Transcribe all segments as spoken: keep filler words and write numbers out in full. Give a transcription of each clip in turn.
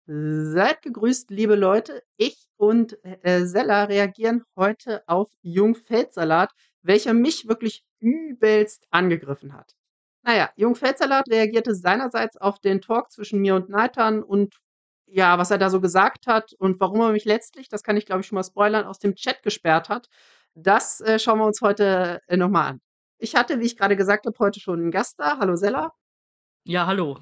Seid gegrüßt, liebe Leute. Ich und, äh, Sella reagieren heute auf Jungfeldsalat, welcher mich wirklich übelst angegriffen hat. Na ja, Jungfeldsalat reagierte seinerseits auf den Talk zwischen mir und Neitan und ja, was er da so gesagt hat und warum er mich letztlich, das kann ich glaube ich schon mal spoilern, aus dem Chat gesperrt hat. Das, äh, schauen wir uns heute, äh, noch mal an. Ich hatte, wie ich gerade gesagt habe, heute schon 'n Gast da. Hallo Sella. Ja, hallo.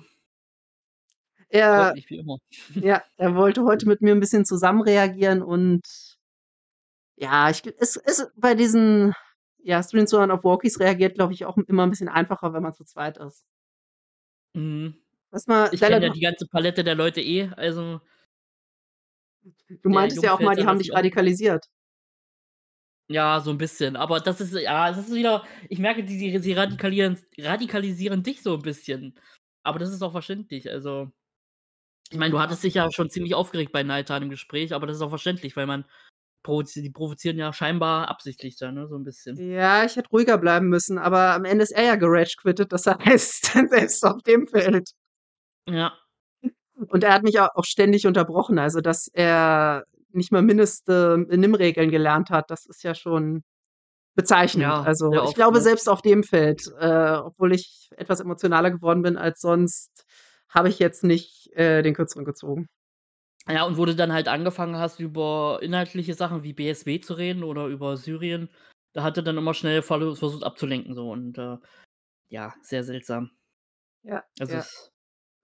Freut Er mich wie immer. ja, er wollte heute mit mir 'n bisschen zusammen reagieren und ja, ich gl es ist bei diesen, ja, Streams, wo man auf Walkies reagiert, glaube ich, auch immer 'n bisschen einfacher, wenn man zu zweit ist. Mhm. Lass mal Ich Sella, kenne ja du die ganze Palette der Leute eh, also du der meintest ja auch mal, die haben Jungfeldsalat dich sieht auch gut. radikalisiert. Ja, so 'n bisschen, aber das ist ja, das ist wieder ich merke, die sie sie radikalieren radikalisieren dich so 'n bisschen. Aber das ist auch verständlich, also ich meine, du Ja. hattest dich ja schon ziemlich aufgeregt bei Neitan im Gespräch, aber das ist auch verständlich, weil man provozi die provozieren ja scheinbar absichtlich da, ne, so 'n bisschen. Ja, ich hätte ruhiger bleiben müssen, aber am Ende ist er ja geragequittet, das heißt, selbst auf dem Feld. Ja. Und er hat mich a auch ständig unterbrochen, also, dass er nicht mal Mindest, äh, Nimm-Regeln gelernt hat, das ist ja schon bezeichnend. Ja, Also, sehr ich oft, glaube, ne? selbst auf dem Feld, äh, obwohl ich etwas emotionaler geworden bin als sonst, habe ich jetzt nicht, äh, den Kürzeren gezogen. Ja, und wo du dann halt angefangen hast, über inhaltliche Sachen wie B S W zu reden oder über Syrien, da hat er dann immer schnell verlo versucht abzulenken so und, äh, ja, sehr seltsam. Ja, Also, ja. es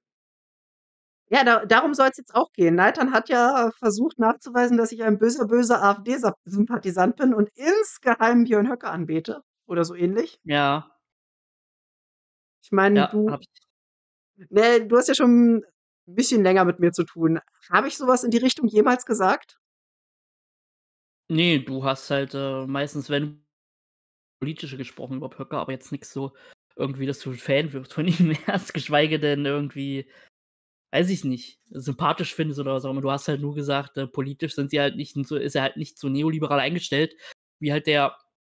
Ja, da darum soll's jetzt auch gehen. Neitan hat ja versucht nachzuweisen, dass ich ein böser, böser AfD-Sap Sympathisant bin und insgeheim Björn Höcke anbete oder so ähnlich. Ja. Ich meine, Ja, du habe ich. ne, du hast ja schon 'n bisschen länger mit mir zu tun. Habe ich so was in die Richtung jemals gesagt? Ne, du hast halt, äh, meistens, wenn Politische gesprochen über Höcke, aber jetzt nix so irgendwie, dass du Fan wirst von ihm wärst, geschweige denn irgendwie, weiß ich nicht, sympathisch findest oder was auch immer. Du hast halt nur gesagt, äh, politisch sind sie halt nicht so ist er halt nicht so neoliberal eingestellt, wie halt der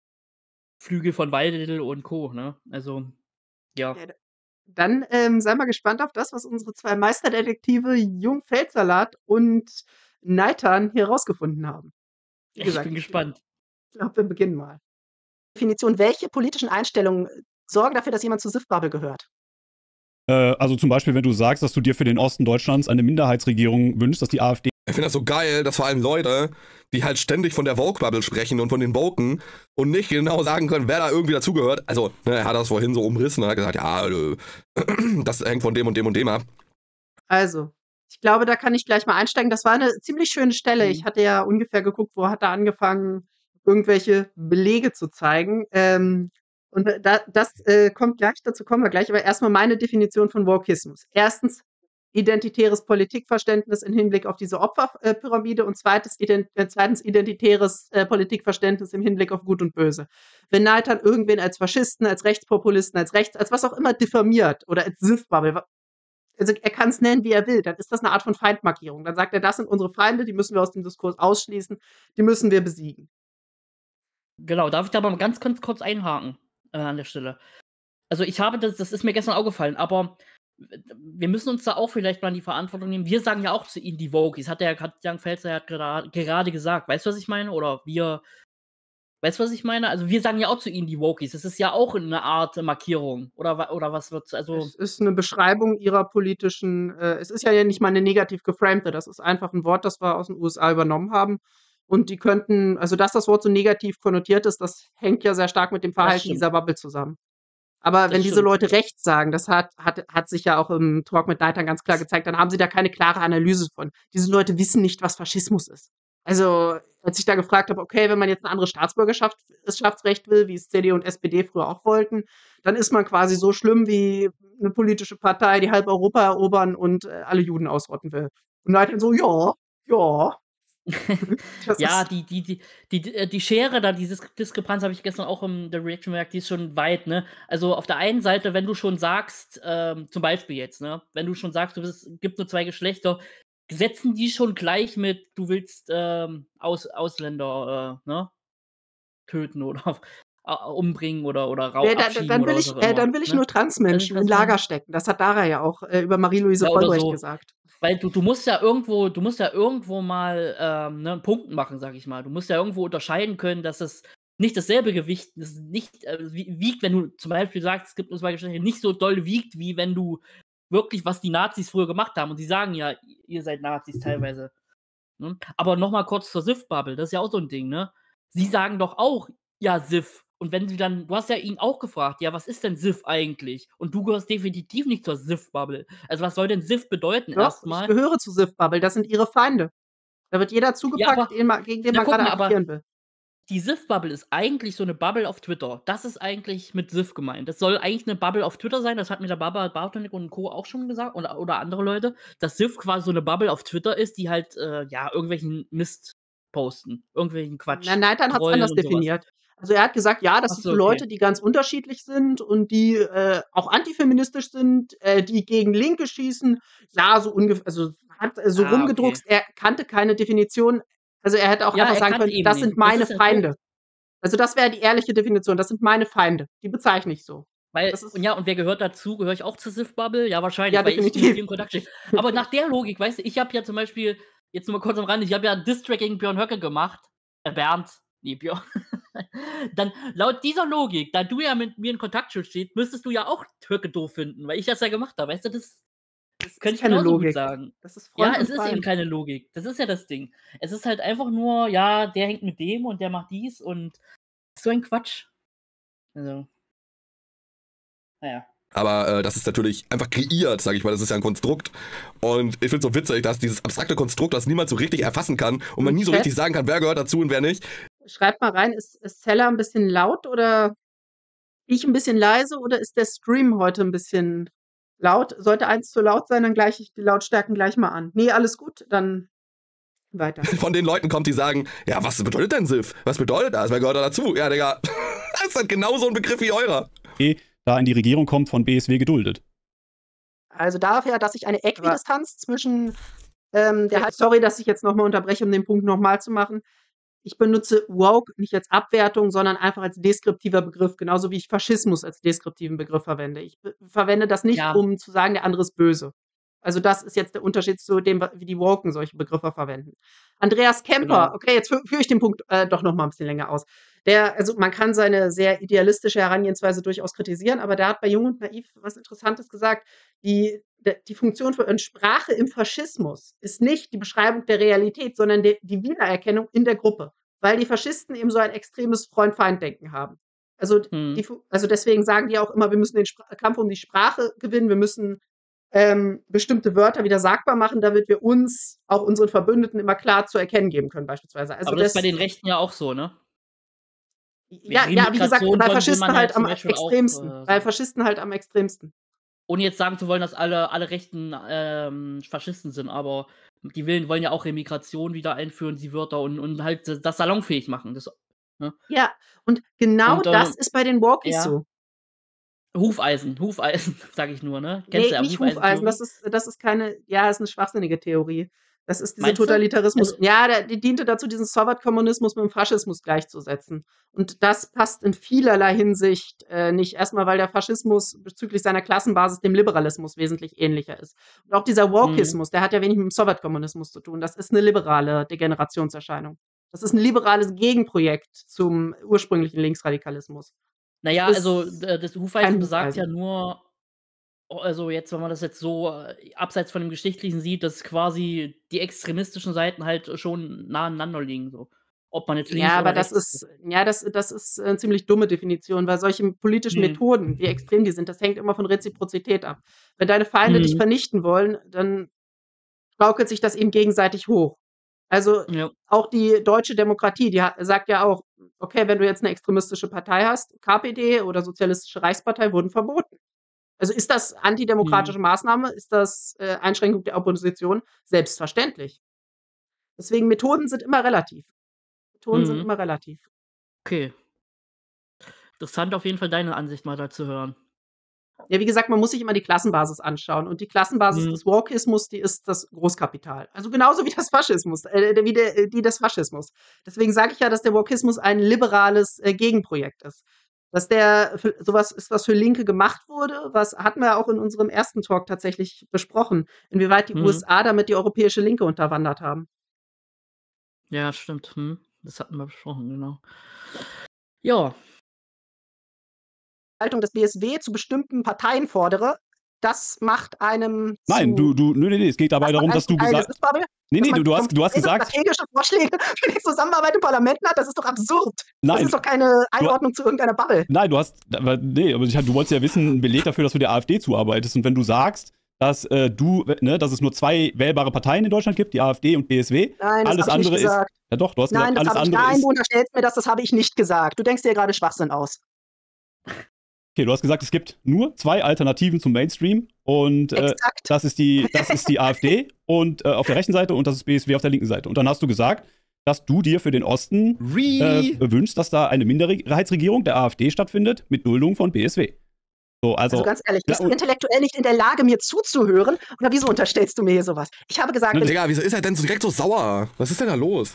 Flügel von Weidel und Co., ne? Also, ja. Ja, d dann, ähm, sei mal gespannt auf das, was unsere zwei Meisterdetektive Jungfeldsalat und Neitan hier rausgefunden haben. Wie Ich gesagt, bin ich gespannt. glaube, wir beginnen mal. Definition, welche politischen Einstellungen sorgen dafür, dass jemand zur Sif-Bubble gehört? Äh, also, zum Beispiel, wenn du sagst, dass du dir für den Osten Deutschlands eine Minderheitsregierung wünschst, dass die AfD Ich finde das so geil, dass vor allem Leute, die halt ständig von der Woke-Bubble sprechen und von den Woken und nicht genau sagen können, wer da irgendwie dazugehört. Also, ne, er hat das vorhin so umrissen und hat gesagt, ja, äh, das hängt von dem und dem und dem ab. Also, ich glaube, da kann ich gleich mal einsteigen. Das war 'ne ziemlich schöne Stelle. Ich Mhm. hatte ja ungefähr geguckt, wo hat er angefangen, irgendwelche Belege zu zeigen. Ähm, und da das, äh, kommt gleich, dazu kommen wir gleich, aber erst mal meine Definition von Wokismus. Erstens identitäres Politikverständnis im Hinblick auf diese Opfer äh, Pyramide und zweites ident äh, zweitens identitäres, äh, Politikverständnis im Hinblick auf Gut und Böse. Wenn Neitan irgendwen als Faschisten, als Rechtspopulisten, als rechts als was auch immer diffamiert oder als Sif-Bubble, wa also, er kann's nennen, wie er will, dann ist das 'ne Art von Feindmarkierung. Dann sagt er: „Das sind unsere Feinde, die müssen wir aus dem Diskurs ausschließen, die müssen wir besiegen.“ Genau, darf ich da aber mal ganz ganz kurz einhaken, äh, an der Stelle? Also, ich habe das das ist mir gestern aufgefallen, aber w d wir müssen uns da auch vielleicht mal in die Verantwortung nehmen. Wir sagen ja auch zu ihnen die Wokies, hat der hat Jan Felzer hat gera gerade gesagt. Weißt du, was ich meine? Oder wir weißt du, was ich meine? Also, wir sagen ja auch zu ihnen die Wokies. Das ist ja auch 'ne Art Markierung oder wa oder was wird's also Es ist 'ne Beschreibung ihrer politischen äh, es ist ja ja nicht mal 'ne negativ geframte, das ist einfach 'n Wort, das wir aus 'n U S A übernommen haben. Und die könnten also, dass das Wort so negativ konnotiert ist, das hängt ja sehr stark mit dem Das Verhalten dieser stimmt. Bubble zusammen. Aber wenn Das diese stimmt. Leute rechts sagen, das hat hat hat sich ja auch im Talk mit Neitan ganz klar gezeigt, dann haben sie da keine klare Analyse von. Diese Leute wissen nicht, was Faschismus ist. Also, als ich da gefragt habe: „Okay, wenn man jetzt 'ne andere Staatsbürgerschaft Schaftsrecht will, wie es C D U und S P D früher auch wollten, dann ist man quasi so schlimm wie 'ne politische Partei, die halb Europa erobern und, äh, alle Juden ausrotten will.“ Und Neitan so: „Ja, ja.“ Das Ja, ist die die die die d äh, die Schere da, dieses Diskrepanz habe ich gestern auch in der Reaction gemerkt, die ist schon weit, ne? Also, auf der einen Seite, wenn du schon sagst, ähm zum Beispiel jetzt, ne, wenn du schon sagst, du bist gibt nur zwei Geschlechter, setzen die schon gleich mit, du willst, ähm, Aus Ausländer, äh, ne, töten oder a umbringen oder oder rau Ne, da da abschieben dann oder will was ich auch äh, immer, dann will ich ne? nur Weißt du, Transmenschen was in ich meine? Lager stecken. Das hat Dara ja auch, äh, über Marie-Louise Ja, oder Folbrecht so. gesagt. Weil du du musst ja irgendwo du musst ja irgendwo mal, ähm, ne, 'n Punkt machen, sage ich mal. Du musst ja irgendwo unterscheiden können, dass es nicht dasselbe Gewicht das nicht, äh, wie wiegt, wenn du zum Beispiel sagst, es gibt nur zwei Geschlechter, nicht so doll wiegt, wie wenn du wirklich was die Nazis früher gemacht haben. Und sie sagen ja, ihr seid Nazis teilweise, ne? Aber noch mal kurz zur Sif-Bubble, das ist ja auch so 'n Ding, ne? Sie sagen doch auch: „Ja, Sif.“ Und wenn sie dann du hast ja ihn auch gefragt: „Ja, was ist denn Sif eigentlich?“ Und du gehörst definitiv nicht zur Sif-Bubble. Also, was soll denn Sif bedeuten Doch, erst ich mal? gehöre zu Sif-Bubble, das sind ihre Feinde. Da wird jeder Ja, zugepackt, aber den ma gegen den na, man guck grade mal, aber agitieren will. die Sif-Bubble ist eigentlich so 'ne Bubble auf Twitter. Das ist eigentlich mit Sif gemeint. Das soll eigentlich 'ne Bubble auf Twitter sein. Das hat mir der Baba Bartonik und Co. auch schon gesagt oder oder andere Leute, dass Sif quasi so 'ne Bubble auf Twitter ist, die halt, äh, ja, irgendwelchen Mist posten, irgendwelchen Na, Quatsch, Neidhardt hat's trollen anders und so was. definiert. Also, er hat gesagt, ja, das Ach sind so, so okay. Leute, die ganz unterschiedlich sind und die, äh, auch antifeministisch sind, äh, die gegen Linke schießen. Ja, so ungef also, hat äh, so Ah, okay. rumgedruckst. Er kannte keine Definition. Also, er hätte auch Ja, einfach er sagen kannte können: eben „Das sind nicht. Das meine ist ja doof. Feinde.“ Also, das wäre die ehrliche Definition. Das sind meine Feinde. Die bezeichne ich so. Weil Das und ist ja, und wer gehört dazu? Gehöre ich auch zur Sif-Bubble? Ja, Ja, wahrscheinlich, weil ich mit definitiv. dir in Kontakt stehe. Aber nach der Logik, weißt du, ich habe ja zum Beispiel jetzt nur mal kurz am Rande, ich habe ja 'n Diss-Track gegen Björn Höcke gemacht. Äh, Bernd, ne, Björn. Dann laut dieser Logik, da du ja mit mir in Kontakt schon stehst, müsstest du ja auch Höcke doof finden, weil ich das ja gemacht habe. Weißt du, das Das könnte ist ich keine genauso gut Logik. sagen. Das ist Ja, Freund es und ist eben Feind. keine Logik. Das ist ja das Ding. Es ist halt einfach nur, ja, der hängt mit dem und der macht dies und so ein Quatsch. Also na ja. Aber, äh, das ist natürlich einfach kreiert, sage ich mal. Das ist ja 'n Konstrukt. Und ich finde es so witzig, dass dieses abstrakte Konstrukt, das niemand so richtig erfassen kann und man Im nie so Chat richtig sagen kann, wer gehört dazu und wer nicht. schreibt mal rein, ist ist Zeller 'n bisschen laut oder ich 'n bisschen leise oder ist der Stream heute 'n bisschen laut? Sollte eins zu laut sein, dann gleiche ich die Lautstärken gleich mal an. Ne, alles gut, dann weiter. Von den Leuten kommt, die sagen: „Ja, was bedeutet denn Sif? Was bedeutet das? Wer gehört da dazu?“ Ja, Digga, das ist halt genauso 'n Begriff wie eurer. Da in die Regierung kommt, von B S W geduldet. Also, dafür, dass ich eine Äquidistanz zwischen, ähm, der halt sorry, dass ich jetzt noch mal unterbreche, um den Punkt noch mal zu machen. Ich benutze woke nicht als Abwertung, sondern einfach als deskriptiver Begriff, genauso wie ich Faschismus als deskriptiven Begriff verwende. Ich be verwende das nicht, Ja. um zu sagen, der andere ist böse. Also, das ist jetzt der Unterschied zu dem, wa wie die Woken solche Begriffe verwenden. Andreas Kemper, Genau. okay, jetzt fü führe ich den Punkt, äh, doch noch mal 'n bisschen länger aus. Der also, man kann seine sehr idealistische Herangehensweise durchaus kritisieren, aber der hat bei Jung und Naiv was Interessantes gesagt. Die d die Funktion von Sprache im Faschismus ist nicht die Beschreibung der Realität, sondern de die Wiedererkennung in der Gruppe, weil die Faschisten eben so ein extremes Freund-Feind-Denken haben. Also, d die Mhm. Fu also, deswegen sagen die auch immer, wir müssen den Spr Kampf um die Sprache gewinnen. Wir müssen, ähm, bestimmte Wörter wieder sagbar machen, damit wir uns, auch unseren Verbündeten immer klar zu erkennen geben können beispielsweise. Also, Aber das ist bei das den Rechten ja auch so, ne? Ja, ja, wie gesagt, Remigration bei wollen will Faschisten man ja halt zum am Beispiel auch, extremsten. äh, Bei so. Faschisten halt am extremsten. Ohne jetzt sagen zu wollen, dass alle alle Rechten, ähm, Faschisten sind, aber die willen wollen ja auch Remigration wieder einführen, die Wörter und und halt d das salonfähig machen, das ne? Ja, und genau Und, äh das ist bei den Wokies ja. so. Hufeisen, Hufeisen, sage ich nur, ne? Kennst Ne, du ja, nicht Hufeisen, das Hufeisentheorie? ist das ist keine ja, ist 'ne schwachsinnige Theorie. Das ist diese Meinst du? Totalitarismus Also ja, der die diente dazu, diesen Sowjetkommunismus mit dem Faschismus gleichzusetzen. Und das passt in vielerlei Hinsicht, äh, nicht. Erst mal, weil der Faschismus bezüglich seiner Klassenbasis dem Liberalismus wesentlich ähnlicher ist. Und auch dieser Mhm. Wokismus, der hat ja wenig mit dem Sowjetkommunismus zu tun. Das ist 'ne liberale Degenerationserscheinung. Das ist 'n liberales Gegenprojekt zum ursprünglichen Linksradikalismus. Na Das ja, also, ist d das kein Hufeisen besagt ja Hufeisen. nur o also, jetzt, wenn man das jetzt so, äh, abseits von dem Geschichtlichen sieht, dass quasi die extremistischen Seiten halt schon nah aneinander liegen so. Ob man jetzt links Ja, aber oder das rechts ist. ist ja, das das ist, äh, ziemlich dumme Definition, weil solche politischen Mhm. Methoden, wie extrem die sind, das hängt immer von Reziprozität ab. Wenn deine Feinde dich Mhm. vernichten wollen, dann schaukelt sich das eben gegenseitig hoch. Also, Ja. auch die deutsche Demokratie, die ha sagt ja auch: „Okay, wenn du jetzt 'ne extremistische Partei hast, KPD oder Sozialistische Reichspartei wurden verboten.“ Also, ist das Mhm. antidemokratische Maßnahme? Ist das, äh, Einschränkung der Opposition? Selbstverständlich. Deswegen Methoden sind immer relativ. Methoden sind Mhm. immer relativ. Okay. Interessant auf jeden Fall deine Ansicht mal da zu hören. Ja, wie gesagt, man muss sich immer die Klassenbasis anschauen und die Klassenbasis Mhm. des Wokismus, die ist das Großkapital. Also, genauso wie das Faschismus äh, wie der die des Faschismus. Deswegen sage ich ja, dass der Wokismus ein liberales, äh, Gegenprojekt ist. Dass der für sowas ist, was für Linke gemacht wurde, was hatten wir auch in unserem ersten Talk tatsächlich besprochen, inwieweit die Mhm. U S A damit die europäische Linke unterwandert haben. Ja, stimmt. Mhm. Das hatten wir besprochen, genau. Ja. Haltung des B S W zu bestimmten Parteien fordere, das macht einem Nein, zu du, du, nö, nee, nee, es geht dabei das darum, macht einem dass zu du Teil des gesagt, Ist-Bubble, nee, dass nee, man du, du hast, du hast konkrete gesagt, strategische Vorschläge für die Zusammenarbeit in Parlamenten hat, das ist doch absurd. Das nein, ist doch keine du, Einordnung zu irgendeiner Bubble. nein, du hast, aber nee, aber ich, du wolltest ja wissen, ein Beleg dafür, dass du der AfD zuarbeitest. Und wenn du sagst, dass äh, du, ne, dass es nur zwei wählbare Parteien in Deutschland gibt, die AfD und B S W, Nein, das alles habe ich andere nicht ist, gesagt. ja doch, du hast Nein, gesagt, das alles habe ich andere nein, ist, du unterstellst mir das, das habe ich nicht gesagt. Du denkst dir gerade Schwachsinn aus. okay, du hast gesagt, es gibt nur zwei Alternativen zum Mainstream und äh, Exakt. das ist die, das ist die AfD und äh, auf der rechten Seite und das ist B S W auf der linken Seite. Und dann hast du gesagt, dass du dir für den Osten äh, Really? wünschst, dass da eine Minderheitsregierung der AfD stattfindet mit Duldung von B S W. So, also, Also ganz ehrlich, ja, bist du und- intellektuell nicht in der Lage, mir zuzuhören? Oder wieso unterstellst du mir hier sowas? Ich habe gesagt, wenn Digga, wieso ist er denn so direkt so sauer? Was ist denn da los?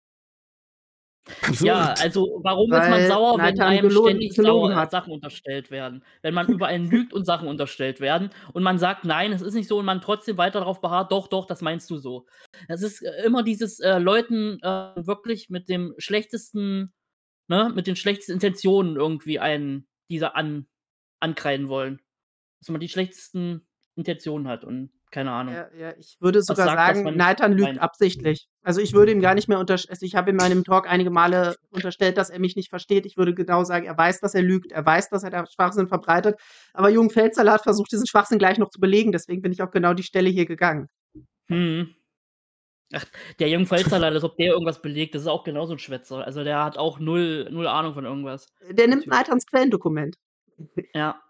Absurd. Ja, also warum ist man Weil sauer, wenn Nathan einem gelo- ständig gelogen sauer, hat. Sachen unterstellt werden? Wenn man über einen lügt und Sachen unterstellt werden und man sagt, nein, es ist nicht so und man trotzdem weiter darauf beharrt, doch, doch, das meinst du so. Das ist äh, immer dieses äh, Leuten äh, wirklich mit dem schlechtesten, ne, mit den schlechtesten Intentionen irgendwie einen dieser an, ankreiden wollen. Dass man die schlechtesten Intentionen hat und keine Ahnung. Ja, ja, ich würde sogar sagt, dass sagen, man nicht Nathan lügt meint. absichtlich. Also ich würde ihm gar nicht mehr unterstellen, also ich habe in meinem Talk einige Male unterstellt, dass er mich nicht versteht. Ich würde genau sagen, er weiß, dass er lügt, er weiß, dass er da Schwachsinn verbreitet. Aber Jürgen Feldsalat hat versucht, diesen Schwachsinn gleich noch zu belegen. Deswegen bin ich auf genau die Stelle hier gegangen. Hm. Ach, der Jürgen Feldsalat, als ob der irgendwas belegt, das ist auch genauso ein Schwätzer. Also der hat auch null, null Ahnung von irgendwas. Der nimmt Typ. Nathans Quellendokument. Ja.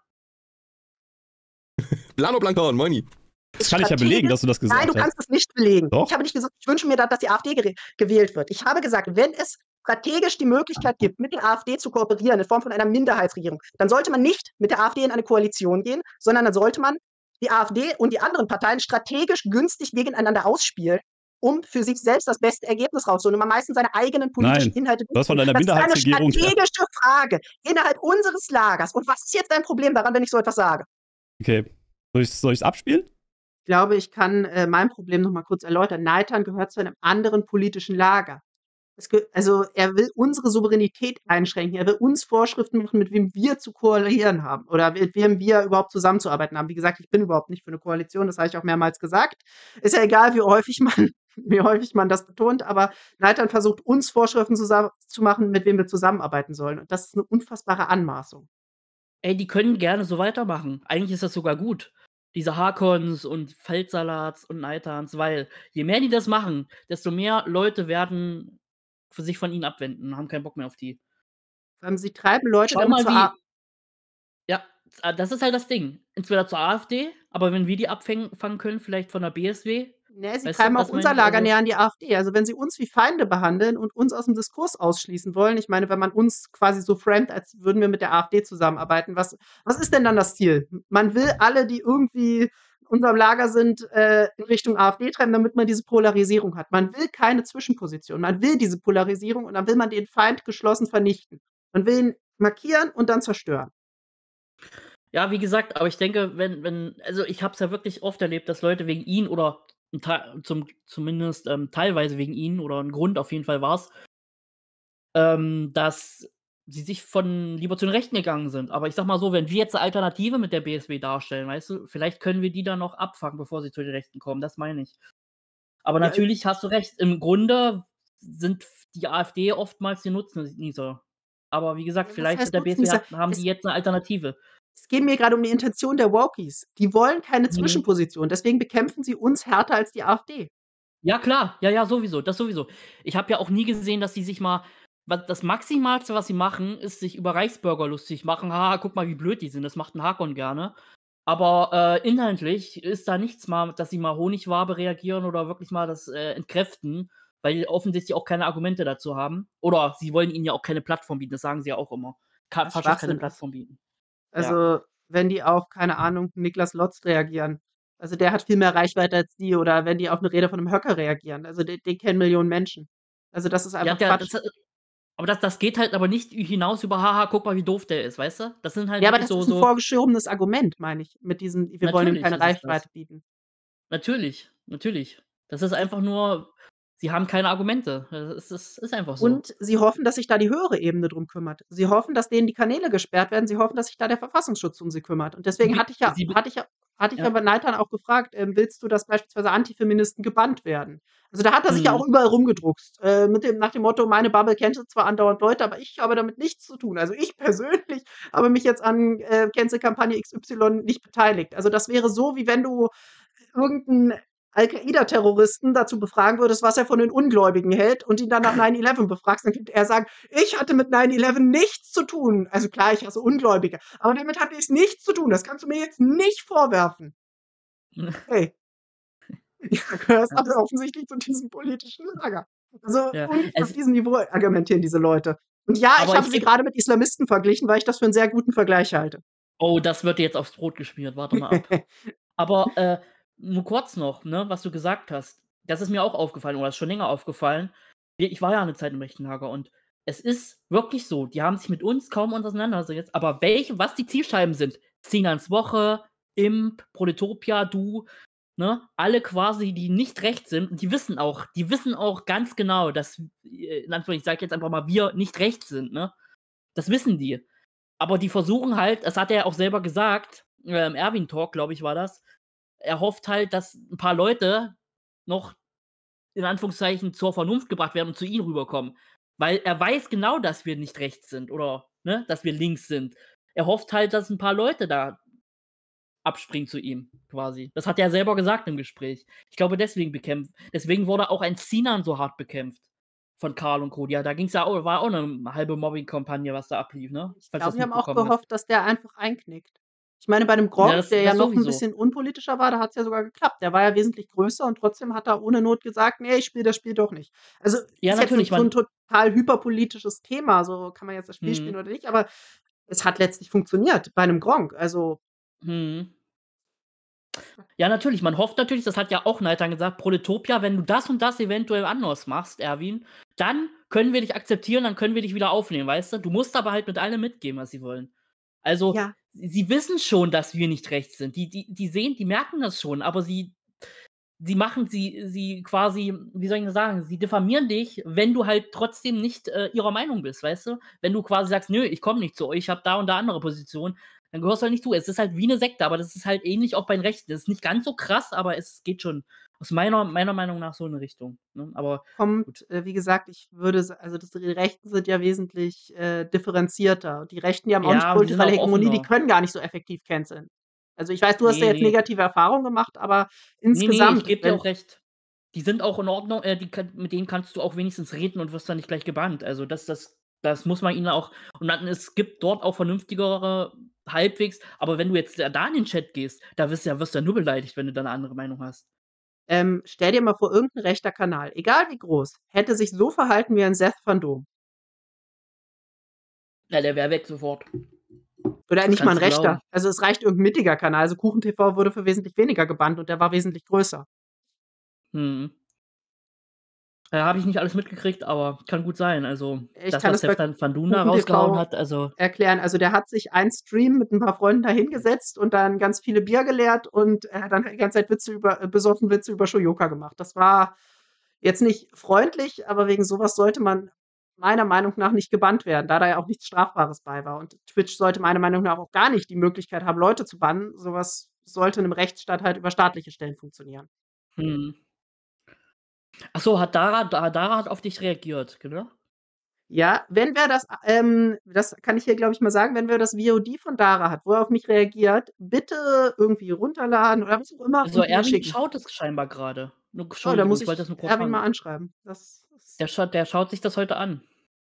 Blano Blankon, moini. das kann ich ja belegen, dass du das gesagt Nein, du hast. kannst es nicht belegen. Doch. Ich habe nicht gesagt, ich wünsche mir, da- dass die AfD ge gewählt wird. Ich habe gesagt, wenn es strategisch die Möglichkeit gibt, mit der AfD zu kooperieren in Form von einer Minderheitsregierung, dann sollte man nicht mit der AfD in eine Koalition gehen, sondern dann sollte man die AfD und die anderen Parteien strategisch günstig gegeneinander ausspielen, um für sich selbst das beste Ergebnis rauszuholen und am meisten seine eigenen politischen Nein, Inhalte du hast von deiner Das ist eine Minderheitsregierung. strategische Frage innerhalb unseres Lagers. Und was ist jetzt dein Problem daran, wenn ich so etwas sage? Okay, soll ich es abspielen? Ich glaube, ich kann äh, mein Problem noch mal kurz erläutern. Nathan gehört zu einem anderen politischen Lager. Es ge also er will unsere Souveränität einschränken. Er will uns Vorschriften machen, mit wem wir zu koalieren haben oder mit wem wir überhaupt zusammenzuarbeiten haben. Wie gesagt, ich bin überhaupt nicht für eine Koalition, das habe ich auch mehrmals gesagt. Ist ja egal, wie häufig man wie häufig man das betont, aber Nathan versucht, uns Vorschriften zusammen zu machen, mit wem wir zusammenarbeiten sollen. Und das ist eine unfassbare Anmaßung. Ey, die können gerne so weitermachen. Eigentlich ist das sogar gut. Diese Hakons und Feldsalats und Neitans, weil je mehr die das machen, desto mehr Leute werden für sich von ihnen abwenden und haben keinen Bock mehr auf die. Vor allem, sie treiben Leute Schau damit mal, zur wie. A Ja, äh, das ist halt das Ding. Entweder zur AfD, aber wenn wir die abfangen können, vielleicht von der B S W. Ne, sie Weißt du, treiben auch das meine unser ich, Lager also- näher an die AfD. Also, wenn sie uns wie Feinde behandeln und uns aus dem Diskurs ausschließen wollen, ich meine, wenn man uns quasi so framet, als würden wir mit der AfD zusammenarbeiten, was was ist denn dann das Ziel? Man will alle, die irgendwie in unserem Lager sind, äh, in Richtung AfD treiben, damit man diese Polarisierung hat. Man will keine Zwischenposition. Man will diese Polarisierung und dann will man den Feind geschlossen vernichten. Man will ihn markieren und dann zerstören. Ja, wie gesagt, aber ich denke, wenn, wenn, also ich habe es ja wirklich oft erlebt, dass Leute wegen ihn oder ein Teil- zum, zumindest ähm, teilweise wegen ihn oder ein Grund auf jeden Fall war es, ähm, dass sie sich von lieber zu den Rechten gegangen sind. Aber ich sag mal so, wenn wir jetzt eine Alternative mit der B S W darstellen, weißt du, vielleicht können wir die dann noch abfangen, bevor sie zu den Rechten kommen. Das meine ich. Aber Ja, natürlich hast du recht. Im Grunde sind die AfD oftmals die Nutznießer. Aber wie gesagt, Ja, was vielleicht heißt mit der B S W Nutznießer? hat- haben Es- die jetzt eine Alternative. Es geht mir gerade um die Intention der Wokies. Die wollen keine Mhm. Zwischenposition. Deswegen bekämpfen sie uns härter als die AfD. Ja, klar. Ja, ja, sowieso. Das sowieso. Ich habe ja auch nie gesehen, dass die sich mal. was- Das Maximalste, was sie machen, ist sich über Reichsbürger lustig machen. Haha, guck mal, wie blöd die sind. Das macht ein Hakon gerne. Aber äh, inhaltlich ist da nichts mal, dass sie mal Honigwabe reagieren oder wirklich mal das äh, entkräften, weil die offensichtlich auch keine Argumente dazu haben. Oder sie wollen ihnen ja auch keine Plattform bieten. Das sagen sie ja auch immer. Ka Was Faschos Schwachsinn keine ist. Plattform bieten. Also, wenn die auf, keine Ahnung, Niklas Lotz reagieren. Also, der hat viel mehr Reichweite als die. Oder wenn die auf eine Rede von einem Höcker reagieren. Also, den, den kennen Millionen Menschen. Also, das ist Ja, einfach der, Quatsch. das, Aber das das geht halt aber nicht hinaus über: „Haha, guck mal, wie doof der ist“, weißt du? Das sind halt Ja, aber wirklich das so ist 'n so vorgeschobenes Argument, meine ich, mit diesem: „Wir wollen ihm Natürlich keine ist es das. Reichweite bieten.“ Natürlich, natürlich. Das ist einfach nur sie haben keine Argumente. Äh, es ist ist einfach so. Und sie hoffen, dass sich da die höhere Ebene drum kümmert. Sie hoffen, dass denen die Kanäle gesperrt werden. Sie hoffen, dass sich da der Verfassungsschutz um sie kümmert. Und Sie deswegen be hatte ich ja sie be hatte ich ja hatte ich ja ja. bei Neitan auch gefragt, ähm: „Willst du, dass beispielsweise Antifeministen gebannt werden?“ Also, da hat er sich ja auch Mhm. überall rumgedruckst, äh, mit dem nach dem Motto: „Meine Bubble cancelt zwar andauernd Leute, aber ich habe damit nichts zu tun.“ Also, ich persönlich habe mich jetzt an, äh, Cancel-Kampagne X Y nicht beteiligt. Also, das wäre so, wie wenn du irgend 'n Al-Qaida-Terroristen dazu befragen würdest, was er von den Ungläubigen hält und ihn dann nach nine eleven befragst, dann könnte er sagen: „Ich hatte mit nine eleven nichts zu tun. Also, klar, ich hasse Ungläubige, aber damit hatte ich nichts zu tun. Das kannst du mir jetzt nicht vorwerfen.“ Hey. Ja, gehörst Ja. also offensichtlich zu diesem politischen Lager. Also, Ja, ungefähr auf es diesem Niveau argumentieren diese Leute. Und ja, ich Aber habe ich sie gebe grade mit Islamisten verglichen, weil ich das für 'n sehr guten Vergleich halte. Oh, das wird dir jetzt aufs Brot geschmiert, warte mal ab. Aber, äh, nur kurz noch, ne, was du gesagt hast. Das ist mir auch aufgefallen oder ist schon länger aufgefallen. I ich war ja 'ne Zeit im rechten Lager und es ist wirklich so, die haben sich mit uns kaum auseinandergesetzt, aber welche was die Zielscheiben sind, Sinans Woche, Imp, Proletopia, du, ne? Alle quasi, die nicht rechts sind und die wissen auch die wissen auch ganz genau, dass, äh, in Anführungszeichen, ich sage jetzt einfach mal, wir nicht rechts sind, ne? Das wissen die. Aber die versuchen halt das hat er ja auch selber gesagt, äh, im Erwin-Talk, glaube ich, war das. Er hofft halt, dass 'n paar Leute noch in Anführungszeichen zur Vernunft gebracht werden und zu ihm rüberkommen. Weil er weiß genau, dass wir nicht rechts sind oder, ne, dass wir links sind. Er hofft halt, dass 'n paar Leute da abspringen zu ihm quasi. Das hat er selber gesagt im Gespräch. Ich glaube, deswegen bekämpft deswegen wurde auch ein Sinan so hart bekämpft von Karl und Co. Ja, da ging's ja auch war auch 'ne halbe Mobbing-Kampagne, was da ablief, ne? Ich Falls glaube, du's die haben auch mitbekommen hast. gehofft, dass der einfach einknickt. Ich meine, bei dem Ja, Gronkh, das der ja das noch 'n sowieso. bisschen unpolitischer war, da hat's ja sogar geklappt. Der war ja wesentlich größer und trotzdem hat er ohne Not gesagt: „Ne, ich spiele das Spiel doch nicht.“ Also, Ja, ist jetzt 'n natürlich, so 'n man total hyperpolitisches Thema, so kann man jetzt das Spiel spielen Mhm. oder nicht, aber es hat letztlich funktioniert bei 'nem Gronkh. Also Mhm. Ja, natürlich, man hofft natürlich, das hat ja auch Neitan gesagt: „Proletopia, wenn du das und das eventuell anders machst, Erwin, dann können wir dich akzeptieren, dann können wir dich wieder aufnehmen, weißt du? Du musst aber halt mit allem mitgehen, was sie wollen.“ Also, Ja. s sie wissen schon, dass wir nicht rechts sind. Die die die sehen die merken das schon, aber sie sie machen sie sie quasi wie soll ich denn sagen, sie diffamieren dich, wenn du halt trotzdem nicht, äh, ihrer Meinung bist, weißt du? Wenn du quasi sagst: „Nö, ich komme nicht zu euch, ich habe da und da andere Positionen“, dann gehörst du halt nicht zu. Es ist halt wie 'ne Sekte, aber das ist halt ähnlich auch bei den Rechten. Das ist nicht ganz so krass, aber es geht schon aus meiner meiner Meinung nach so in 'ne Richtung, ne? Aber gut. Kommt, äh, wie gesagt, ich würde sa also, das die Rechten sind ja wesentlich, äh, differenzierter. Die Rechten, die haben auch nicht Ja, die sind kulturelle auch Hegemonie, die offener. können gar nicht so effektiv canceln. Also, ich weiß, du hast da Ne, jetzt ne. negative Erfahrungen gemacht, aber Ne, ne, ich insgesamt, gebe dir wenn auch recht. Die sind auch in Ordnung, äh, die kann mit denen kannst du auch wenigstens reden und wirst dann nicht gleich gebannt. Also, das das das muss man ihnen auch und dann es gibt dort auch vernünftigere halbwegs, aber wenn du jetzt da da in den Chat gehst, da wirst du ja wirst du ja nur beleidigt, wenn du da 'ne andere Meinung hast. Ähm, stell dir mal vor, irgend 'n rechter Kanal, egal wie groß, hätte sich so verhalten wie ein Seth Van Dom. Ja, der wäre weg sofort. Oder Das nicht mal 'n kannst du glauben. rechter. Also, es reicht irgend 'n mittiger Kanal. Also, KuchenTV wurde für wesentlich weniger gebannt und der war wesentlich größer. Mhm. Ja, habe ich nicht alles mitgekriegt, aber kann gut sein. Also, Ich das, kann was es bei Seth Van Van Doom da rausgehauen KuchenTV hat, also erklären. Also, der hat sich einen Stream mit 'n paar Freunden da hingesetzt und dann ganz viele Bier geleert und er hat dann die ganze Zeit Witze über äh, besoffen Witze über Shoyoka gemacht. Das war jetzt nicht freundlich, aber wegen so was sollte man meiner Meinung nach nicht gebannt werden, da da ja auch nichts Strafbares bei war. Und Twitch sollte meiner Meinung nach auch gar nicht die Möglichkeit haben, Leute zu bannen. So was sollte in 'nem Rechtsstaat halt über staatliche Stellen funktionieren. Mhm. Ach so, hat Dara Da Dara hat auf dich reagiert, genau? Ja, wenn wer das, ähm das kann ich hier, glaube ich, mal sagen, wenn wer das VOD von Dara hat, wo er auf mich reagiert, bitte irgendwie runterladen oder was auch immer Also, und mir Erwin schicken. schaut es scheinbar grade. Nur Oh, da Entschuldigung, muss ich wollte das ich nur kurz Erwin mal sagen. anschreiben. Das ist Der schaut der schaut sich das heute an.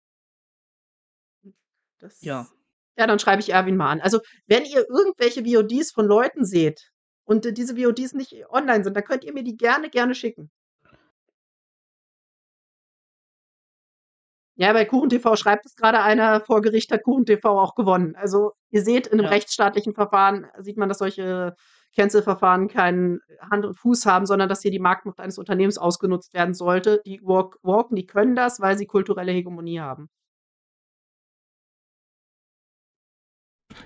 Ja. Das ja, dann schreibe ich Erwin mal an. Also, wenn ihr irgendwelche VODs von Leuten seht und, äh, diese VODs nicht online sind, dann könnt ihr mir die gerne, gerne schicken. Ja, bei KuchenTV schreibt es grade einer, vor Gericht hat KuchenTV auch gewonnen. Also, ihr seht, in 'nem Ja. rechtsstaatlichen Verfahren sieht man, dass solche Cancel-Verfahren keinen Hand und Fuß haben, sondern dass hier die Marktmacht eines Unternehmens ausgenutzt werden sollte. Die Woke Woken, die können das, weil sie kulturelle Hegemonie haben.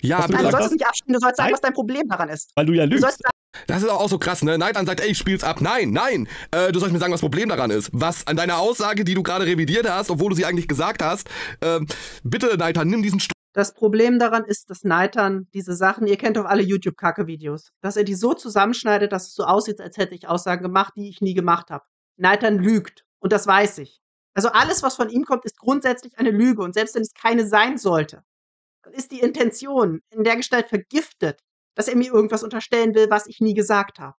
Ja, Was du Nein, du gesagt sollst hast? es nicht abspielen, du sollst sagen, Nein. was dein Problem daran ist. Weil du ja Du lügst. sollst sagen, Das ist auch so krass, ne? Neitan sagt, ey, ich spiel's ab. Nein, nein. Äh, du sollst mir sagen, was das Problem daran ist. Was an deiner Aussage, die du gerade revidiert hast, obwohl du sie eigentlich gesagt hast, ähm, bitte, Neitan, nimm diesen Stu das Problem daran ist, dass Neitan diese Sachen, ihr kennt doch alle YouTube-Kacke-Videos, dass er die so zusammenschneidet, dass es so aussieht, als hätte ich Aussagen gemacht, die ich nie gemacht habe. Neitan lügt. Und das weiß ich. Also alles, was von ihm kommt, ist grundsätzlich eine Lüge. Und selbst wenn es keine sein sollte, dann ist die Intention in der Gestalt vergiftet, dass er mir irgendwas unterstellen will, was ich nie gesagt habe.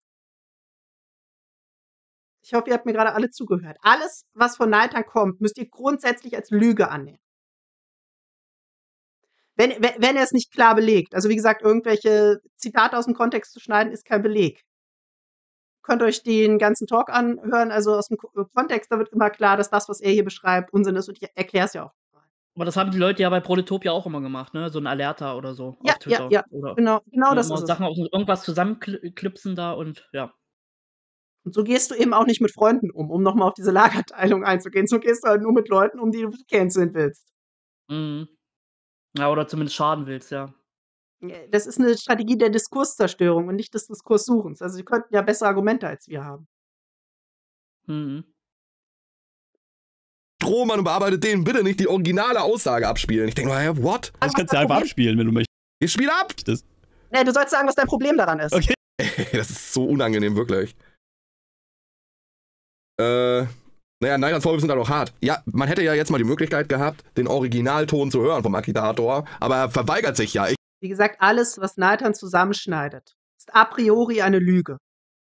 Ich hoffe, ihr habt mir gerade alle zugehört. Alles, was von Neitan kommt, müsst ihr grundsätzlich als Lüge annehmen. Wenn, wenn, wenn er es nicht klar belegt. Also wie gesagt, irgendwelche Zitate aus dem Kontext zu schneiden, ist kein Beleg. Ihr könnt euch den ganzen Talk anhören, also aus dem Ko- Kontext, da wird immer klar, dass das, was er hier beschreibt, Unsinn ist und ich erkläre es ja auch. Aber das haben die Leute ja bei Proletopia auch immer gemacht, ne? So ein Alerta oder so Ja, auf Twitter. ja, ja, Oder genau, genau ne, das immer ist es. Sachen aus irgendwas zusammenklipsen da und ja. Und so gehst du eben auch nicht mit Freunden um, um nochmal auf diese Lagerteilung einzugehen. So gehst du halt nur mit Leuten um, die du canceln willst. Mhm. Ja, oder zumindest schaden willst, ja. Das ist eine Strategie der Diskurszerstörung und nicht des Diskurssuchens. Also sie könnten ja bessere Argumente als wir haben. Mhm. Strohmann und bearbeitet den, bitte nicht die originale Aussage abspielen. Ich denke mal, hey, what? Ich kann es ja einfach abspielen, wenn du möchtest. Ich spiel ab! Nee, du sollst sagen, was dein Problem daran ist. Okay. Das ist so unangenehm, wirklich. Äh, naja, Neitans Vorwürfe sind halt auch hart. Ja, man hätte ja jetzt mal die Möglichkeit gehabt, den Originalton zu hören vom Agitator, aber er verweigert sich ja. Ich Wie gesagt, alles, was Neitan zusammenschneidet, ist a priori eine Lüge.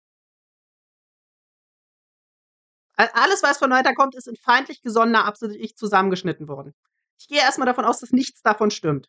All- Alles, was von Neitan kommt, ist in feindlich gesonnener Absicht zusammengeschnitten worden. Ich gehe erstmal davon aus, dass nichts davon stimmt.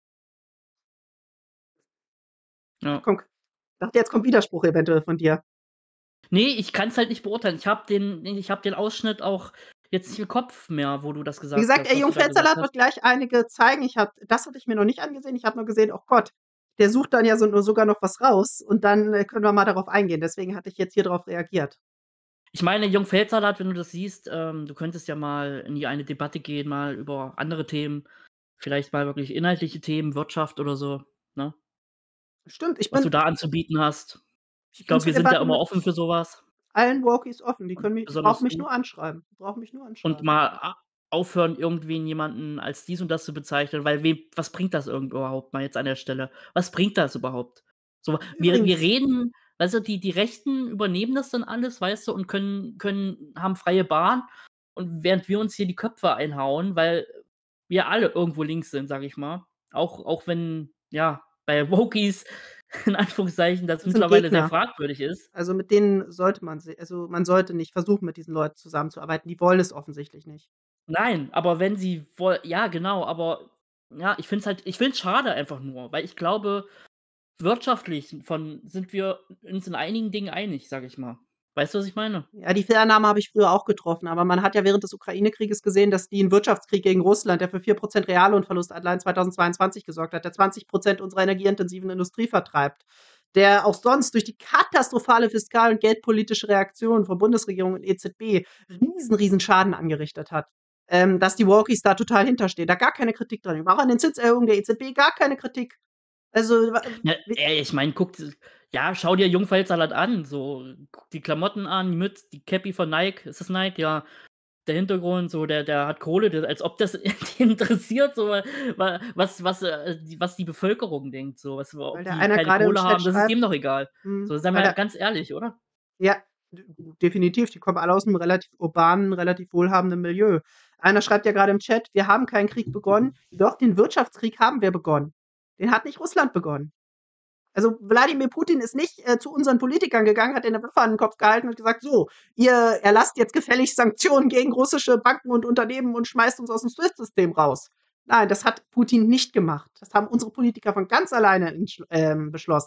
Ja. Komm, ich dachte, jetzt kommt Widerspruch eventuell von dir. Nee, ich kann es halt nicht beurteilen. Ich habe den, ich hab den Ausschnitt auch jetzt nicht im Kopf mehr, wo du das gesagt Wie gesagt, hast. der was du da Jungfeldsalat gesagt wird gleich einige zeigen. Ich hab, das hatte ich mir noch nicht angesehen. Ich habe nur gesehen, oh Gott, der sucht dann ja so, nur sogar noch was raus. Und dann äh, können wir mal darauf eingehen. Deswegen hatte ich jetzt hier drauf reagiert. Ich meine, Jungfeldsalat, wenn du das siehst, ähm, du könntest ja mal in die eine Debatte gehen, mal über andere Themen, vielleicht mal wirklich inhaltliche Themen, Wirtschaft oder so, ne? Stimmt, ich Was du bin, da anzubieten hast. Ich bin glaube, zu wir sind ja Debatten immer mit offen für sowas. allen Walkies offen. Die können mich, die Besonders brauchen mich du. nur anschreiben. Die brauchen mich nur anschreiben. Und mal a- aufhören, irgendwen jemanden als dies und das zu bezeichnen, weil we was bringt das irgend überhaupt mal jetzt an der Stelle? Was bringt das überhaupt? So, wir, wir Übrigens- reden, also die, die Rechten übernehmen das dann alles, weißt du, und können, können, haben freie Bahn. Und während wir uns hier die Köpfe einhauen, weil wir alle irgendwo links sind, sag ich mal. Auch, auch wenn, ja, bei Wokies, in Anführungszeichen, das, Das sind mittlerweile sehr Gegner. fragwürdig ist. Also mit denen sollte man, se- also man sollte nicht versuchen, mit diesen Leuten zusammenzuarbeiten. Die wollen es offensichtlich nicht. Nein, aber wenn sie woll ja, genau, aber ja, ich finde es halt ich finde es schade einfach nur, weil ich glaube, wirtschaftlich von sind wir uns in einigen Dingen einig, sage ich mal. Weißt du, was ich meine? Ja, die Fernannahme habe ich früher auch getroffen, aber man hat ja während des Ukraine-Krieges gesehen, dass die einen Wirtschaftskrieg gegen Russland, der für vier Prozent Reallohnverlust allein zweitausendzweiundzwanzig gesorgt hat, der zwanzig Prozent unserer energieintensiven Industrie vertreibt, der auch sonst durch die katastrophale fiskal- und geldpolitische Reaktion von Bundesregierung und E Z B riesen, riesen Schaden angerichtet hat. Ähm, dass die Walkies da total hinterstehen. Da gar keine Kritik dran. Auch an den Zinserhöhungen der E Z B gar keine Kritik. Also, wa- Ja, wie- ey, ich meine, guck ja, schau dir Jungfeldsalat an, so guck die Klamotten an, die Mütze, die Cappy von Nike, ist das Nike? Ja. Der Hintergrund, so, der, der hat Kohle, der, als ob das den interessiert, so, wa- was, was, äh, die, was die Bevölkerung denkt, so, was, ob Weil die da einer keine gerade im Kohle Chat haben, das ist schreibt, dem doch egal. hm, So, seien weil wir da, ganz ehrlich, oder? ja, d- definitiv. Die kommen alle aus einem relativ urbanen, relativ wohlhabenden Milieu. Einer schreibt ja gerade im Chat, wir haben keinen Krieg begonnen. Doch, den Wirtschaftskrieg haben wir begonnen. Den hat nicht Russland begonnen. Also Wladimir Putin ist nicht äh, zu unseren Politikern gegangen, hat den Waffe an den Kopf gehalten und gesagt, so, ihr erlasst jetzt gefällig Sanktionen gegen russische Banken und Unternehmen und schmeißt uns aus dem SWIFT-System raus. Nein, das hat Putin nicht gemacht. Das haben unsere Politiker von ganz alleine entschl- ähm, beschlossen.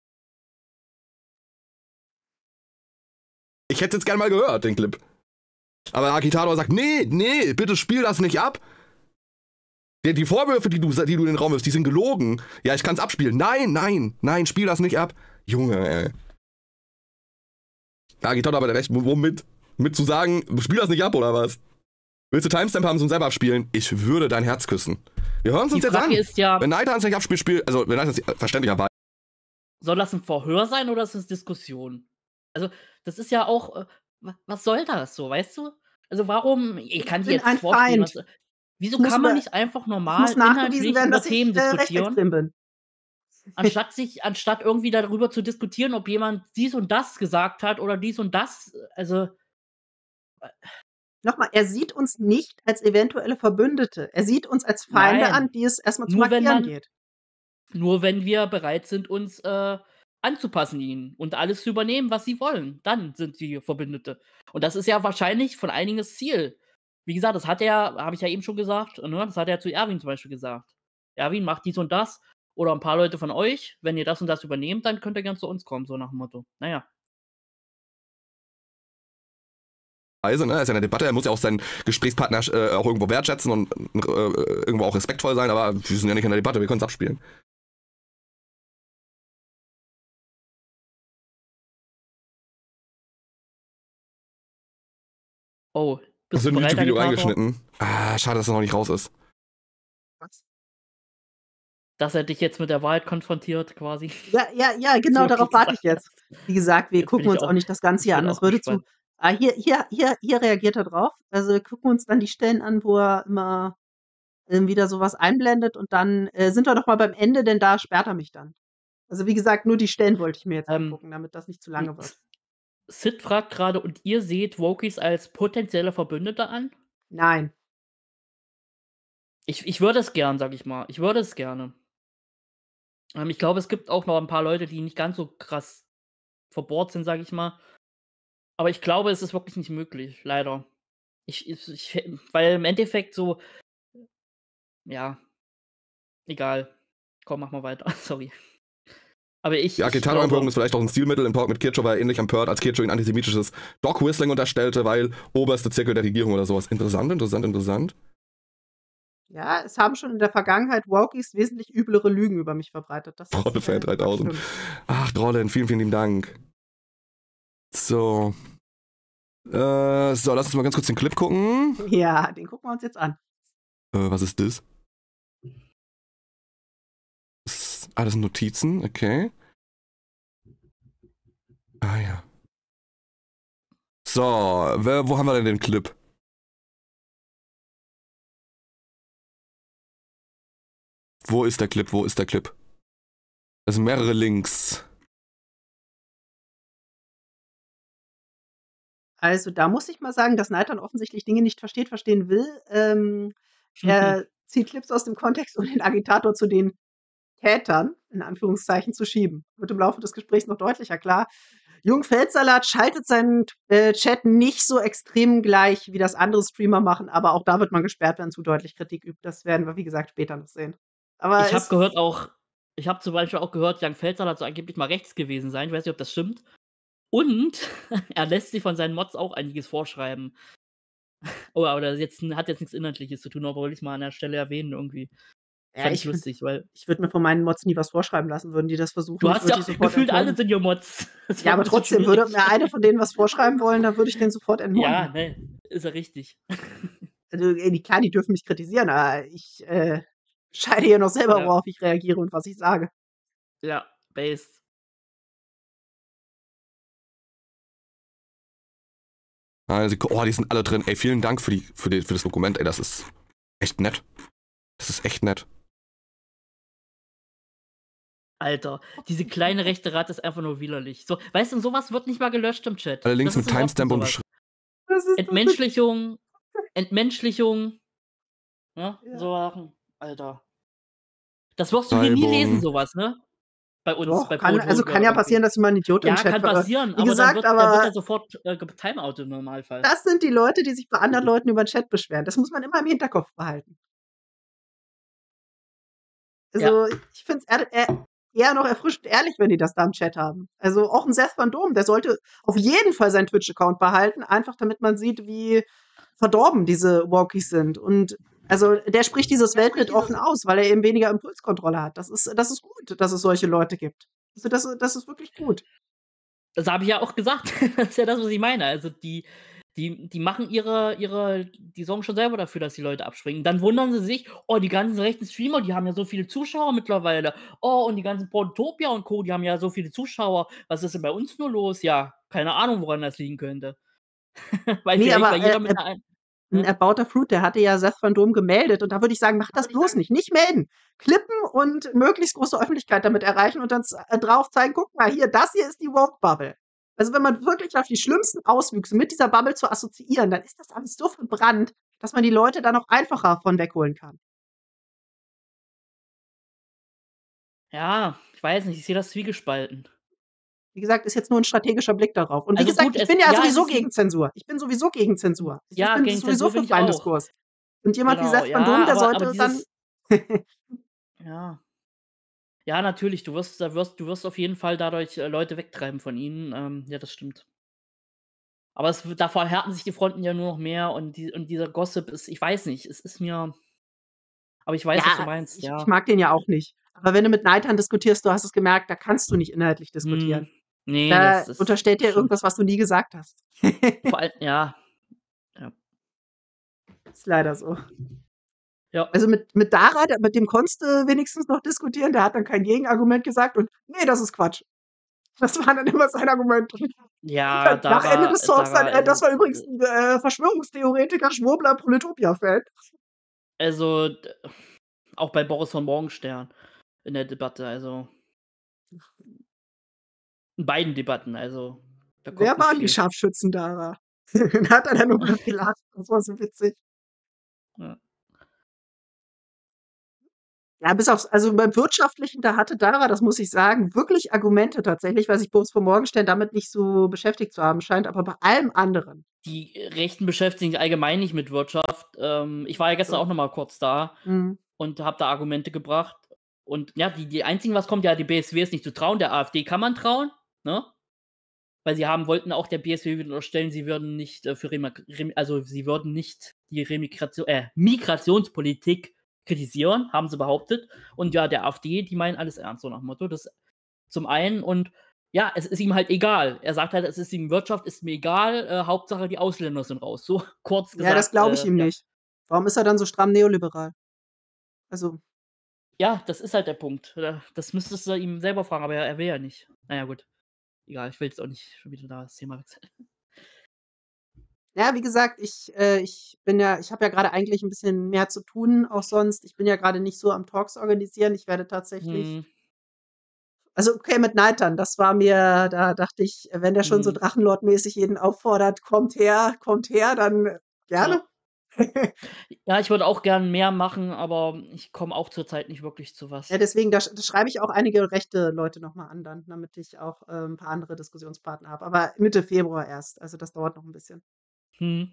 Ich hätte jetzt gerne mal gehört, den Clip. Aber Agitator sagt, nee, nee, bitte spiel das nicht ab. Die, die Vorwürfe, die du, die du in den Raum wirfst, die sind gelogen. Ja, ich kann's abspielen. Nein, nein, nein, spiel das nicht ab. Junge, ey. Der Agitator hat aber recht, womit? Mit zu sagen, spiel das nicht ab, oder was? Willst du Timestamp haben zum selber abspielen? Ich würde dein Herz küssen. Wir hören es Die uns jetzt Frage an. ist ja, Wenn Neidhans nicht abspielt, spielt, also wenn Neidhans nicht, verständlicherweise. soll das ein Verhör sein oder ist das Diskussion? Also, das ist ja auch, äh, wa was soll das so, weißt du? Also, warum ich Ich kann dir bin jetzt ein vorspielen, Feind. was wieso Es muss kann man über nicht einfach es muss normal nachgewiesen inhaltlich werden, über dass ich, Themen äh, diskutieren? rechtsextrem bin. Anstatt sich anstatt irgendwie darüber zu diskutieren, ob jemand dies und das gesagt hat oder dies und das, also Noch mal, er sieht uns nicht als eventuelle Verbündete. Er sieht uns als Feinde an, Nein. die es erst mal zu Nur wenn markieren man geht. nur wenn wir bereit sind, uns, äh, anzupassen ihnen und alles zu übernehmen, was sie wollen, dann sind sie Verbündete. Und das ist ja wahrscheinlich von einigen das Ziel. Wie gesagt, das hat er habe ich ja eben schon gesagt, ne, das hat er zu Erwin zum Beispiel gesagt. „Erwin, macht dies und das oder ein paar Leute von euch, wenn ihr das und das übernehmt, dann könnt ihr gern zu uns kommen“, so nach dem Motto. Na ja. Weise, ne? Er ist ja in der Debatte, er muss ja auch seinen Gesprächspartner äh, auch irgendwo wertschätzen und äh, irgendwo auch respektvoll sein, aber wir sind ja nicht in der Debatte, wir können es abspielen. Oh, Hast bist du du ein bereit, YouTube-Video Agitator? reingeschnitten? Ah, schade, dass er noch nicht raus ist. Was? Dass er dich jetzt mit der Wahrheit konfrontiert quasi. Ja, ja, ja, genau, Wirklich darauf warte ich gesagt jetzt. Wie gesagt, wir Jetzt bin gucken ich uns auch auch nicht das Ganze ich hier bin an. Das auch würde zu gespannt. ah, hier hier hier hier reagiert er drauf. Also, wir gucken uns dann die Stellen an, wo er immer, ähm, wieder so was einblendet und dann, äh, sind wir noch mal beim Ende, denn da sperrt er mich dann. Also, wie gesagt, nur die Stellen wollte ich mir jetzt Ähm, angucken, damit das nicht zu hm, lange wird. S Sid fragt grade: „Und ihr seht Wokies als potenzielle Verbündete an?“ Nein. Ich ich würde es gern, sage ich mal. Ich würde es gerne. Ähm, ich glaube, es gibt auch noch 'n paar Leute, die nicht ganz so krass verbohrt sind, sage ich mal. Aber ich glaube, es ist wirklich nicht möglich, leider. Ich ich ich weil im Endeffekt so ja. Egal. Komm, mach mal weiter. Sorry. Aber ich Die ich Agitator-Empörung glaube ist vielleicht auch ein Stilmittel. Im Talk mit Kirchhoff war er ähnlich empört, als Kirchhoff ihn antisemitisches Dog-Whistling unterstellte, weil oberste Zirkel der Regierung oder sowas. Interessant, interessant, interessant. Ja, es haben schon in der Vergangenheit Wokies wesentlich üblere Lügen über mich verbreitet. Das ist, Drollefan äh, das dreitausend. stimmt. Ach, Drollen, vielen, vielen lieben Dank. So. Äh, so, lass uns mal ganz kurz den Clip gucken. Ja, den gucken wir uns jetzt an. Äh, was ist das? Das ist alles Notizen, okay. Ah ja. So, wer, wo haben wir denn den Clip? Wo ist der Clip? Wo ist der Clip? Das sind mehrere Links. Also, da muss ich mal sagen, dass Neidhans offensichtlich Dinge nicht versteht, verstehen will. Ähm, er zieht Clips aus dem Kontext, um den Agitator zu den Tätern, in Anführungszeichen, zu schieben. Wird im Laufe des Gesprächs noch deutlicher klar. Jung Feldsalat schaltet seinen äh, Chat nicht so extrem gleich, wie das andere Streamer machen, aber auch da wird man gesperrt, wenn zu deutlich Kritik übt. Das werden wir, wie gesagt, später noch sehen. Aber Ich habe es gehört auch ich habe zum Beispiel auch gehört, Young Feldsalat soll angeblich mal rechts gewesen sein. Ich weiß nicht, ob das stimmt. Und er lässt sich von seinen Mods auch einiges vorschreiben. Oh, aber das jetzt hat jetzt nichts Inhaltliches zu tun, aber wollte ich's mal an der Stelle erwähnen irgendwie. ja, Fand ich ich würde lustig, weil ich würde mir von meinen Mods nie was vorschreiben lassen. Würden die das versuchen, du ich hast würde ja die auch sofort gefühlt alle entmobben. sind ja Mods. Das Ja, wird aber 'n bisschen trotzdem, würde schwierig. mir einer von denen was vorschreiben wollen, dann würde ich den sofort entmobben. Ja, ne, ist ja richtig. Also, äh, die klar, die dürfen mich kritisieren, aber ich, äh, entscheide ja noch selber, Ja. worauf ich reagiere und was ich sage. Ja, based. Also, oh, die sind alle drin. Ey, vielen Dank für, die, für, die, für das Dokument. Ey, das ist echt nett. Das ist echt nett. Alter, diese kleine rechte Ratte ist einfach nur widerlich. So, weißt du, sowas wird nicht mal gelöscht im Chat. Alle Links Das ist mit in Ordnung, Timestamp und sowas. Beschreibung. Das ist so witzig. Entmenschlichung, Entmenschlichung, ne, Ja. so Sachen, Alter. Das wirst du hier nie Beschreibung. lesen, sowas, ne? Bei uns, Doch, bei kann, Brot also Holt kann oder ja irgendwie. passieren, dass ich mal 'n Idiot im Ja, Chat kann verirre. passieren, Wie aber dann gesagt, wird dann wird aber er sofort, äh, getimeoutet im Normalfall. das sind die Leute, die sich bei anderen Leuten über 'n Chat beschweren. Das muss man immer im Hinterkopf behalten. Ja. Also, ich finde es ehr eher eher noch erfrischend ehrlich, wenn die das da im Chat haben. Also, auch 'n Seth Van Dom, der sollte auf jeden Fall seinen Twitch-Account behalten, einfach damit man sieht, wie verdorben diese Wokies sind. Und also, der spricht dieses Weltbild offen aus, weil er eben weniger Impulskontrolle hat. Das ist das ist gut, dass es solche Leute gibt. Also, das das ist wirklich gut. Das habe ich ja auch gesagt. Das ist ja das, was ich meine. Also, die Die die machen ihre ihre die sorgen schon selber dafür, dass die Leute abspringen. Dann wundern sie sich: „Oh, die ganzen rechten Streamer, die haben ja so viele Zuschauer mittlerweile. Oh, und die ganzen Pornotopia und Co., die haben ja so viele Zuschauer. Was ist denn bei uns nur los?“ Ja, keine Ahnung, woran das liegen könnte. Weil Ne, vielleicht aber, weil jeder äh, mit äh, 'ner ein 'n ne? About a Fruit, der hatte ja Seth Van Dom gemeldet und da würde ich sagen, mach das bloß nicht. Nicht melden. Klippen und möglichst große Öffentlichkeit damit erreichen und dann z äh, drauf zeigen: „Guck mal hier, das hier ist die Woke-Bubble.“ Also, wenn man wirklich auf die schlimmsten Auswüchse mit dieser Bubble zu assoziieren, dann ist das alles so verbrannt, dass man die Leute da noch einfacher von wegholen kann. Ja, ich weiß nicht, ich sehe das zwiegespalten. Wie gesagt, ist jetzt nur 'n strategischer Blick darauf. Und wie Also gesagt, gut, ich es bin ja ja, es sowieso ist 'n gegen Zensur. Ich bin sowieso gegen Zensur. Ich Ja, bin gegen sowieso Zensur für bin ich freien auch. Diskurs. Und jemand wie Genau, Seth Van ja, Dom, der aber aber sollte dann dieses Ja. Ja, natürlich, du wirst da wirst du wirst auf jeden Fall dadurch, äh, Leute wegtreiben von ihnen. Ähm, ja, das stimmt. Aber es w da verhärten sich die Fronten ja nur noch mehr und die und dieser Gossip ist ich weiß nicht, es ist mir aber ich weiß, was du Ja, meinst, ich ich ja. mag den ja auch nicht. Aber wenn du mit Neitan diskutierst, du hast es gemerkt, da kannst du nicht inhaltlich Mhm. diskutieren. Ne, das Da das unterstellt dir stimmt. irgendwas, was du nie gesagt hast. Vor allem ja. Ja. Ist leider so. Ja. Also, mit mit Dara, da mit dem konntest du wenigstens noch diskutieren, der hat dann kein Gegenargument gesagt und: „Ne, das ist Quatsch.“ Das war dann immer sein Argument. Und Ja, dann nach Ende Dara des Talks dann: Dara „Äh, das ist, war übrigens äh 'n, äh, Verschwörungstheoretiker, Schwurbler, Polytopia-Fan.“ Also, d auch bei Boris von Morgenstern in der Debatte, also in beiden Debatten, also da kommt Wer nicht waren die viel. Scharfschützen, Dara? Dann hat er dann nur noch gelacht. Das war so witzig. Ja. Ja, bis aufs also, beim Wirtschaftlichen, da hatte Dara, das muss ich sagen, wirklich Argumente tatsächlich, weil sich Boris von Morgenstern damit nicht so beschäftigt zu haben scheint, aber bei allem anderen Die Rechten beschäftigen sich allgemein nicht mit Wirtschaft. Ähm, ich war ja gestern So. auch noch mal kurz da Mhm. und habe da Argumente gebracht. Und ja, die die einzigen, was kommt, ja, die B S W ist nicht zu trauen, der AfD kann man trauen, ne? Weil sie haben wollten auch der B S W wieder unterstellen, sie würden nicht, äh, für Remak Rem also, sie würden nicht die Remigratio äh, Migrationspolitik kritisieren, haben sie behauptet. Und ja, der AfD, die meinen alles ernst, so nach dem Motto. Das zum einen und ja, es ist ihm halt egal. Er sagt halt, es ist ihm Wirtschaft ist mir egal, äh, Hauptsache die Ausländer sind raus. So kurz Ja, das gesagt, glaube ich äh, ihm ja. nicht. Warum ist er dann so stramm neoliberal? Also Ja, das ist halt der Punkt. Äh, das müsstest du ihm selber fragen, aber er er will ja nicht. Na ja, gut. Egal, ich will jetzt auch nicht schon wieder da das Thema wechseln. Ja, wie gesagt, ich äh, ich bin ja ich habe ja grade eigentlich 'n bisschen mehr zu tun auch sonst. Ich bin ja grade nicht so am Talks organisieren. Ich werde tatsächlich Mhm. Also, okay, mit Neitan, das war mir da dachte ich, wenn der schon so Mhm. Drachenlord-mäßig jeden auffordert: „Kommt her, kommt her“, dann gerne. Ja. Ja, ich würde auch gern mehr machen, aber ich komme auch zurzeit nicht wirklich zu Ja, was. deswegen, da sch da schreibe ich auch einige rechte Leute noch mal an dann, damit ich auch, äh, 'n paar andere Diskussionspartner habe, aber Mitte Februar erst. Also, das dauert noch 'n bisschen. Mhm.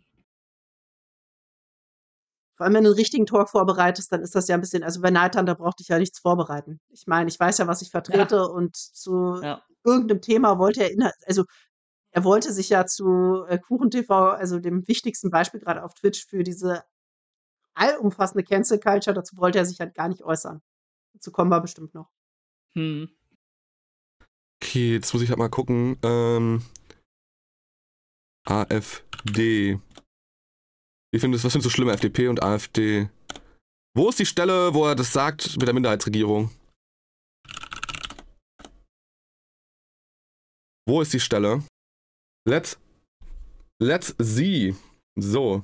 Vor allem, wenn du 'n richtigen Talk vorbereitest, dann ist das ja 'n bisschen also, bei Neitan, da brauchte ich ja nichts vorbereiten. Ich meine, ich weiß ja, was ich Ja. vertrete und zu Ja. irgend 'nem Thema wollte er inhal also, er wollte sich ja zu, äh, KuchenTV, also, dem wichtigsten Beispiel grade auf Twitch für diese allumfassende Cancel Culture, dazu wollte er sich halt gar nicht äußern. Dazu kommen wir bestimmt noch. Mhm. Okay, jetzt muss ich halt mal gucken. Ähm AfD. Wie findest was findest du schlimmer, F D P und AfD? Wo ist die Stelle, wo er das sagt mit der Minderheitsregierung? Wo ist die Stelle? Let's let's see. So.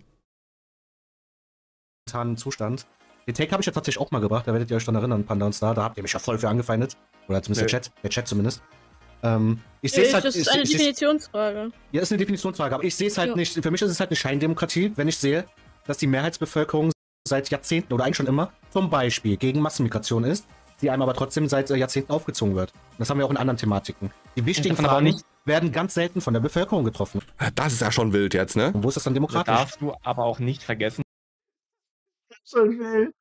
Zustand. Den Take habe ich ja tatsächlich auch mal gebracht, da werdet ihr euch dran erinnern, Panda und Star, da habt ihr mich ja voll für angefeindet. Oder zumindest Nee. der Chat, der Chat zumindest. Ähm, ich Ja, sehe es ich- halt. das ist ich- eine ich seh's- Definitionsfrage. Ja, ist eine Definitionsfrage, aber ich sehe es halt Ja. nicht, für mich ist es halt eine Scheindemokratie, wenn ich sehe, dass die Mehrheitsbevölkerung seit Jahrzehnten oder eigentlich schon immer zum Beispiel gegen Massenmigration ist, die einem aber trotzdem seit äh, Jahrzehnten aufgezogen wird. Das haben wir auch in anderen Thematiken. Die wichtigen davon aber Fragen nicht- werden ganz selten von der Bevölkerung getroffen. Das ist ja schon wild jetzt, ne? Und wo ist das dann Da demokratisch? darfst du aber auch nicht vergessen. Schon wild.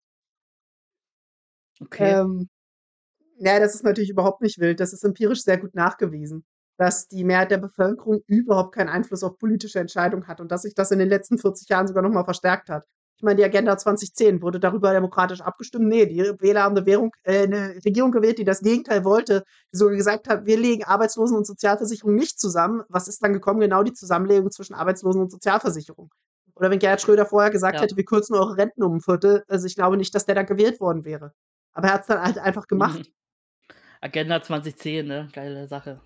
Okay. Ähm, ja, das ist natürlich überhaupt nicht wild. Das ist empirisch sehr gut nachgewiesen, dass die Mehrheit der Bevölkerung überhaupt keinen Einfluss auf politische Entscheidungen hat und dass sich das in den letzten vierzig Jahren sogar noch mal verstärkt hat. Ich meine, die Agenda zwanzig zehn, wurde darüber demokratisch abgestimmt? Nee, die Wähler haben eine Währung äh, 'ne Regierung gewählt, die das Gegenteil wollte, die sogar gesagt hat: „Wir legen Arbeitslosen und Sozialversicherung nicht zusammen." Was ist dann gekommen? Genau die Zusammenlegung zwischen Arbeitslosen und Sozialversicherung. Oder wenn Gerhard Schröder vorher gesagt Ja. hätte: „Wir kürzen eure Renten um 'n Viertel", also, ich glaube nicht, dass der dann gewählt worden wäre. Aber er hat's dann halt einfach gemacht. Agenda zwanzig zehn, ne? Geile Sache.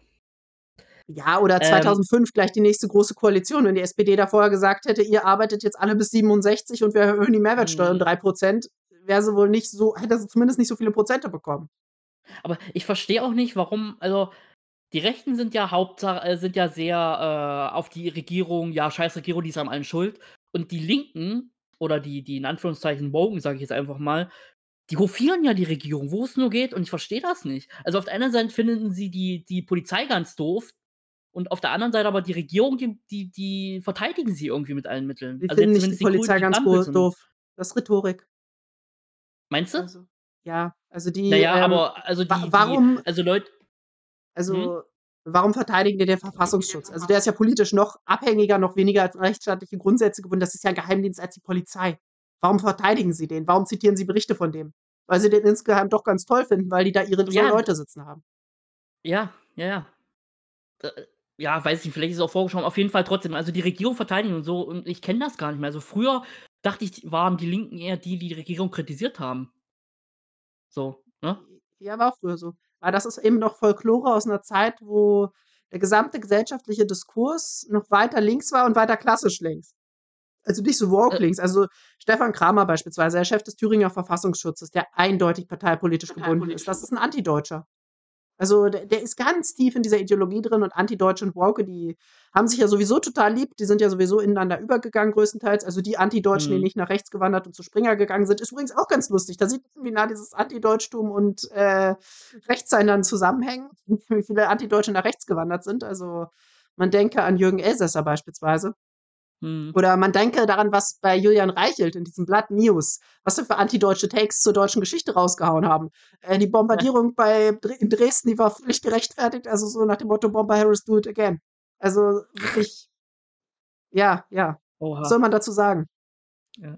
Ja, oder Ähm. zweitausendfünf gleich die nächste große Koalition. Wenn die S P D da vorher gesagt hätte: „Ihr arbeitet jetzt alle bis siebenundsechzig und wir erhöhen die Mehrwertsteuer um Mhm. drei Prozent", wäre sie wohl nicht so hätte sie zumindest nicht so viele Prozente bekommen. Aber ich verstehe auch nicht, warum also, die Rechten sind ja Hauptsache äh, sind ja sehr, äh, auf die Regierung ja, scheiß Regierung, die ist an allem schuld. Und die Linken oder die die in Anführungszeichen Woken, sage ich jetzt einfach mal, die hofieren ja die Regierung, wo es nur geht und ich verstehe das nicht. Also, auf der einen Seite finden sie die die Polizei ganz doof und auf der anderen Seite aber die Regierung, die die die verteidigen sie irgendwie mit allen Mitteln. Wir Also, finden jetzt nicht die zumindest die Grünen, Polizei die ganz Trampels go und doof. Das ist Rhetorik. Meinst du? Also, ja, also Na die, ja, ähm aber also wa die die warum also Leut mhm. also, warum verteidigen die den Verfassungsschutz? Also, der ist ja politisch noch abhängiger, noch weniger als rechtsstaatliche Grundsätze gebunden. Das ist ja 'n Geheimdienst als die Polizei. Warum verteidigen sie den? Warum zitieren sie Berichte von dem? Weil sie den insgeheim doch ganz toll finden, weil die da ihre so Ja. Leute sitzen haben. Ja, ja, ja. Äh, ja, weiß ich nicht, vielleicht ist es auch vorgeschoben. Auf jeden Fall trotzdem, also die Regierung verteidigen und so und ich kenne das gar nicht mehr. Also, früher dachte ich, waren die Linken eher die, die die Regierung kritisiert haben. So, ne? Ja, war auch früher so. Aber das ist eben noch Folklore aus 'ner Zeit, wo der gesamte gesellschaftliche Diskurs noch weiter links war und weiter klassisch links. Also, nicht so woke Äh. links. Also, Stefan Kramer beispielsweise, der Chef des Thüringer Verfassungsschutzes, der eindeutig parteipolitisch gebunden ist. Das ist 'n Antideutscher. Also, der der ist ganz tief in dieser Ideologie drin und Antideutsche und Woke, die haben sich ja sowieso total lieb. Die sind ja sowieso ineinander übergegangen größtenteils. Also, die Antideutschen, die Mhm. nicht nach rechts gewandert und zu Springer gegangen sind, ist übrigens auch ganz lustig. Da sieht man, wie nah dieses Antideutschtum und, äh, Rechtssein dann zusammenhängen, wie viele Antideutsche nach rechts gewandert sind. Also, man denke an Jürgen Elsässer beispielsweise. Mhm. Oder man denke daran, was bei Julian Reichelt in diesem Blatt News was sie für antideutsche Takes zur deutschen Geschichte rausgehauen haben. Äh, die Bombardierung bei Dre in Dresden, die war völlig gerechtfertigt, also so nach dem Motto: „Bomber Harris, do it again." Also, wirklich ja, ja. Was Oha. soll man dazu sagen? Ja.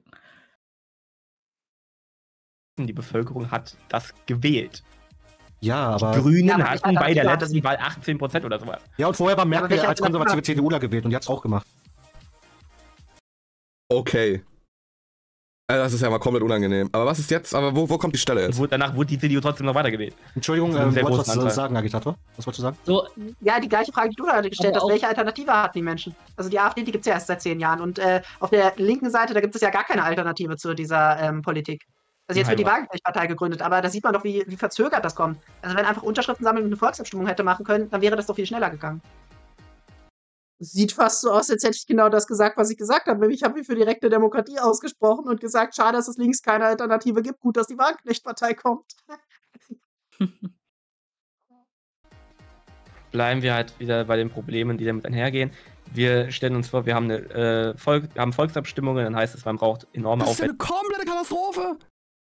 Die Bevölkerung hat das gewählt. Ja, aber. Die Grünen Ja, aber hatten welche bei der Alternative hatte letzten sie? Wahl achtzehn Prozent oder sowas. Ja, und vorher war Aber Merkel welche als Alternative konservative hatten sie? CDUler gewählt und die hat's auch gemacht. Okay. Also, das ist ja mal komplett unangenehm. Aber was ist jetzt? Aber wo, wo kommt die Stelle Und jetzt? wurde, danach wurde die C D U trotzdem noch weitergewählt. Entschuldigung, Zu einem ähm, sehr du wolltest großen was äh, Anteil. sagen, Agitator? Was wolltest du sagen? So, Ja, die gleiche Frage, die du gerade gestellt Aber hast. auch- Welche Alternative hatten die Menschen? Also, die AfD, die gibt's ja erst seit zehn Jahren und, äh, auf der linken Seite, da gibt es ja gar keine Alternative zu dieser, ähm, Politik. Also, jetzt wird die Heimat. Wagenknecht-Partei gegründet, aber da sieht man doch, wie wie verzögert das kommt. Also, wenn einfach Unterschriften sammeln und 'ne Volksabstimmung hätte machen können, dann wäre das doch viel schneller gegangen. Sieht fast so aus, als hätte ich genau das gesagt, was ich gesagt habe. Nämlich, ich habe mich für direkte Demokratie ausgesprochen und gesagt: „Schade, dass es links keine Alternative gibt. Gut, dass die Wagenknecht-Partei kommt." Bleiben wir halt wieder bei den Problemen, die damit einhergehen. Wir stellen uns vor, wir haben eine äh, Volk, wir haben Volksabstimmungen, dann heißt es, man braucht enorme Das ist ja Aufwendungen. eine komplette Katastrophe.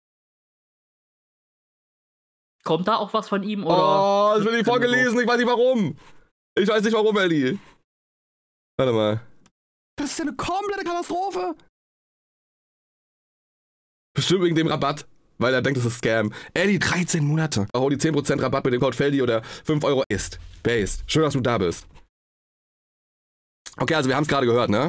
kommt da auch was von ihm oder? Oh, das wird nicht vorgelesen. Ich weiß nicht warum. Ich weiß nicht warum, Ellie. Warte mal. Das ist ja eine komplette Katastrophe. Bestimmt wegen dem Rabatt. Weil er denkt, das ist Scam. Ellie, dreizehn Monate. Hau die zehn Prozent Rabatt mit dem Code Feldi oder fünf Euro ist. Based. Schön, dass du da bist. Okay, also wir haben es gerade gehört, ne?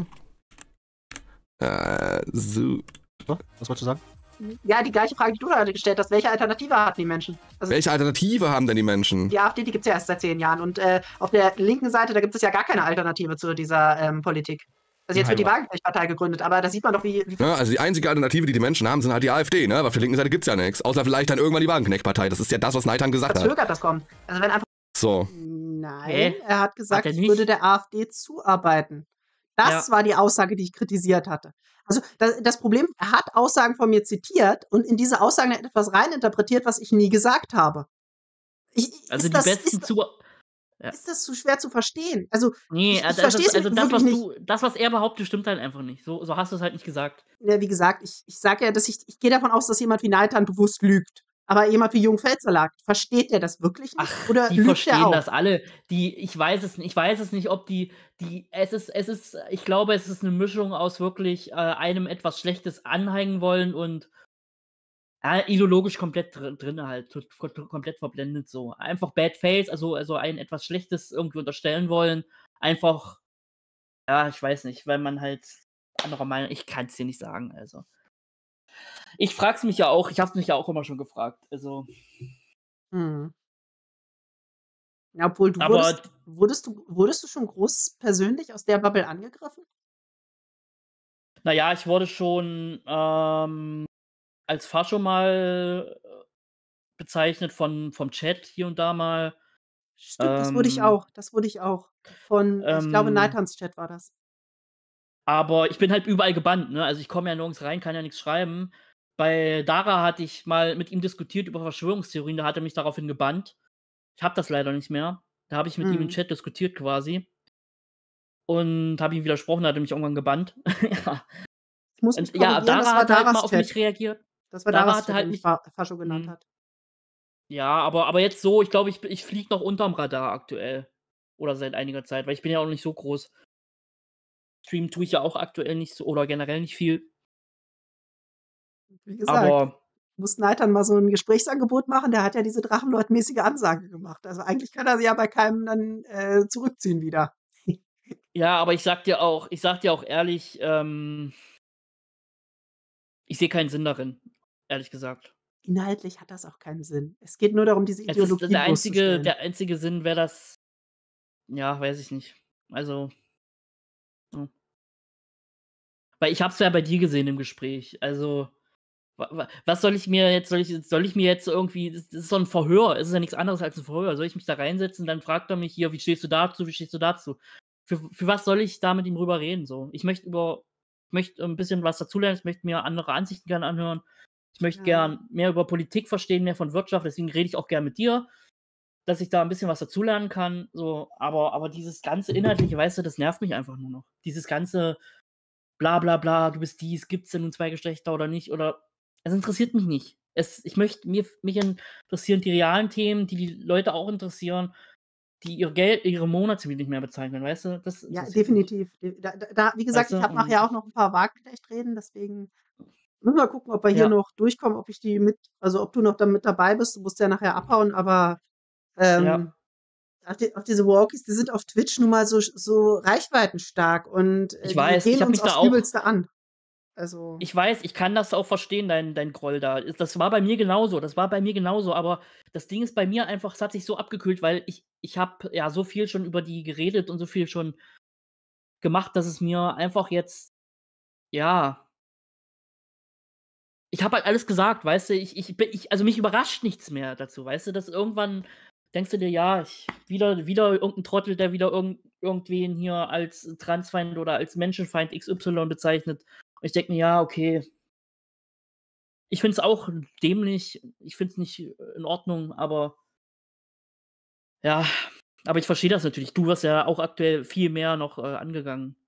Äh, so. So, was wolltest du sagen? Ja, die gleiche Frage, die du gerade gestellt hast. Welche Alternative hatten die Menschen? Also, Welche Alternative haben denn die Menschen? die AfD, die gibt's ja erst seit zehn Jahren und, äh, auf der linken Seite, da gibt es ja gar keine Alternative zu dieser, ähm, Politik. Also, jetzt wird die Heimat. Wagenknecht-Partei gegründet, aber da sieht man doch, wie wie Ja, also die einzige Alternative, die die Menschen haben, sind halt die AfD, ne? Aber auf der linken Seite gibt's ja nichts. Außer vielleicht dann irgendwann die Wagenknecht-Partei. Das ist ja das, was Neidhan gesagt hat. verzögert das kommt. Also, wenn einfach So. Nein, Hä? er hat gesagt, er ich nicht? würde der AfD zuarbeiten. Das Ja. war die Aussage, die ich kritisiert hatte. Also, da das Problem, er hat Aussagen von mir zitiert und in diese Aussagen etwas reininterpretiert, was ich nie gesagt habe. Ich ich Also ist die das besten ist zu Ja. ist das zu schwer zu verstehen? Also, Nee, ich also ich verstehe es also das, wirklich was nicht. du das, was er behauptet, stimmt halt einfach nicht. So so hast du's halt nicht gesagt. Ja, wie gesagt, ich ich sage ja, dass ich ich gehe davon aus, dass jemand wie Neidhan bewusst lügt. Aber jemand wie Jungfeldsalat, versteht der das wirklich nicht? Ach, Oder die lügt der verstehen auch? das alle. Die, ich weiß es nicht, ich weiß es nicht, ob die, die, es ist, es ist, ich glaube, es ist eine Mischung aus wirklich äh, einem etwas Schlechtes anhängen wollen und ja, ideologisch komplett drin, drin halt, tot- tot- komplett verblendet so. Einfach Bad Face, also, also ein etwas Schlechtes irgendwie unterstellen wollen. Einfach, ja, ich weiß nicht, weil man halt anderer Meinung, ich kann es dir nicht sagen, also. Ich frag's mich ja auch, ich hab's mich ja auch immer schon gefragt, also. Mhm. Ja, obwohl du Aber wurdest wurdest du wurdest du schon groß persönlich aus der Bubble angegriffen? naja, ich wurde schon ähm, als Fascho mal äh, bezeichnet von, vom Chat hier und da mal. Stimmt, das wurde ich Ähm, auch. Das wurde ich auch. Von, äh, ich glaube, ähm, Neithans Chat war das. aber ich bin halt überall gebannt, ne? Also ich komme ja nirgends rein, kann ja nichts schreiben. Bei Dara hatte ich mal mit ihm diskutiert über Verschwörungstheorien, da hat er mich daraufhin gebannt. Ich habe das leider nicht mehr. Da habe ich mit ihm im Mhm. Chat diskutiert quasi und habe ihm widersprochen, da hat er mich irgendwann gebannt. Ja. Ich muss mich Und ja, korrigieren, das Dara war hatte halt mal Daras auf Chat. mich reagiert. Das war Dara Daras hatte Chat, der halt mich mich Fa Fascho genannt mhm. hat. Ja, aber aber jetzt so, ich glaube, ich ich fliege noch unterm Radar aktuell oder seit einiger Zeit, weil ich bin ja auch nicht so groß. Streamen tue ich ja auch aktuell nicht so oder generell nicht viel. Wie gesagt, Aber muss Neithan mal so 'n Gesprächsangebot machen, der hat ja diese Drachenlord-mäßige Ansage gemacht. Also, eigentlich kann er sie ja bei keinem dann, äh, zurückziehen wieder. ja, aber ich sage dir auch ich sage dir auch ehrlich, ähm ich sehe keinen Sinn darin, ehrlich gesagt. Inhaltlich hat das auch keinen Sinn. Es geht nur darum, diese Es ist Ideologie der einzige bloßzustellen. der einzige Sinn wäre das ja, weiß ich nicht. Also, hm. Weil ich habe es ja bei dir gesehen im Gespräch. Also, wa wa was soll ich mir jetzt soll ich soll ich mir jetzt irgendwie das das ist so 'n Verhör. Es ist ja nichts anderes als 'n Verhör. Soll ich mich da reinsetzen, dann fragt er mich hier: „Wie stehst du dazu? Wie stehst du dazu?“ Für für was soll ich da mit ihm drüber reden so? Ich möchte über ich möchte 'n bisschen was dazulernen, ich möchte mir andere Ansichten gern anhören. Ich möchte Ja. gern mehr über Politik verstehen, mehr von Wirtschaft, deswegen rede ich auch gern mit dir, dass ich da 'n bisschen was dazulernen kann, so. Aber aber dieses ganze Inhaltliche, weißt du, das nervt mich einfach nur noch. Dieses ganze bla bla bla, du bist dies, gibt's denn nun zwei Geschlechter oder nicht oder es interessiert mich nicht. Es ich möchte mir mich interessieren die realen Themen, die die Leute auch interessieren, die ihr Geld ihre Monatsmiete nicht mehr bezahlen können, weißt du? Das Ja, interessiert mich. definitiv. De da da da wie gesagt, Weißt ich du? habe Und nachher auch noch 'n paar Wagenknecht-Reden, deswegen müssen wir gucken, ob wir hier ja. noch durchkommen, ob ich die mit also, ob du noch da mit dabei bist. Du musst ja nachher abhauen, aber, Ja. ähm, auch die auch diese Walkies, die sind auf Twitch nun mal so sch so reichweitenstark und, äh, Ich die weiß, ich gehen habe uns mich da aufs auch Übelste an. Also ich weiß, ich kann das auch verstehen, dein dein Groll da. Ist das war bei mir genauso. Das war bei mir genauso, aber das Ding ist bei mir einfach, es hat sich so abgekühlt, weil ich ich habe ja so viel schon über die geredet und so viel schon gemacht, dass es mir einfach jetzt ja ich habe halt alles gesagt, weißt du? Ich ich bin ich also, mich überrascht nichts mehr dazu, weißt du? Dass irgendwann denkst du dir: „Ja, ich wieder wieder irgend 'n Trottel, der wieder irgend irgendwen hier als Transfeind oder als Menschenfeind X Y bezeichnet.“ Und ich denke mir: „Ja, okay.“ Ich finde es auch dämlich. Ich finde es nicht in Ordnung, aber ja, aber ich verstehe das natürlich. Du wirst ja auch aktuell viel mehr noch, äh, angegangen.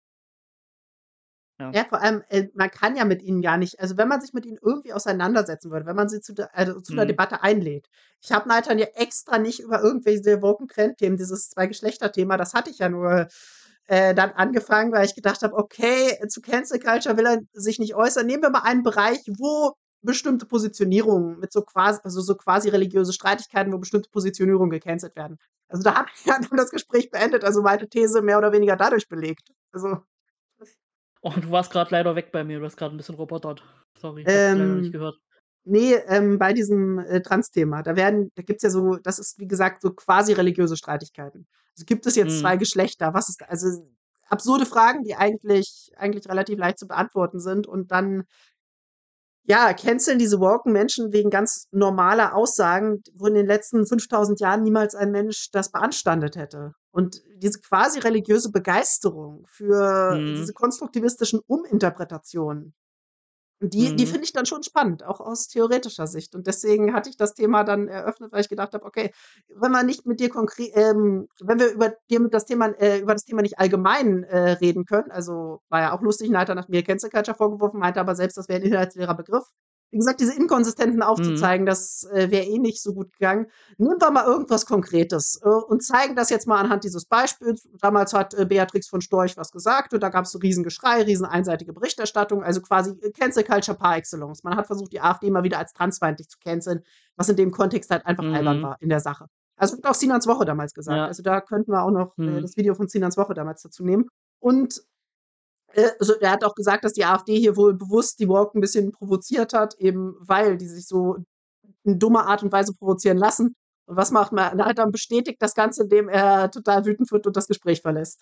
Ja. ja, vor allem, äh, man kann ja mit ihnen gar nicht also, wenn man sich mit ihnen irgendwie auseinandersetzen würde, wenn man sie zu der also, zu 'ner Mhm. Debatte einlädt. Ich habe Neithan ja extra nicht über irgendwelche woken Trendthemen, dieses Zwei-Geschlechter-Thema, das hatte ich ja nur, äh, dann angefangen, weil ich gedacht habe: „Okay, zu Cancel Culture will er sich nicht äußern.“ Nehmen wir mal einen Bereich, wo bestimmte Positionierungen mit so quasi also, so quasi religiöse Streitigkeiten, wo bestimmte Positionierungen gecancelt werden. Also, da habe ich ja dann das Gespräch beendet, also, meine These mehr oder weniger dadurch belegt. Also Oh, du warst grad leider weg bei mir. Du hast grad 'n bisschen robotert. Sorry, ich habe dich leider nicht Ähm, gehört. ne, ähm, bei diesem, äh, Trans-Thema, da werden da gibt's ja so das ist, wie gesagt, so quasi religiöse Streitigkeiten. Also, gibt es jetzt zwei Mhm. Geschlechter? Was ist also, absurde Fragen, die eigentlich eigentlich relativ leicht zu beantworten sind und dann ja, canceln diese woken Menschen wegen ganz normaler Aussagen, wo in den letzten fünftausend Jahren niemals ein Mensch das beanstandet hätte. Und diese quasi religiöse Begeisterung für Mhm. diese konstruktivistischen Uminterpretationen die die Mhm. finde ich dann schon spannend, auch aus theoretischer Sicht. Und deswegen hatte ich das Thema dann eröffnet, weil ich gedacht habe: „Okay, wenn man nicht mit dir konkre ähm, wenn wir über dir das Thema äh, über das Thema nicht allgemein, äh, reden können“, also, war ja auch lustig, Neithan hat mir Cancel Culture vorgeworfen, meinte aber selbst, das wäre 'n inhaltsleerer Begriff. wie gesagt, diese Inkonsistenzen aufzuzeigen, das äh, wäre eh nicht so gut gegangen. Nehmen wir mal irgendwas Konkretes äh, und zeigen das jetzt mal anhand dieses Beispiels. Damals hat äh, Beatrix von Storch was gesagt und da gab es so riesen Geschrei, riesen einseitige Berichterstattung, also quasi äh, Cancel Culture par excellence. Man hat versucht, die AfD mal wieder als transfeindlich zu canceln, was in dem Kontext halt einfach albern Mhm. war in der Sache. Also hat auch Sinans Woche damals gesagt. Ja. Also da könnten wir auch noch äh, Mhm. das Video von Sinans Woche damals dazu nehmen. Und äh, also er hat auch gesagt, dass die AfD hier wohl bewusst die Woke ein bisschen provoziert hat, eben weil die sich so in dummer Art und Weise provozieren lassen. Und was macht man? Er hat dann bestätigt das Ganze, indem er total wütend wird und das Gespräch verlässt.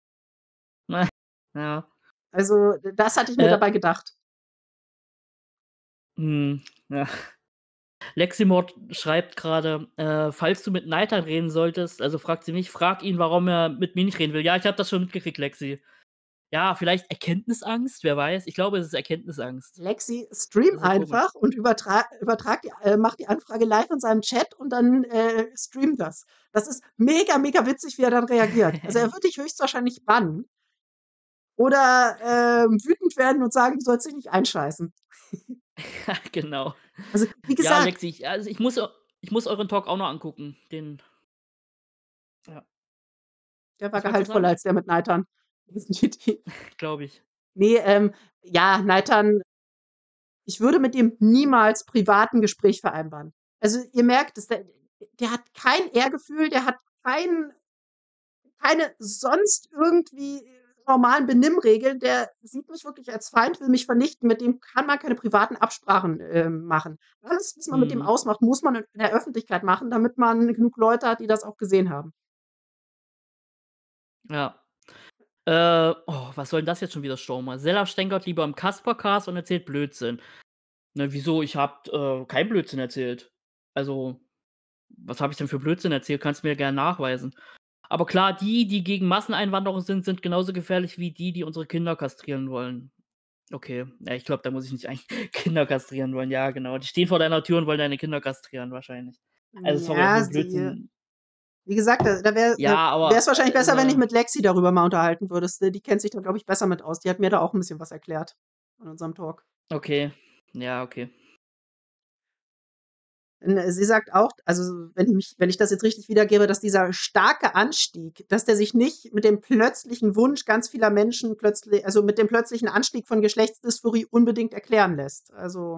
Ja. Also das hatte ich mir Äh. dabei gedacht. Hm, ja. Leximord schreibt gerade, äh, falls du mit Neitern reden solltest, also fragt sie mich, frag ihn, warum er mit mir nicht reden will. Ja, ich habe das schon mitgekriegt, Lexi. Ja, vielleicht Erkenntnisangst, wer weiß. Ich glaube, es ist Erkenntnisangst. Lexi, stream Das ist ja komisch. einfach und übertrag, übertrag die, äh, mach die Anfrage live in seinem Chat und dann äh, stream das. Das ist mega, mega witzig, wie er dann reagiert. Also er wird dich höchstwahrscheinlich bannen oder ähm, wütend werden und sagen, du sollst dich nicht einscheißen. Ja, genau. Also wie Ja, gesagt, Lexi, ich, also ich muss, ich muss euren Talk auch noch angucken. Den, der war was wolltest du gehaltvoller sagen? als der mit Neitern. Definitiv. Glaube ich. Nee, ähm, ja, Neitern, ich würde mit dem niemals privat 'n Gespräch vereinbaren. Also, ihr merkt es, der der hat kein Ehrgefühl, der hat kein keine sonst irgendwie normalen Benimmregeln. Der sieht mich wirklich als Feind, will mich vernichten. Mit dem kann man keine privaten Absprachen, ähm, machen. Alles, was man mit dem Mhm. ausmacht, muss man in der Öffentlichkeit machen, damit man genug Leute hat, die das auch gesehen haben. Ja. Äh, oh, was soll denn das jetzt schon wieder, Stürmer? Sella stänkert lieber im Kaspercast und erzählt Blödsinn. Ne, wieso? Ich habe äh, keinen Blödsinn erzählt. Also, was habe ich denn für Blödsinn erzählt? Kannst du mir gerne nachweisen. Aber klar, die, die gegen Masseneinwanderung sind, sind genauso gefährlich wie die, die unsere Kinder kastrieren wollen. Okay, ja, ich glaube, da muss ich nicht eigentlich Kinder kastrieren wollen. Ja, genau. Die stehen vor deiner Tür und wollen deine Kinder kastrieren, wahrscheinlich. Also, sorry, Ja, also sie Blödsinn. wie gesagt, da da wäre Ja, äh, aber, wäre es wahrscheinlich besser, wenn dich also mit Lexi darüber mal unterhalten würdest. Die kennt sich da, glaube ich, besser mit aus. Die hat mir da auch 'n bisschen was erklärt in unserem Talk. Okay. Ja, okay. N sie sagt auch, also wenn ich mich wenn ich das jetzt richtig wiedergebe, dass dieser starke Anstieg, dass der sich nicht mit dem plötzlichen Wunsch ganz vieler Menschen plötzlich also mit dem plötzlichen Anstieg von Geschlechtsdysphorie unbedingt erklären lässt. Also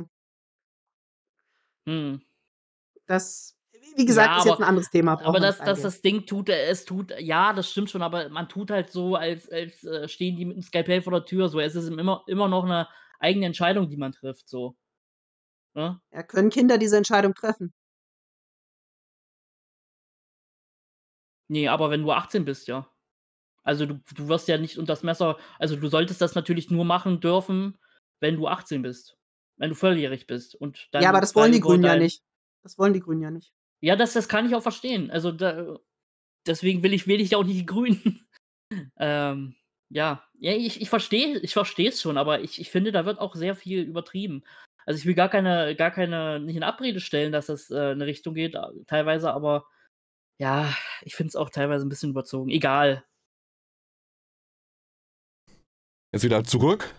Mhm. das, wie gesagt, Ja, ist jetzt 'n aber anderes Thema, brauchen aber wir nicht das das eingehen. das Ding tut äh, es tut ja, das stimmt schon, aber man tut halt so, als als, äh, stehen die mit 'm Skalpell vor der Tür so. Es ist immer immer noch 'ne eigene Entscheidung, die man trifft so, ne? Ja, können Kinder diese Entscheidung treffen? Ne, aber wenn du achtzehn bist, ja. Also, du du wirst ja nicht unters Messer also, du solltest das natürlich nur machen dürfen, wenn du achtzehn bist, wenn du volljährig bist und Ja, aber dann das frei wollen die über Grünen ja dein nicht. Das wollen die Grünen ja nicht. Ja, das das kann ich auch verstehen. Also, da deswegen will ich wähle ich ja auch nicht die Grünen. Ähm, ja. Ja, ich ich verstehe ich verstehe es schon, aber ich ich finde, da wird auch sehr viel übertrieben. Also, ich will gar keine gar keine nicht in Abrede stellen, dass das, äh, in 'ne Richtung geht, a teilweise, aber ja, ich finde es auch teilweise 'n bisschen überzogen. Egal. Jetzt wieder zurück.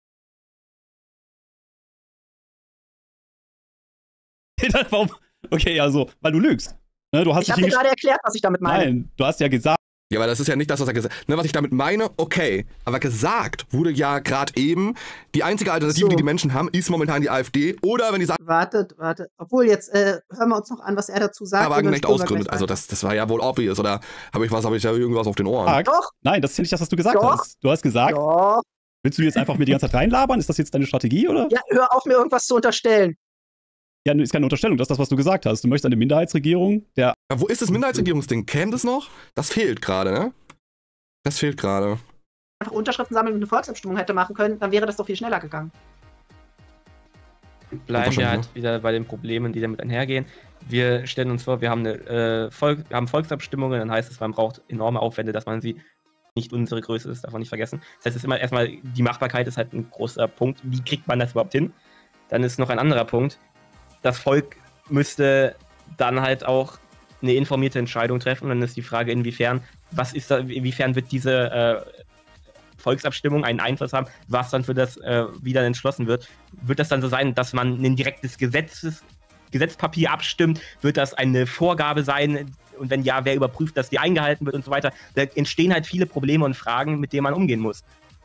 Warum? Okay, also, weil du lügst. Ne, du hast Ich dich habe dir hingesch gerade erklärt, was ich damit meine. Nein, du hast ja gesagt, Ja, aber das ist ja nicht das, was er gesagt hat. Ne, was ich damit meine, okay. Aber gesagt wurde ja gerade eben, die einzige Alternative, So. die die Menschen haben, ist momentan die AfD. Oder wenn die sagen, Wartet, wartet. Obwohl, jetzt äh, hören wir uns noch an, was er dazu sagt. Herr und dann Wagenknecht spielen wir ausgründet. gleich Also weiter. das, das war ja wohl obvious. Oder habe ich was, habe ich ja irgendwas auf den Ohren? Sagt- Doch, nein, das ist ja nicht das, was du gesagt Doch. hast. Du hast gesagt, doch. willst du jetzt einfach mir die ganze Zeit reinlabern? Ist das jetzt deine Strategie, oder? Ja, hör auf, mir irgendwas zu unterstellen. Ja, ist keine Unterstellung, das ist das, was du gesagt hast. Du möchtest eine Minderheitsregierung, der Ja, wo ist das Minderheitsregierungsding? Käme das noch? Das fehlt gerade, ne? Das fehlt gerade. Einfach Unterschriften sammeln und eine Volksabstimmung hätte machen können, dann wäre das doch viel schneller gegangen. Bleiben wir Wahrscheinlich, halt wieder bei den Problemen, die damit einhergehen. Wir stellen uns vor, wir haben, eine, äh, Volk, wir haben Volksabstimmungen, dann heißt es, man braucht enorme Aufwände, dass man sie nicht unsere Größe ist, darf man nicht vergessen. Das heißt, es ist immer erstmal, die Machbarkeit ist halt ein großer Punkt. Wie kriegt man das überhaupt hin? Dann ist noch ein anderer Punkt. Das Volk müsste dann halt auch eine informierte Entscheidung treffen. Und dann ist die Frage, inwiefern, was ist da, inwiefern wird diese äh, Volksabstimmung einen Einfluss haben, was dann für das äh, wie dann entschlossen wird. Wird das dann so sein, dass man ein direktes Gesetzes, Gesetzpapier abstimmt? Wird das eine Vorgabe sein? Und wenn ja, wer überprüft, dass die eingehalten wird und so weiter? Da entstehen halt viele Probleme und Fragen, mit denen man umgehen muss.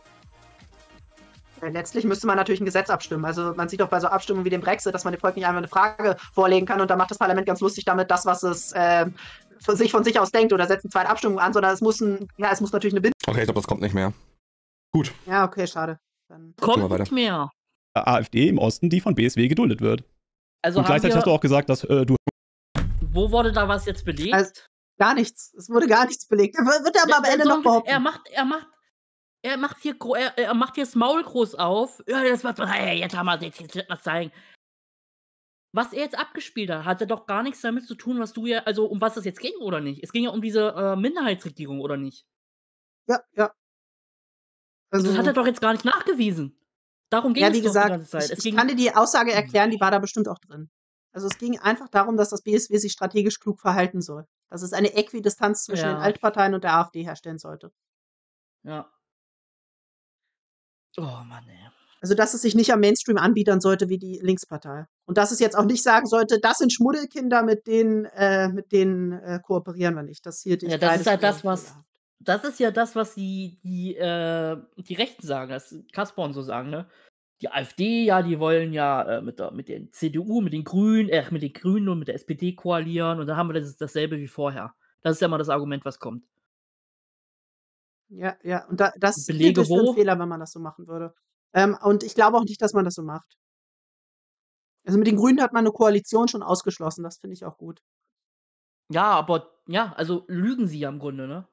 Ja, letztlich müsste man natürlich ein Gesetz abstimmen. Also man sieht auch bei so Abstimmungen wie dem Brexit, dass man dem Volk nicht einfach eine Frage vorlegen kann und dann macht das Parlament ganz lustig damit das, was es äh, für sich von sich aus denkt oder setzt eine zweite Abstimmung an, sondern es muss ein, ja, es muss natürlich eine Bindung. Okay, ich glaube, das kommt nicht mehr. Gut. Ja, okay, schade. Dann Kommt wir weiter. nicht mehr. AfD im Osten, die von B S W geduldet wird. Also Und haben gleichzeitig wir, hast du auch gesagt, dass äh, du. wo wurde da was jetzt belegt? Also, gar nichts. Es wurde gar nichts belegt. Er wird er aber am Ja, Ende also, noch behaupten. Er macht, er macht, er macht hier, gro- er, er macht hier das Maul groß auf. Ja, das wird, hey, jetzt haben wir, jetzt, jetzt wird man zeigen. Was er jetzt abgespielt hat, hatte doch gar nichts damit zu tun, was du ja, also um was es jetzt ging oder nicht. Es ging ja um diese äh, Minderheitsregierung oder nicht. Ja, ja. Also, Also, das hat er doch jetzt gar nicht nachgewiesen. Darum ging ja, es wie doch die gesagt, ganze Zeit. ich, Es ich ging, kann dir die Aussage erklären, die war da bestimmt auch drin. Also es ging einfach darum, dass das B S W sich strategisch klug verhalten soll. Dass es eine Äquidistanz zwischen den Ja. Altparteien und der AfD herstellen sollte. ja. Oh Mann, ey. Also dass es sich nicht am Mainstream anbiedern sollte wie die Linkspartei. Und dass es jetzt auch nicht sagen sollte, das sind Schmuddelkinder, mit denen, äh, mit denen äh, kooperieren wir nicht. Das hielt ich Ja, das beides ist halt für das, was, fehlerhaft. das ist ja das, was die, die, äh, die Rechten sagen, das Kasper und so sagen, ne? Die AfD, ja, die wollen ja äh, mit, der, mit den C D U, mit den Grünen, äh, mit den Grünen und mit der S P D koalieren und dann haben wir das, dasselbe wie vorher. Das ist ja mal das Argument, was kommt. Ja, ja. Und da, das hielt Belege ich für einen wo? Fehler, wenn man das so machen würde. Ähm, und ich glaube auch nicht, dass man das so macht. Also mit den Grünen hat man eine Koalition schon ausgeschlossen. Das finde ich auch gut. Ja, aber, ja, also lügen sie ja im Grunde, ne?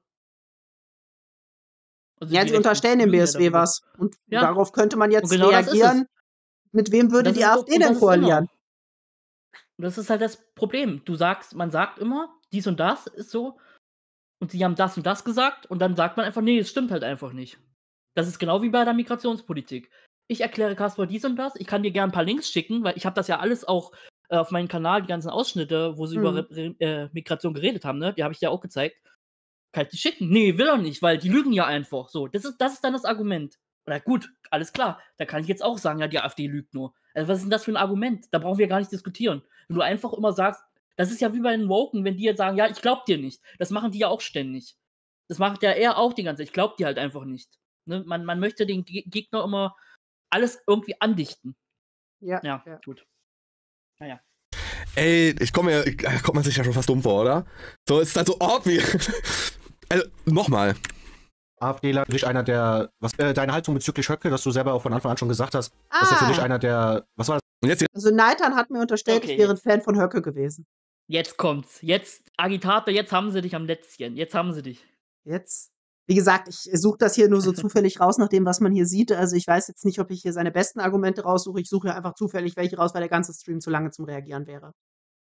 Also Ja, die sie Rechten unterstellen dem lügen B ja S W darüber. was. Und Ja, darauf könnte man und jetzt genau das ist es. reagieren. Mit wem Und würde das die ist auch, AfD und denn das ist genau. koalieren? Und das ist halt das Problem. Du sagst, man sagt immer, dies und das ist so. Und sie haben das und das gesagt. Und dann sagt man einfach, nee, es stimmt halt einfach nicht. Das ist genau wie bei der Migrationspolitik. Ich erkläre Kasper dies und das. Ich kann dir gerne ein paar Links schicken, weil ich habe das ja alles auch äh, auf meinem Kanal, die ganzen Ausschnitte, wo sie über Mhm. Re Re äh, Migration geredet haben, ne? Die habe ich dir auch gezeigt. Kann ich die schicken? Nee, will er nicht, weil die lügen ja einfach. So, das ist, das ist dann das Argument. Na gut, alles klar. Da kann ich jetzt auch sagen, ja, die AfD lügt nur. Also, was ist denn das für ein Argument? Da brauchen wir gar nicht diskutieren. Wenn du einfach immer sagst, das ist ja wie bei den Woken, wenn die jetzt sagen, ja, ich glaub dir nicht. Das machen die ja auch ständig. Das macht ja er auch die ganze Zeit. Ich glaub dir halt einfach nicht. Ne? Man, man möchte den Ge Gegner immer alles irgendwie andichten. Ja, Ja, ja. gut. Naja. Ey, ich komme mir, äh, kommt man sich ja schon fast dumm vor, oder? So, es ist halt so obvious. Also, nochmal. AfDler für dich einer der, was, äh, deine Haltung bezüglich Höcke, dass du selber auch von Anfang an schon gesagt hast, dass er für dich Ah, einer der, was war das? Und jetzt die also Neitan hat mir unterstellt, Okay, ich wäre ein jetzt. Fan von Höcke gewesen. Jetzt kommt's. Jetzt, Agitator, jetzt haben sie dich am Lätzchen. Jetzt haben sie dich. Jetzt, wie gesagt, ich suche das hier nur so zufällig raus, nach dem, was man hier sieht. Also ich weiß jetzt nicht, ob ich hier seine besten Argumente raussuche. Ich suche hier einfach zufällig welche raus, weil der ganze Stream zu lange zum Reagieren wäre.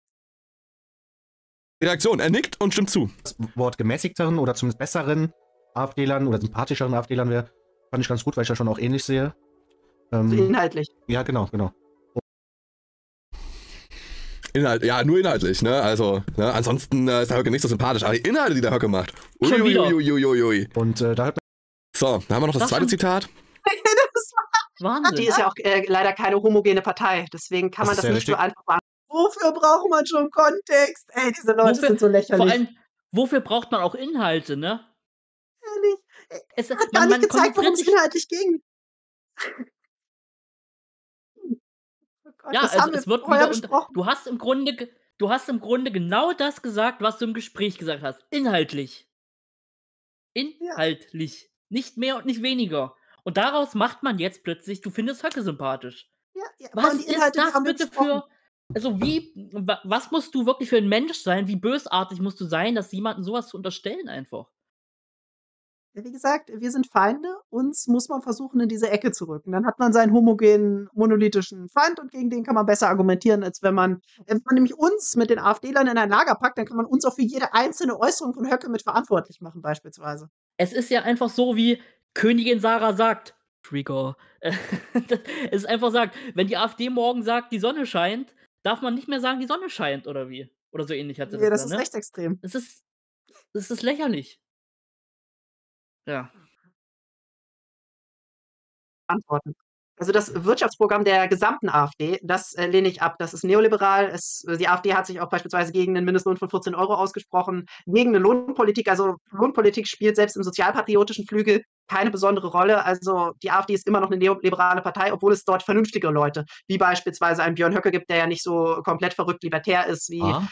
Reaktion, er nickt und stimmt zu. Das Wort gemäßigteren oder zumindest besseren AfDlern oder sympathischeren AfDlern wäre, fand ich ganz gut, weil ich das schon auch ähnlich sehe. Also Ähm, inhaltlich. ja, genau, genau. Inhalt, ja, nur inhaltlich, ne? Also, ne? Ansonsten äh, ist der Höcke nicht so sympathisch, aber die Inhalte, die der Höcke macht. Schon wieder. Uiuiuiui. Und äh, da hört So, dann haben wir noch das, Das zweite schon- Zitat. Die Wahnsinn. ist ja auch äh, leider keine homogene Partei. Deswegen kann Das man ist das sehr nicht so richtig. einfach machen. Wofür braucht man schon Kontext? Ey, diese Leute Wofür- sind so Vor lächerlich. allem, wofür braucht man auch Inhalte, ne? Ehrlich. Es, Er hat gar nicht gezeigt, worum es inhaltlich ging. Oh Gott, Ja, das es, haben wir es wird vorher wieder unter, besprochen. du hast im Grunde ge- du hast im Grunde genau das gesagt, was du im Gespräch gesagt hast. Inhaltlich. Inhaltlich. Nicht mehr und nicht weniger. Und daraus macht man jetzt plötzlich, du findest Höcke sympathisch. Ja, ja, Was und die ist Inhalte, die das haben wir bitte besprochen. für. Also, wie. wa- Was musst du wirklich für ein Mensch sein? Wie bösartig musst du sein, dass jemandem sowas zu unterstellen einfach? Ja, wie gesagt, wir sind Feinde. Uns muss man versuchen, in diese Ecke zu rücken. Dann hat man seinen homogenen, monolithischen Feind und gegen den kann man besser argumentieren, als wenn man, wenn man nämlich uns mit den AfDlern in ein Lager packt, dann kann man uns auch für jede einzelne Äußerung von Höcke mit verantwortlich machen, beispielsweise. Es ist ja einfach so, wie Königin Sarah sagt. Trigger. Es ist einfach sagt, wenn die AfD morgen sagt, die Sonne scheint, darf man nicht mehr sagen, die Sonne scheint, oder wie? Oder so ähnlich hat sie Nee, das das ist dann, ne? rechtsextrem. Das ist, das ist lächerlich. Ja. antworten. Also das Wirtschaftsprogramm der gesamten AfD, das äh, lehne ich ab. Das ist neoliberal. Es, die AfD hat sich auch beispielsweise gegen den Mindestlohn von vierzehn Euro ausgesprochen, gegen eine Lohnpolitik. Also Lohnpolitik spielt selbst im sozialpatriotischen Flügel keine besondere Rolle. Also die AfD ist immer noch eine neoliberale Partei, obwohl es dort vernünftige Leute, wie beispielsweise einen Björn Höcke gibt, der ja nicht so komplett verrückt libertär ist wie. Ah,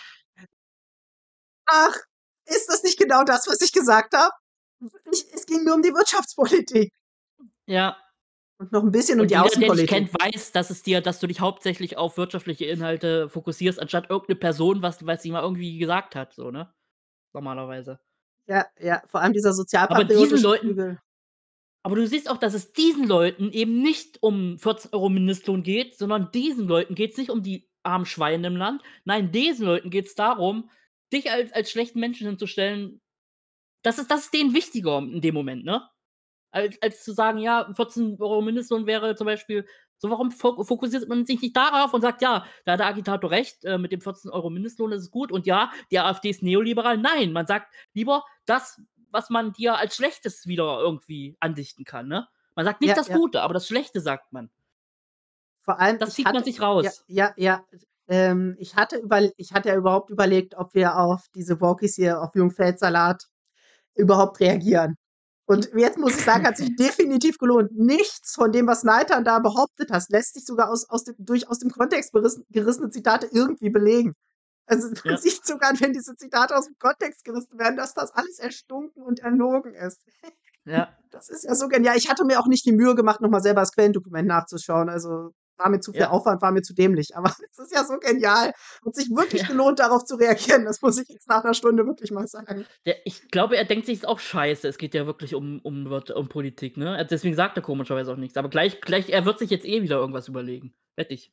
Ach, ist das nicht genau das, was ich gesagt habe? Ich, es ging nur um die Wirtschaftspolitik Ja. und noch ein bisschen um Und die jeder, der dich Außenpolitik. kennt, weiß, dass es dir, dass du dich hauptsächlich auf wirtschaftliche Inhalte fokussierst, anstatt irgendeine Person, was, was sie mal irgendwie gesagt hat, so, ne? Normalerweise. Ja, ja, vor allem dieser Aber diesen sozialpatriotische Leuten, Flügel. aber du siehst auch, dass es diesen Leuten eben nicht um vierzehn Euro Mindestlohn geht, sondern diesen Leuten geht es nicht um die armen Schweine im Land. Nein, diesen Leuten geht es darum, dich als, als schlechten Menschen hinzustellen. Das ist, das ist denen wichtiger in dem Moment, ne? Als, als zu sagen, ja, vierzehn Euro Mindestlohn wäre zum Beispiel, so warum fo- fokussiert man sich nicht darauf und sagt, ja, da hat der Agitator recht, äh, mit dem vierzehn Euro Mindestlohn ist es gut und ja, die AfD ist neoliberal. Nein, man sagt lieber das, was man dir als Schlechtes wieder irgendwie andichten kann, ne? Man sagt nicht Ja, das ja. Gute, aber das Schlechte sagt man. Vor allem, Das ich zieht man hatte, sich ja, raus. ja, ja, ähm, ich hatte über, ich hatte ja überhaupt überlegt, ob wir auf diese Walkies hier auf Jungfeldsalat überhaupt reagieren. Und jetzt muss ich sagen, hat sich definitiv gelohnt. Nichts von dem, was Neithan da behauptet hat, lässt sich sogar aus, aus dem, durch aus dem Kontext berissen, gerissene Zitate irgendwie belegen. Also man Ja. sieht sogar, wenn diese Zitate aus dem Kontext gerissen werden, dass das alles erstunken und erlogen ist. Ja. Das ist ja so genial. Ich hatte mir auch nicht die Mühe gemacht, nochmal selber das Quellendokument nachzuschauen. Also war mir zu viel Ja. Aufwand, war mir zu dämlich. Aber es ist ja so genial. Hat sich wirklich Ja. gelohnt, darauf zu reagieren. Das muss ich jetzt nach einer Stunde wirklich mal sagen. Der, ich glaube, er denkt sich auch scheiße. Es geht ja wirklich um, um, Wirt- um Politik, ne? Deswegen sagt er komischerweise auch nichts. Aber gleich, gleich, er wird sich jetzt eh wieder irgendwas überlegen. Wette ich.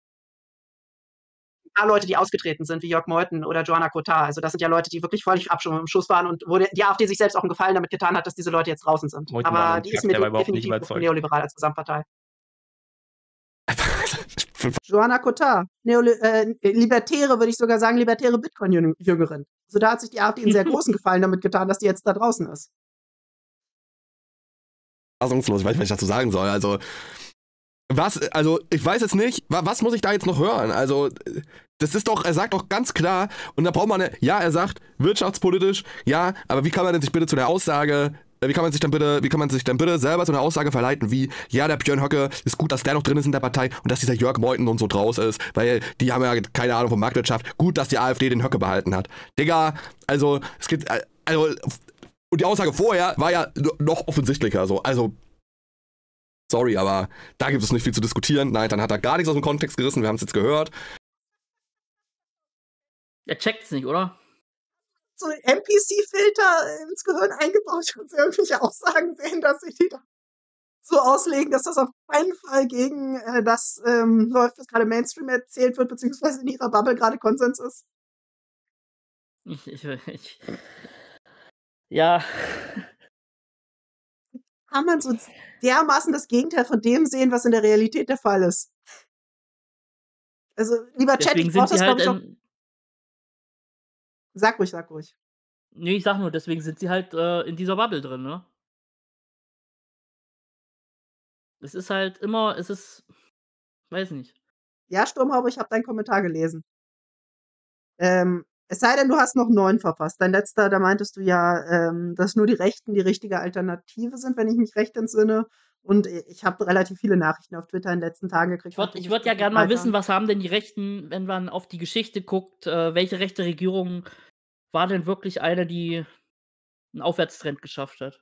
Ein paar Leute, die ausgetreten sind, wie Jörg Meuthen oder Joanna Kotar. Also das sind ja Leute, die wirklich völlig Abschirm im Schuss waren und wo die AfD sich selbst auch einen Gefallen damit getan hat, dass diese Leute jetzt draußen sind. Meuthen war Aber ein die ist Kack, mir der war überhaupt nicht definitiv überzeugt. neoliberal als Gesamtpartei. Joanna Kotar, Neoli äh, Libertäre, würde ich sogar sagen, libertäre Bitcoin-Jüngerin. Also da hat sich die AfD einen sehr großen Gefallen damit getan, dass die jetzt da draußen ist. Fassungslos, ich weiß nicht, was ich dazu sagen soll. Also, was, also, ich weiß jetzt nicht, wa- was muss ich da jetzt noch hören? Also, das ist doch, er sagt doch ganz klar, und da braucht man eine, ja, er sagt, wirtschaftspolitisch, ja, aber wie kann man denn sich bitte zu der Aussage, äh, wie kann man sich dann bitte, wie kann man sich dann bitte selber zu einer Aussage verleiten, wie, ja, der Björn Höcke ist gut, dass der noch drin ist in der Partei und dass dieser Jörg Meuthen und so draus ist, weil die haben ja keine Ahnung von Marktwirtschaft. Gut, dass die AfD den Höcke behalten hat. Digga, also, es gibt, äh, also, und die Aussage vorher war ja noch offensichtlicher, so, also, sorry, aber da gibt es nicht viel zu diskutieren. Nein, dann hat er gar nichts aus dem Kontext gerissen, wir haben es jetzt gehört. Er checkt's nicht, oder? So N P C-Filter ins Gehirn eingebaut und irgendwelche Aussagen sehen, dass sie die da so auslegen, dass das auf keinen Fall gegen äh, das ähm, läuft, was gerade Mainstream erzählt wird, beziehungsweise in ihrer Bubble gerade Konsens ist. Ich, ich, ich. Ja. Kann man so dermaßen das Gegenteil von dem sehen, was in der Realität der Fall ist. Also, lieber Chat, Deswegen ich brauch sind sie das, halt. glaube ich, auch. Ähm, Sag ruhig, sag ruhig. nee, ich sag nur, deswegen sind sie halt äh, in dieser Bubble drin, ne? Es ist halt immer, es ist. Weiß nicht. Ja, Sturmhaube, ich habe deinen Kommentar gelesen. Ähm, es sei denn, du hast noch einen neuen verfasst. Dein letzter, da meintest du ja, ähm, dass nur die Rechten die richtige Alternative sind, wenn ich mich recht entsinne. Und äh, ich habe relativ viele Nachrichten auf Twitter in den letzten Tagen gekriegt. Ich würde nachdem ich das würd ja Buch gerne mal weiter- wissen, was haben denn die Rechten, wenn man auf die Geschichte guckt, äh, welche rechte Regierung war denn wirklich eine, die einen Aufwärtstrend geschafft hat?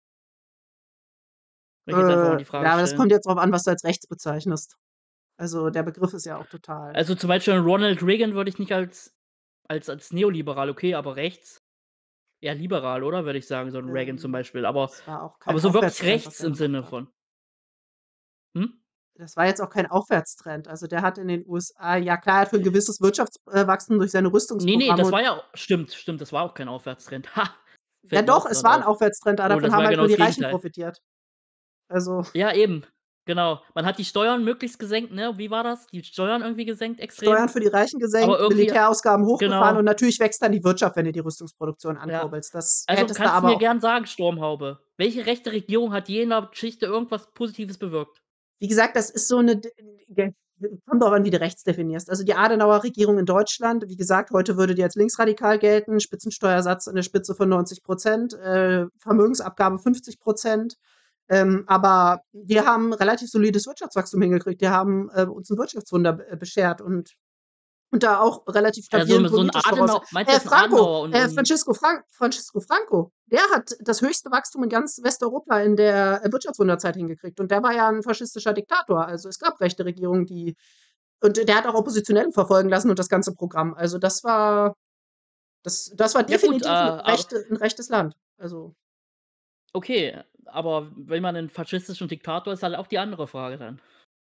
Wenn ich jetzt einfach mal die Äh, Frage ja, aber das stellen. kommt jetzt drauf an, was du als rechts bezeichnest. Also der Begriff ist ja auch total. Also zum Beispiel Ronald Reagan würde ich nicht als, als, als neoliberal, okay, aber rechts eher liberal, oder? Würde ich sagen, so ein Reagan zum Ähm, Beispiel. Aber, das war auch kein aber so wirklich Aufwärtstrend, was rechts er im gemacht Sinne hat. von. Hm? Das war jetzt auch kein Aufwärtstrend. Also der hat in den U S A, ja klar, er hat für ein gewisses Wirtschaftswachstum durch seine Nee, Rüstungsprogramme. nee, das war ja. Stimmt, stimmt, das war auch kein Aufwärtstrend. Ha! Ja Fällt mir doch, auch es grad war ein auf. Aufwärtstrend, aber Oh, davon das haben war halt genau nur die das Reichen Gegenteil. profitiert. Also, Ja, eben. Genau. Man hat die Steuern möglichst gesenkt, ne? Wie war das? Die Steuern irgendwie gesenkt extrem? Steuern für die Reichen Aber gesenkt, irgendwie Militärausgaben hochgefahren genau. und natürlich wächst dann die Wirtschaft, wenn du die Rüstungsproduktion Ja. ankurbelst. Das Also, hättest du kannst du aber mir auch gern sagen, Sturmhaube, welche rechte Regierung hat je in der Geschichte irgendwas Positives bewirkt? Wie gesagt, das ist so 'ne d ge kommt drauf an, wie du rechts definierst. Also, die Adenauer-Regierung in Deutschland, wie gesagt, heute würde die als linksradikal gelten, Spitzensteuersatz an der Spitze von neunzig Prozent, äh, Vermögensabgabe fünfzig Prozent. Ähm, aber wir haben relativ solides Wirtschaftswachstum hingekriegt. Die haben, äh, uns 'n Wirtschaftswunder b äh, beschert und und da auch relativ Ja, so stabilen 'n so 'n politisch voraus Adenau meinst du äh, jetzt 'n Franco, Adenauer und äh, und Francisco Fran Francisco Franco, der hat das höchste Wachstum in ganz Westeuropa in der, äh, Wirtschaftswunderzeit hingekriegt und der war ja 'n faschistischer Diktator. Also, es gab rechte Regierungen, die und der hat auch Oppositionelle verfolgen lassen und das ganze Programm. Also, das war das das war Ja gut, äh, definitiv 'n aber rechte 'n rechtes Land. Also okay, aber wenn man 'nen faschistischen Diktator ist halt auch die andere Frage dann.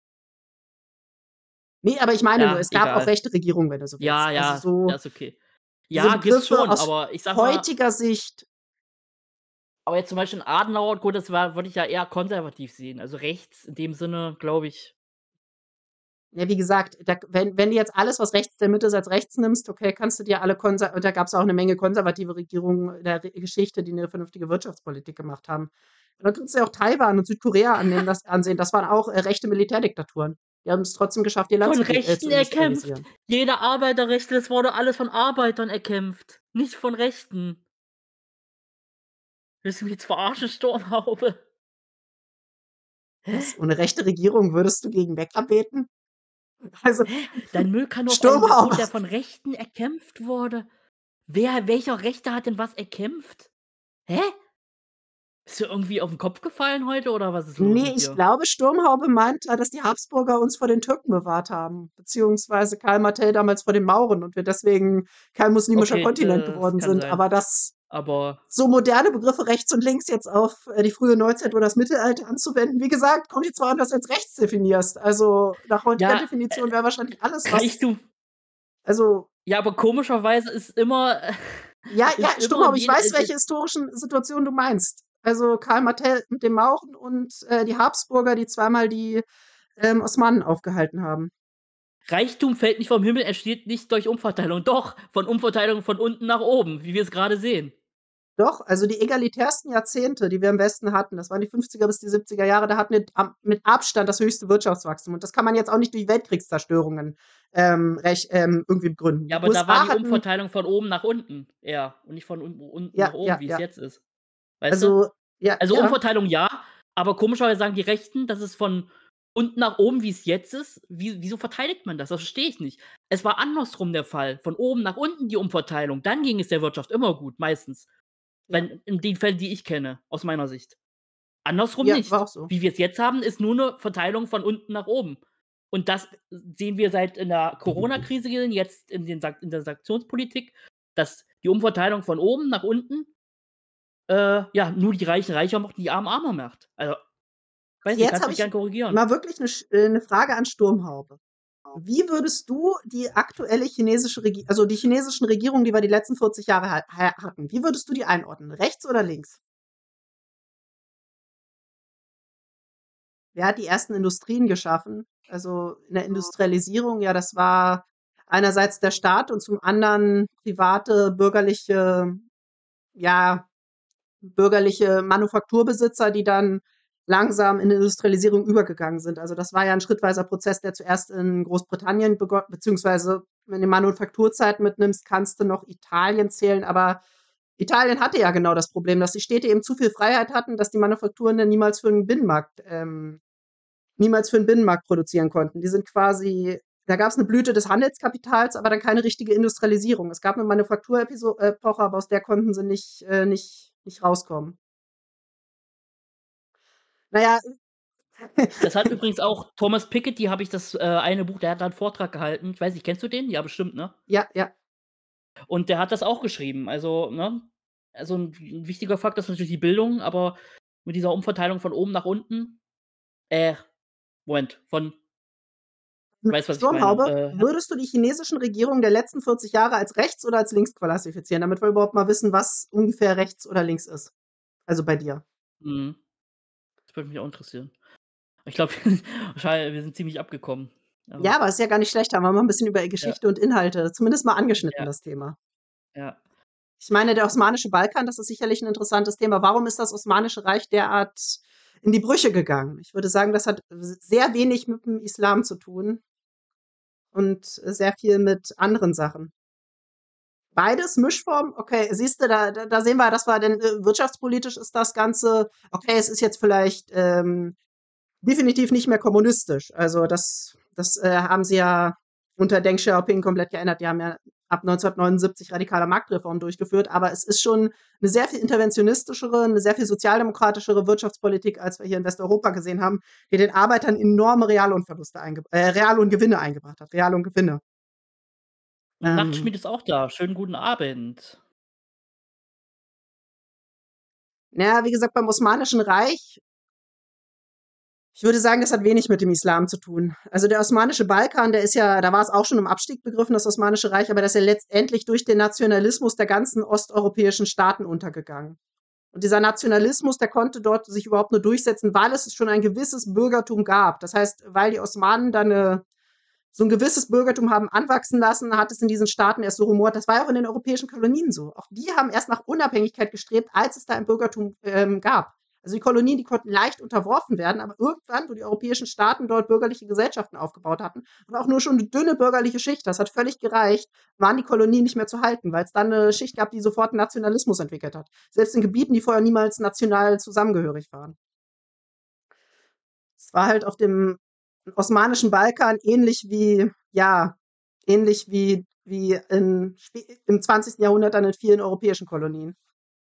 Ne, aber ich meine nur, Ja, es gab auch egal. rechte Regierungen, wenn du so Ja, willst. Also, ja, ja, so ist okay. diese Ja, gibt's Begriffe schon, aus aber ich sage mal heutiger Sicht aber jetzt zum Beispiel 'n Adenauer, gut, das war würde ich ja eher konservativ sehen. Also, rechts in dem Sinne, glaube ich Ja, wie gesagt, da wenn wenn du jetzt alles, was rechts der Mitte ist, als rechts nimmst, okay, kannst du dir alle konser und da gab's auch 'ne Menge konservative Regierungen in der Re Geschichte, die 'ne vernünftige Wirtschaftspolitik gemacht haben. Und dann kannst du ja auch Taiwan und Südkorea annehmen das ansehen. Das waren auch, äh, rechte Militärdiktaturen. Die haben's trotzdem geschafft, ihr Land Von zu de äh, zu Rechten erkämpft. industrialisieren. Jede Arbeiterrechte, das wurde alles von Arbeitern erkämpft, nicht von Rechten. Willst du mich jetzt verarschen, Sturmhaube? Was? Hä? Ohne rechte Regierung würdest du gegen Wecker beten? Also, Hä? Dein Müll kann nur auf einen beruhen, Sturmhaube. der von Rechten erkämpft wurde. Wer welcher Rechte hat denn was erkämpft? Hä? Bist du irgendwie auf 'n Kopf gefallen heute oder was ist los Ne, mit ich dir? glaube, Sturmhaube meint, äh, dass die Habsburger uns vor den Türken bewahrt haben, beziehungsweise Karl Martell damals vor den Mauren und wir deswegen kein muslimischer Okay, Kontinent das geworden kann sind. sein. Aber das Aber so moderne Begriffe rechts und links jetzt auf, äh, die frühe Neuzeit oder das Mittelalter anzuwenden, wie gesagt, kommt jetzt drauf an, was du als rechts definierst. Also, nach heutiger Ja, Definition wäre wahrscheinlich alles, äh, was Reichtum also Ja, aber komischerweise ist immer Ja, ja, ist immer Sturmhaube, ich jede weiß, äh, welche historischen Situationen du meinst. Also, Karl Martell mit den Mauren und, äh, die Habsburger, die zweimal die, ähm, Osmanen aufgehalten haben. Reichtum fällt nicht vom Himmel, entsteht nicht durch Umverteilung. Doch, von Umverteilung von unten nach oben, wie wir's grade sehen. Doch, also die egalitärsten Jahrzehnte, die wir im Westen hatten, das waren die fünfziger bis die siebziger Jahre, da hatten wir am mit Abstand das höchste Wirtschaftswachstum. Und das kann man jetzt auch nicht durch Weltkriegszerstörungen, ähm, rech ähm, irgendwie begründen. Ja, Die aber da war U S A die hatten Umverteilung von oben nach unten eher und nicht von un unten Ja, nach oben, ja, wie's ja. jetzt ist. Weißt du? Also, ja, Also, ja. Umverteilung ja, aber komischerweise sagen die Rechten, das ist von unten nach oben, wie's jetzt ist. Wie wieso verteidigt man das? Das verstehe ich nicht. Es war andersrum der Fall. Von oben nach unten die Umverteilung, dann ging es der Wirtschaft immer gut, meistens. Ja. Wenn in den Fällen, die ich kenne, aus meiner Sicht. Andersrum Ja, war nicht. auch so. Wie wir's jetzt haben, ist nur 'ne Verteilung von unten nach oben. Und das sehen wir seit in der Corona-Krise jetzt in den Sank in der Sanktionspolitik, dass die Umverteilung von oben nach unten, äh, ja, nur die Reichen reicher macht, die Armen armer macht. Also, weiß nicht, Jetzt kannst habe mich ich gern korrigieren. mal wirklich 'ne sch äh, 'ne Frage an Sturmhaube. Wie würdest du die aktuelle chinesische Regi also die chinesischen Regierungen, die wir die letzten vierzig Jahre ha ha hatten, wie würdest du die einordnen? Rechts oder links? Wer hat die ersten Industrien geschaffen? Also, in der Industrialisierung, ja, das war einerseits der Staat und zum anderen private, bürgerliche ja, bürgerliche Manufakturbesitzer, die dann langsam in Industrialisierung übergegangen sind. Also, das war ja 'n schrittweiser Prozess, der zuerst in Großbritannien begon beziehungsweise wenn du Manufakturzeit mitnimmst, kannst du noch Italien zählen, aber Italien hatte ja genau das Problem, dass die Städte eben zu viel Freiheit hatten, dass die Manufakturen dann niemals für 'n Binnenmarkt ähm, niemals für 'n Binnenmarkt produzieren konnten. Die sind quasi da gab's 'ne Blüte des Handelskapitals, aber dann keine richtige Industrialisierung. Es gab 'ne Manufakturepiso Epoche, aber aus der konnten sie nicht äh, nicht nicht rauskommen. Na ja Das hat übrigens auch Thomas Piketty habe ich das, äh, eine Buch der hat da 'n Vortrag gehalten. Ich weiß nicht, kennst du den? Ja, bestimmt, ne? Ja, ja. Und der hat das auch geschrieben. Also, ne? Also 'n w 'n wichtiger Faktor ist natürlich die Bildung, aber mit dieser Umverteilung von oben nach unten äh, Moment, von weißt, was ich meine, Sturmhaube, äh, hat würdest du die chinesischen Regierungen der letzten vierzig Jahre als rechts oder als links klassifizieren, damit wir überhaupt mal wissen, was ungefähr rechts oder links ist? Also, bei dir. Mhm. Das würde mich auch interessieren. Ich glaube, wir sind ziemlich abgekommen. Aber Ja, aber ist ja gar nicht schlecht. Haben wir mal ein bisschen über ja, Geschichte und Inhalte zumindest mal angeschnitten, ja, das Thema. ja. Ich meine, der Osmanische Balkan, das ist sicherlich ein interessantes Thema. Warum ist das Osmanische Reich derart in die Brüche gegangen? Ich würde sagen, das hat sehr wenig mit dem Islam zu tun und sehr viel mit anderen Sachen. Beides, Mischform, okay, siehst du, da, da, da sehen wir, das war denn äh, wirtschaftspolitisch ist das Ganze, okay, es ist jetzt vielleicht ähm, definitiv nicht mehr kommunistisch. Also das, das äh, haben sie ja unter Deng Xiaoping komplett geändert. Die haben ja ab neunzehnhundertneunundsiebzig radikale Marktreform durchgeführt, aber es ist schon eine sehr viel interventionistischere, eine sehr viel sozialdemokratischere Wirtschaftspolitik, als wir hier in Westeuropa gesehen haben, die den Arbeitern enorme Reallohnverluste einge äh, Reallohngewinne eingebracht hat. Reallohngewinne. Und Ähm, Nachtschmied ist auch da. Schönen guten Abend. naja, wie gesagt, beim Osmanischen Reich, ich würde sagen, das hat wenig mit dem Islam zu tun. Also der Osmanische Balkan, der ist ja, da war es auch schon im Abstieg begriffen, das Osmanische Reich, aber das ist ja letztendlich durch den Nationalismus der ganzen osteuropäischen Staaten untergegangen. Und dieser Nationalismus, der konnte dort sich überhaupt nur durchsetzen, weil es schon ein gewisses Bürgertum gab. Das heißt, weil die Osmanen dann eine, so ein gewisses Bürgertum haben anwachsen lassen, hat es in diesen Staaten erst so rumort. Das war ja auch in den europäischen Kolonien so. Auch die haben erst nach Unabhängigkeit gestrebt, als es da ein Bürgertum ähm, gab. Also die Kolonien, die konnten leicht unterworfen werden, aber irgendwann, wo die europäischen Staaten dort bürgerliche Gesellschaften aufgebaut hatten und auch nur schon eine dünne bürgerliche Schicht, das hat völlig gereicht, waren die Kolonien nicht mehr zu halten, weil es dann eine Schicht gab, die sofort einen Nationalismus entwickelt hat. Selbst in Gebieten, die vorher niemals national zusammengehörig waren. Es war halt auf dem Osmanischen Balkan ähnlich wie, ja, ähnlich wie, wie in, im zwanzigsten Jahrhundert dann in vielen europäischen Kolonien.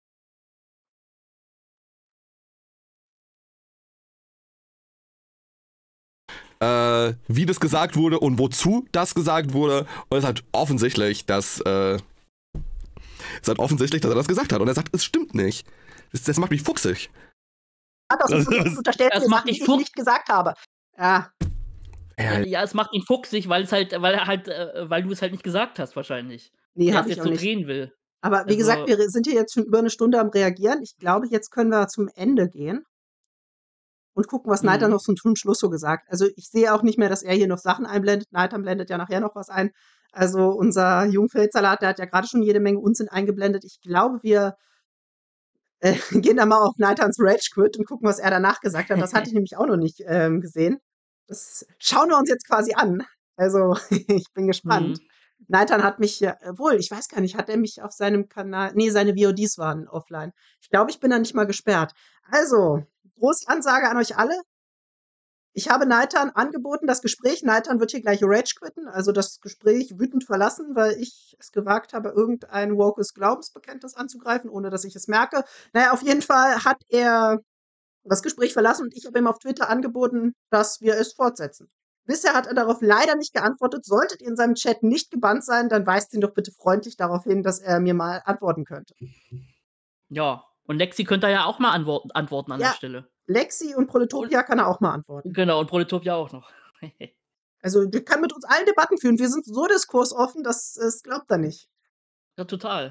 Äh, wie das gesagt wurde und wozu das gesagt wurde. Und es ist halt offensichtlich, dass äh, es ist halt offensichtlich, dass er das gesagt hat. Und er sagt, es stimmt nicht. Das, das macht mich fuchsig. Hat das, Das- das das- unterstellt das mir macht Sachen, die dich ich fuch- nicht gesagt habe. Ja, Ja, ja, es macht ihn fuchsig, weil es halt, weil er halt, äh, weil du es halt nicht gesagt hast, wahrscheinlich. nee, Der habe es ich jetzt auch so nicht. drehen will. Aber wie Also- gesagt, wir sind hier jetzt schon über eine Stunde am Reagieren. Ich glaube, jetzt können wir zum Ende gehen und gucken, was Mhm. Neiter noch zum, zum Schluss so gesagt. Also ich sehe auch nicht mehr, dass er hier noch Sachen einblendet. Neiter blendet ja nachher noch was ein. Also unser Jungfeldsalat, der hat ja gerade schon jede Menge Unsinn eingeblendet. Ich glaube, wir äh, gehen da mal auf Neitans Rage Quit und gucken, was er danach gesagt hat. Das hatte ich nämlich auch noch nicht ähm, gesehen. Das schauen wir uns jetzt quasi an. Also ich bin gespannt. Mhm. Neitan hat mich ja, wohl, ich weiß gar nicht, hat er mich auf seinem Kanal, nee, seine V O Ds waren offline. Ich glaube, ich bin da nicht mal gesperrt. Also, große Ansage an euch alle. Ich habe Neitan angeboten, das Gespräch, Neitan wird hier gleich Rage quitten, also das Gespräch wütend verlassen, weil ich es gewagt habe, irgendein wokes Glaubensbekenntnis anzugreifen, ohne dass ich es merke. Naja, auf jeden Fall hat er das Gespräch verlassen und ich habe ihm auf Twitter angeboten, dass wir es fortsetzen. Bisher hat er darauf leider nicht geantwortet. Solltet ihr in seinem Chat nicht gebannt sein, dann weist ihn doch bitte freundlich darauf hin, dass er mir mal antworten könnte. Ja, und Lexi könnte ja auch mal antworten, antworten an Ja. der Stelle. Lexi und Proletopia kann er auch mal antworten. Genau, und Proletopia auch noch. Also, der kann mit uns allen Debatten führen. Wir sind so diskursoffen, dass es glaubt er nicht. Ja, total.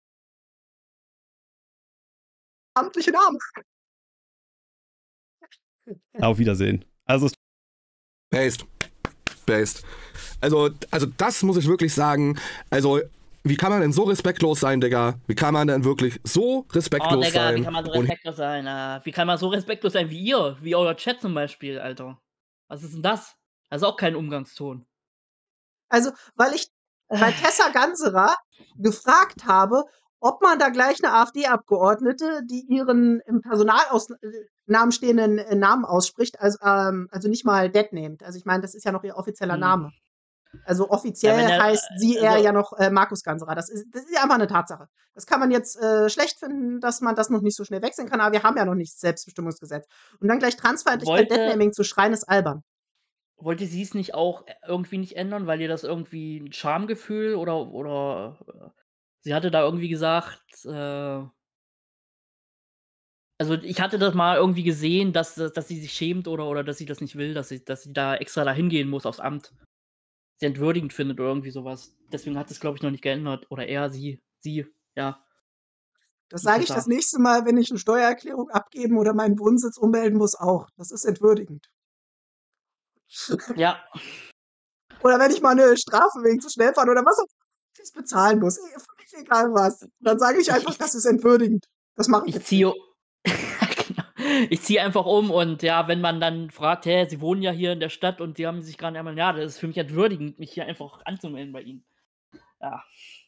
Amtliche Namen. Auf Wiedersehen. Also, es Based. Based. Also, also das muss ich wirklich sagen. Also, wie kann man denn so respektlos sein, Digga? Wie kann man denn wirklich so Oh, respektlos Digga, sein? wie kann man so Und respektlos sein? Äh, wie kann man so respektlos sein wie ihr? Wie euer Chat zum Beispiel, Alter. Was ist denn das? Das ist auch kein Umgangston. Also, weil ich bei Tessa Ganserer gefragt habe, ob man da gleich eine AfD-Abgeordnete, die ihren im Personalausnamen stehenden äh, Namen ausspricht, also, ähm, also nicht mal dead nehmt. Also ich meine, das ist ja noch ihr offizieller Hm. Name. Also offiziell Ja, wenn er- heißt sie also- er ja noch äh, Markus Ganserer. Das ist, das ist ja einfach eine Tatsache. Das kann man jetzt äh, schlecht finden, dass man das noch nicht so schnell wechseln kann, aber wir haben ja noch nicht das Selbstbestimmungsgesetz. Und dann gleich Transfeindlichkeit, Wollte- Deadnaming zu schreien, ist albern. Wollte sie es nicht auch irgendwie nicht ändern, weil ihr das irgendwie ein Schamgefühl oder oder äh, sie hatte da irgendwie gesagt, äh also ich hatte das mal irgendwie gesehen, dass, dass dass sie sich schämt oder oder dass sie das nicht will, dass sie dass sie da extra dahin gehen muss aufs Amt. Sie entwürdigend findet oder irgendwie sowas. Deswegen hat es, glaube ich, noch nicht geändert. Oder er, sie, sie, ja. Das Die sage ich Tessa. das nächste Mal, wenn ich eine Steuererklärung abgeben oder meinen Wohnsitz ummelden muss, auch. Das ist entwürdigend. Ja. Oder wenn ich mal eine Strafe wegen zu schnell fahren oder was auch immer ich bezahlen muss. Eh, Für mich egal was. Dann sage ich einfach, das ist entwürdigend. Das mache ich Ich jetzt ziehe nicht. genau. Ich ziehe einfach um und ja, wenn man dann fragt: „Hä, Sie wohnen ja hier in der Stadt und Sie haben sich gerade einmal“, ja, das ist für mich entwürdigend, mich hier einfach anzumelden bei Ihnen. Ja.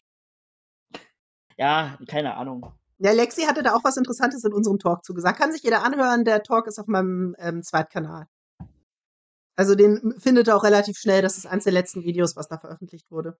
Ja, keine Ahnung. Ja, Lexi hatte da auch was Interessantes in unserem Talk zu gesagt. Kann sich jeder anhören. Der Talk ist auf meinem ähm, Zweitkanal. Also den findet ihr auch relativ schnell. Das ist eins der letzten Videos, was da veröffentlicht wurde.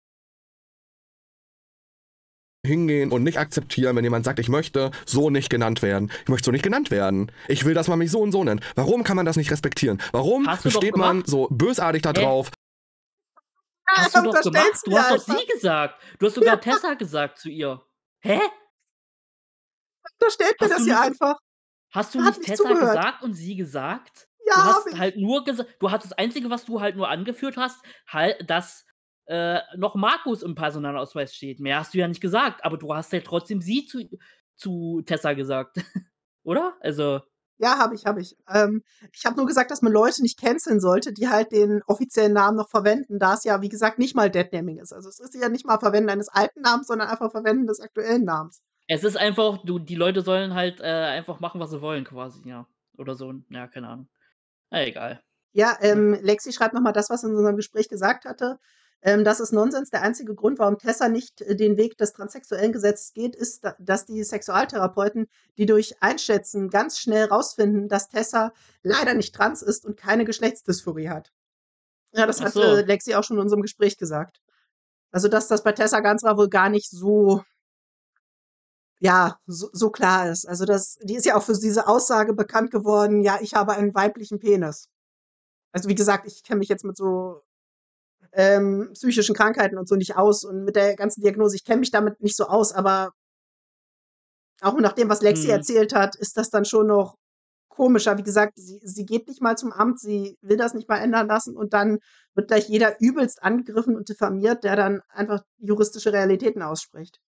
Hingehen und nicht akzeptieren, wenn jemand sagt, ich möchte so nicht genannt werden. Ich möchte so nicht genannt werden. Ich will, dass man mich so und so nennt. Warum kann man das nicht respektieren? Warum Hast du doch steht man gemacht. so bösartig da Hä? drauf? Hast du doch gemacht. Unterstellst Du mir hast doch einfach. sie gesagt. Du hast sogar Tessa gesagt zu ihr. Hä? Unterstellt mir Hast das du hier nicht einfach. hast du Er hat nicht nicht Tessa zugehört. gesagt und sie gesagt? Ja, Du hab hast ich. halt nur gesagt du hast das Einzige, was du halt nur angeführt hast, halt, dass, äh, noch Markus im Personalausweis steht. Mehr hast du ja nicht gesagt, aber du hast ja trotzdem sie zu zu Tessa gesagt, oder? Also Ja, habe ich, habe ich. Ähm, ich habe nur gesagt, dass man Leute nicht canceln sollte, die halt den offiziellen Namen noch verwenden, da es ja, wie gesagt, nicht mal Deadnaming ist. Also es ist ja nicht mal Verwenden eines alten Namens, sondern einfach Verwenden des aktuellen Namens. Es ist einfach du die Leute sollen halt, äh, einfach machen, was sie wollen quasi, ja. Oder so, ja, keine Ahnung. Na, egal. Ja, ähm, Lexi schreibt noch mal das, was sie in unserem Gespräch gesagt hatte. Ähm, das ist Nonsens. Der einzige Grund, warum Tessa nicht äh, den Weg des transsexuellen Gesetzes geht, ist, da, dass die Sexualtherapeuten, die durch Einschätzen ganz schnell rausfinden, dass Tessa leider nicht trans ist und keine Geschlechtsdysphorie hat. Ja, das Ach hat so. äh, Lexi auch schon in unserem Gespräch gesagt. Also, dass das bei Tessa Gansra wohl gar nicht so, ja, so, so klar ist. Also, das, die ist ja auch für diese Aussage bekannt geworden, ja, ich habe einen weiblichen Penis. Also, wie gesagt, ich kenne mich jetzt mit so ähm, psychischen Krankheiten und so nicht aus und mit der ganzen Diagnose, ich kenne mich damit nicht so aus, aber auch nach dem, was Lexi Mhm. erzählt hat, ist das dann schon noch komischer. Wie gesagt, sie, sie geht nicht mal zum Amt, sie will das nicht mal ändern lassen und dann wird gleich jeder übelst angegriffen und diffamiert, der dann einfach juristische Realitäten ausspricht.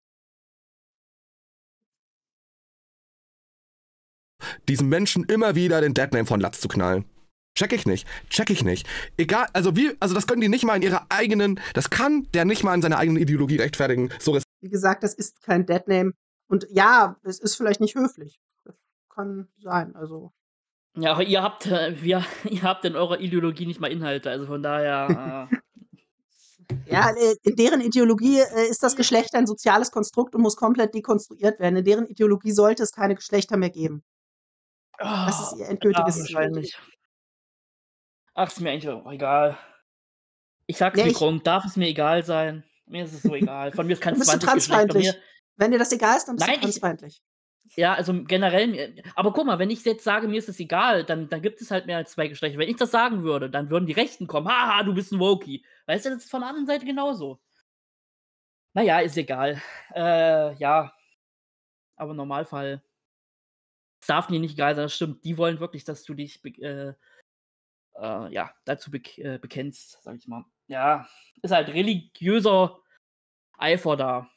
Diesen Menschen immer wieder den Deadname von Latz zu knallen. Check ich nicht. Check ich nicht. Egal, also wie, also das können die nicht mal in ihrer eigenen, das kann der nicht mal in seiner eigenen Ideologie rechtfertigen. So Wie gesagt, das ist kein Deadname. Und ja, es ist vielleicht nicht höflich. Das kann sein. Also, Ja, aber ihr habt, äh, wir ihr habt in eurer Ideologie nicht mal Inhalte, also von daher, äh ja, äh, in deren Ideologie äh, ist das Geschlecht ein soziales Konstrukt und muss komplett dekonstruiert werden. In deren Ideologie sollte es keine Geschlechter mehr geben. Das ist ihr ja, endgültiges Ziel. wahrscheinlich. Ach, ist mir eigentlich auch egal. Ich sag's Ja, wie ich, Gronk, darf es mir egal sein? Mir ist es so egal. Von mir du kann's bist du zwanzig Geschlechter bei transfeindlich. mir Wenn dir das egal ist, dann bist du Nein, ich transfeindlich. ja, also generell mir aber guck mal, wenn ich jetzt sage, mir ist es egal, dann dann gibt es halt mehr als zwei Geschlechter. Wenn ich das sagen würde, dann würden die Rechten kommen: „Haha, du bist 'n Wokie.“ Weißt du, das ist von der anderen Seite genauso. Na ja, ist egal. Äh, ja, aber im Normalfall es darf dir nicht egal sein, das stimmt. Die wollen wirklich, dass du dich be äh, äh, ja, dazu bek äh, bekennst, sage ich mal. Ja, ist halt religiöser Eifer da.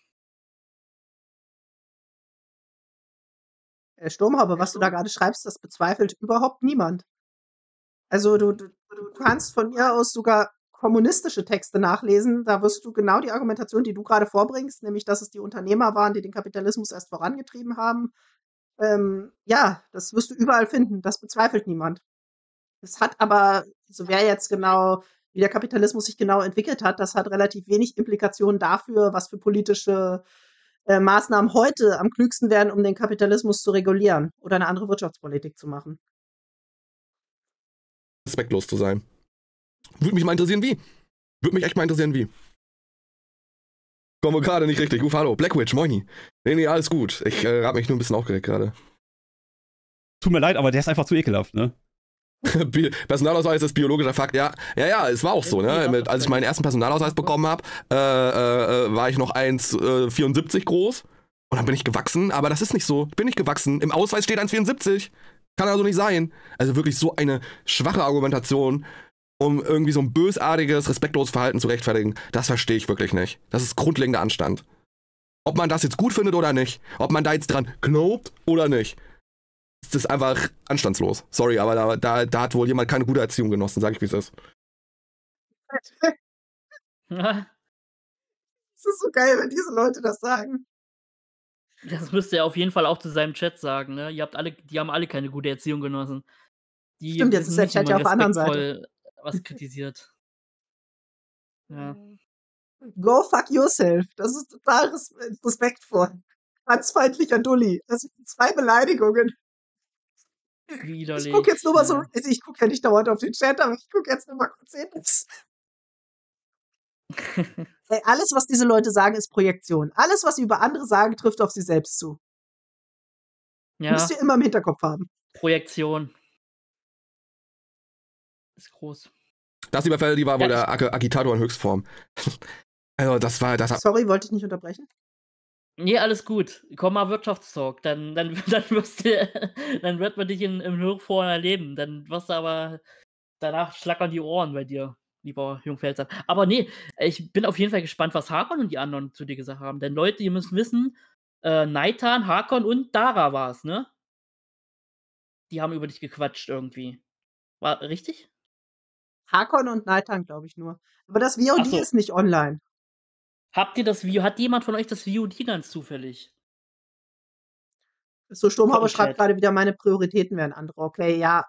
Äh, Sturmhaube, was du da gerade schreibst, das bezweifelt überhaupt niemand. Also du, du, du kannst von mir aus sogar kommunistische Texte nachlesen. Da wirst du genau die Argumentation, die du gerade vorbringst, nämlich dass es die Unternehmer waren, die den Kapitalismus erst vorangetrieben haben. Ähm, ja, das wirst du überall finden. Das bezweifelt niemand. Es hat aber, so wer jetzt genau, wie der Kapitalismus sich genau entwickelt hat, das hat relativ wenig Implikationen dafür, was für politische äh, Maßnahmen heute am klügsten wären, um den Kapitalismus zu regulieren oder eine andere Wirtschaftspolitik zu machen. respektlos zu sein. Würde mich mal interessieren, wie. Würde mich echt mal interessieren, wie. Kommen wir gerade nicht richtig. Ruf, hallo. Blackwitch, moini. Nee, nee, alles gut. Ich äh, hab mich nur ein bisschen aufgeregt gerade. Tut mir leid, aber der ist einfach zu ekelhaft, ne? Bi- Personalausweis ist biologischer Fakt. Ja, ja, ja, es war auch so, ne? Mit, als ich meinen ersten Personalausweis bekommen habe, äh, äh, war ich noch eins Komma vierundsiebzig groß. Und dann bin ich gewachsen, aber das ist nicht so. Bin ich gewachsen. Im Ausweis steht eins Komma vierundsiebzig. Kann also nicht sein. Also wirklich so eine schwache Argumentation, um irgendwie so ein bösartiges, respektloses Verhalten zu rechtfertigen. Das verstehe ich wirklich nicht. Das ist grundlegender Anstand. Ob man das jetzt gut findet oder nicht. Ob man da jetzt dran glaubt oder nicht. Das ist einfach anstandslos. Sorry, aber da, da, da hat wohl jemand keine gute Erziehung genossen, sag ich, wie es ist. Ja, Das ist so geil, wenn diese Leute das sagen. das müsste er auf jeden Fall auch zu seinem Chat sagen, ne? Ihr habt alle die haben alle keine gute Erziehung genossen. Die Stimmt, jetzt ist wissen der nicht, wie Chat ja man auf der anderen Seite. respektvoll was kritisiert. Ja. Go fuck yourself. Das ist total res respektvoll. Transfeindlicher Dulli. Das sind zwei Beleidigungen. Ich Widerlich. gucke jetzt nur mal so, Ja. also ich gucke ja nicht dauernd auf den Chat, aber ich gucke jetzt nur mal kurz hin. Ey, alles, was diese Leute sagen, ist Projektion. Alles, was sie über andere sagen, trifft auf sie selbst zu. Müsst Ja, ihr immer im Hinterkopf haben. Projektion. Ist groß. Das, lieber Feldi, war wohl Ja, der Ag Agitator in Höchstform. Also, das war, das hat, Sorry, wollte ich nicht unterbrechen. Nee, alles gut. Komm mal Wirtschaftstalk, dann dann dann wirst du dann wird man dich in im Hochform erleben. Dann wirst du aber danach schlackern die Ohren bei dir, lieber Jungpfälzer. Aber nee, ich bin auf jeden Fall gespannt, was Hakon und die anderen zu dir gesagt haben. Denn Leute, ihr müsst wissen, äh, Neitan, Hakon und Dara war's, ne? Die haben über dich gequatscht irgendwie. War richtig? Hakon und Neitan, glaube ich nur. Aber das V O Ach D so. ist nicht online. Habt ihr das Video hat jemand von euch das V O D ganz zufällig? So, Sturmhaube Im schreibt Chat. gerade wieder, meine Prioritäten wären andere. Okay, ja.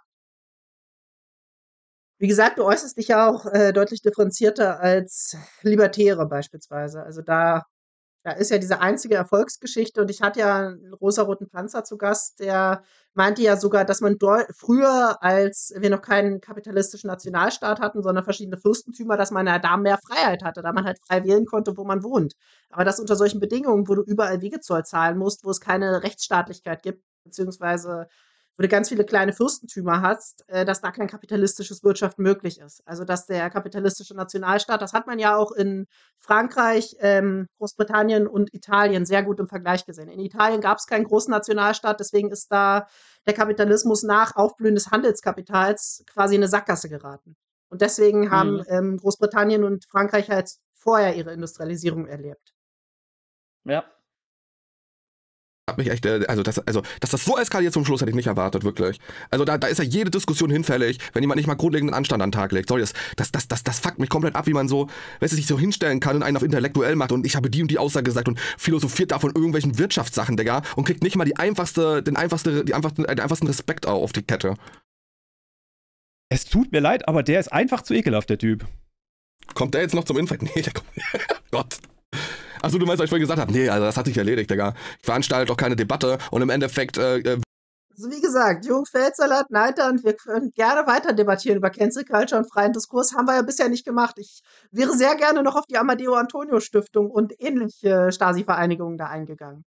Wie gesagt, du äußerst dich ja auch äh, deutlich differenzierter als Libertäre beispielsweise. Also da, da ist ja diese einzige Erfolgsgeschichte und ich hatte ja einen rosaroten Panzer zu Gast, der meinte ja sogar, dass man deu- früher, als wir noch keinen kapitalistischen Nationalstaat hatten, sondern verschiedene Fürstentümer, dass man ja da mehr Freiheit hatte, da man halt frei wählen konnte, wo man wohnt. Aber das unter solchen Bedingungen, wo du überall Wegezoll zahlen musst, wo es keine Rechtsstaatlichkeit gibt, beziehungsweise wo du ganz viele kleine Fürstentümer hast, äh, dass da kein kapitalistisches Wirtschaften möglich ist. Also dass der kapitalistische Nationalstaat, das hat man ja auch in Frankreich, ähm, Großbritannien und Italien sehr gut im Vergleich gesehen. In Italien gab es keinen großen Nationalstaat, deswegen ist da der Kapitalismus nach Aufblühen des Handelskapitals quasi in eine Sackgasse geraten. Und deswegen haben Mhm. ähm, Großbritannien und Frankreich halt vorher ihre Industrialisierung erlebt. Ja. hat mich echt, äh, also, das, also, dass das so eskaliert zum Schluss, hätte ich nicht erwartet, wirklich. Also, da, da ist ja jede Diskussion hinfällig, wenn jemand nicht mal grundlegenden Anstand an den Tag legt. Sorry, das, das, das, das, das fuckt mich komplett ab, wie man so, weißt du, sich so hinstellen kann und einen auf intellektuell macht und ich habe die und die Aussage gesagt und philosophiert da von irgendwelchen Wirtschaftssachen, Digga, und kriegt nicht mal die einfachste, den einfachste, die einfachsten, den einfachsten Respekt auf die Kette. Es tut mir leid, aber der ist einfach zu ekelhaft, der Typ. Kommt der jetzt noch zum Infekt? Nee, der kommt. Gott. Achso, du meinst, was ich vorhin gesagt habe? Nee, also das hat sich erledigt, Digga. Ich veranstalte doch keine Debatte und im Endeffekt, äh, äh, Also wie gesagt, Jungfelssalat, Neiter und wir können gerne weiter debattieren über Cancel Culture und freien Diskurs. Haben wir ja bisher nicht gemacht. Ich wäre sehr gerne noch auf die Amadeo Antonio Stiftung und ähnliche Stasi-Vereinigungen da eingegangen.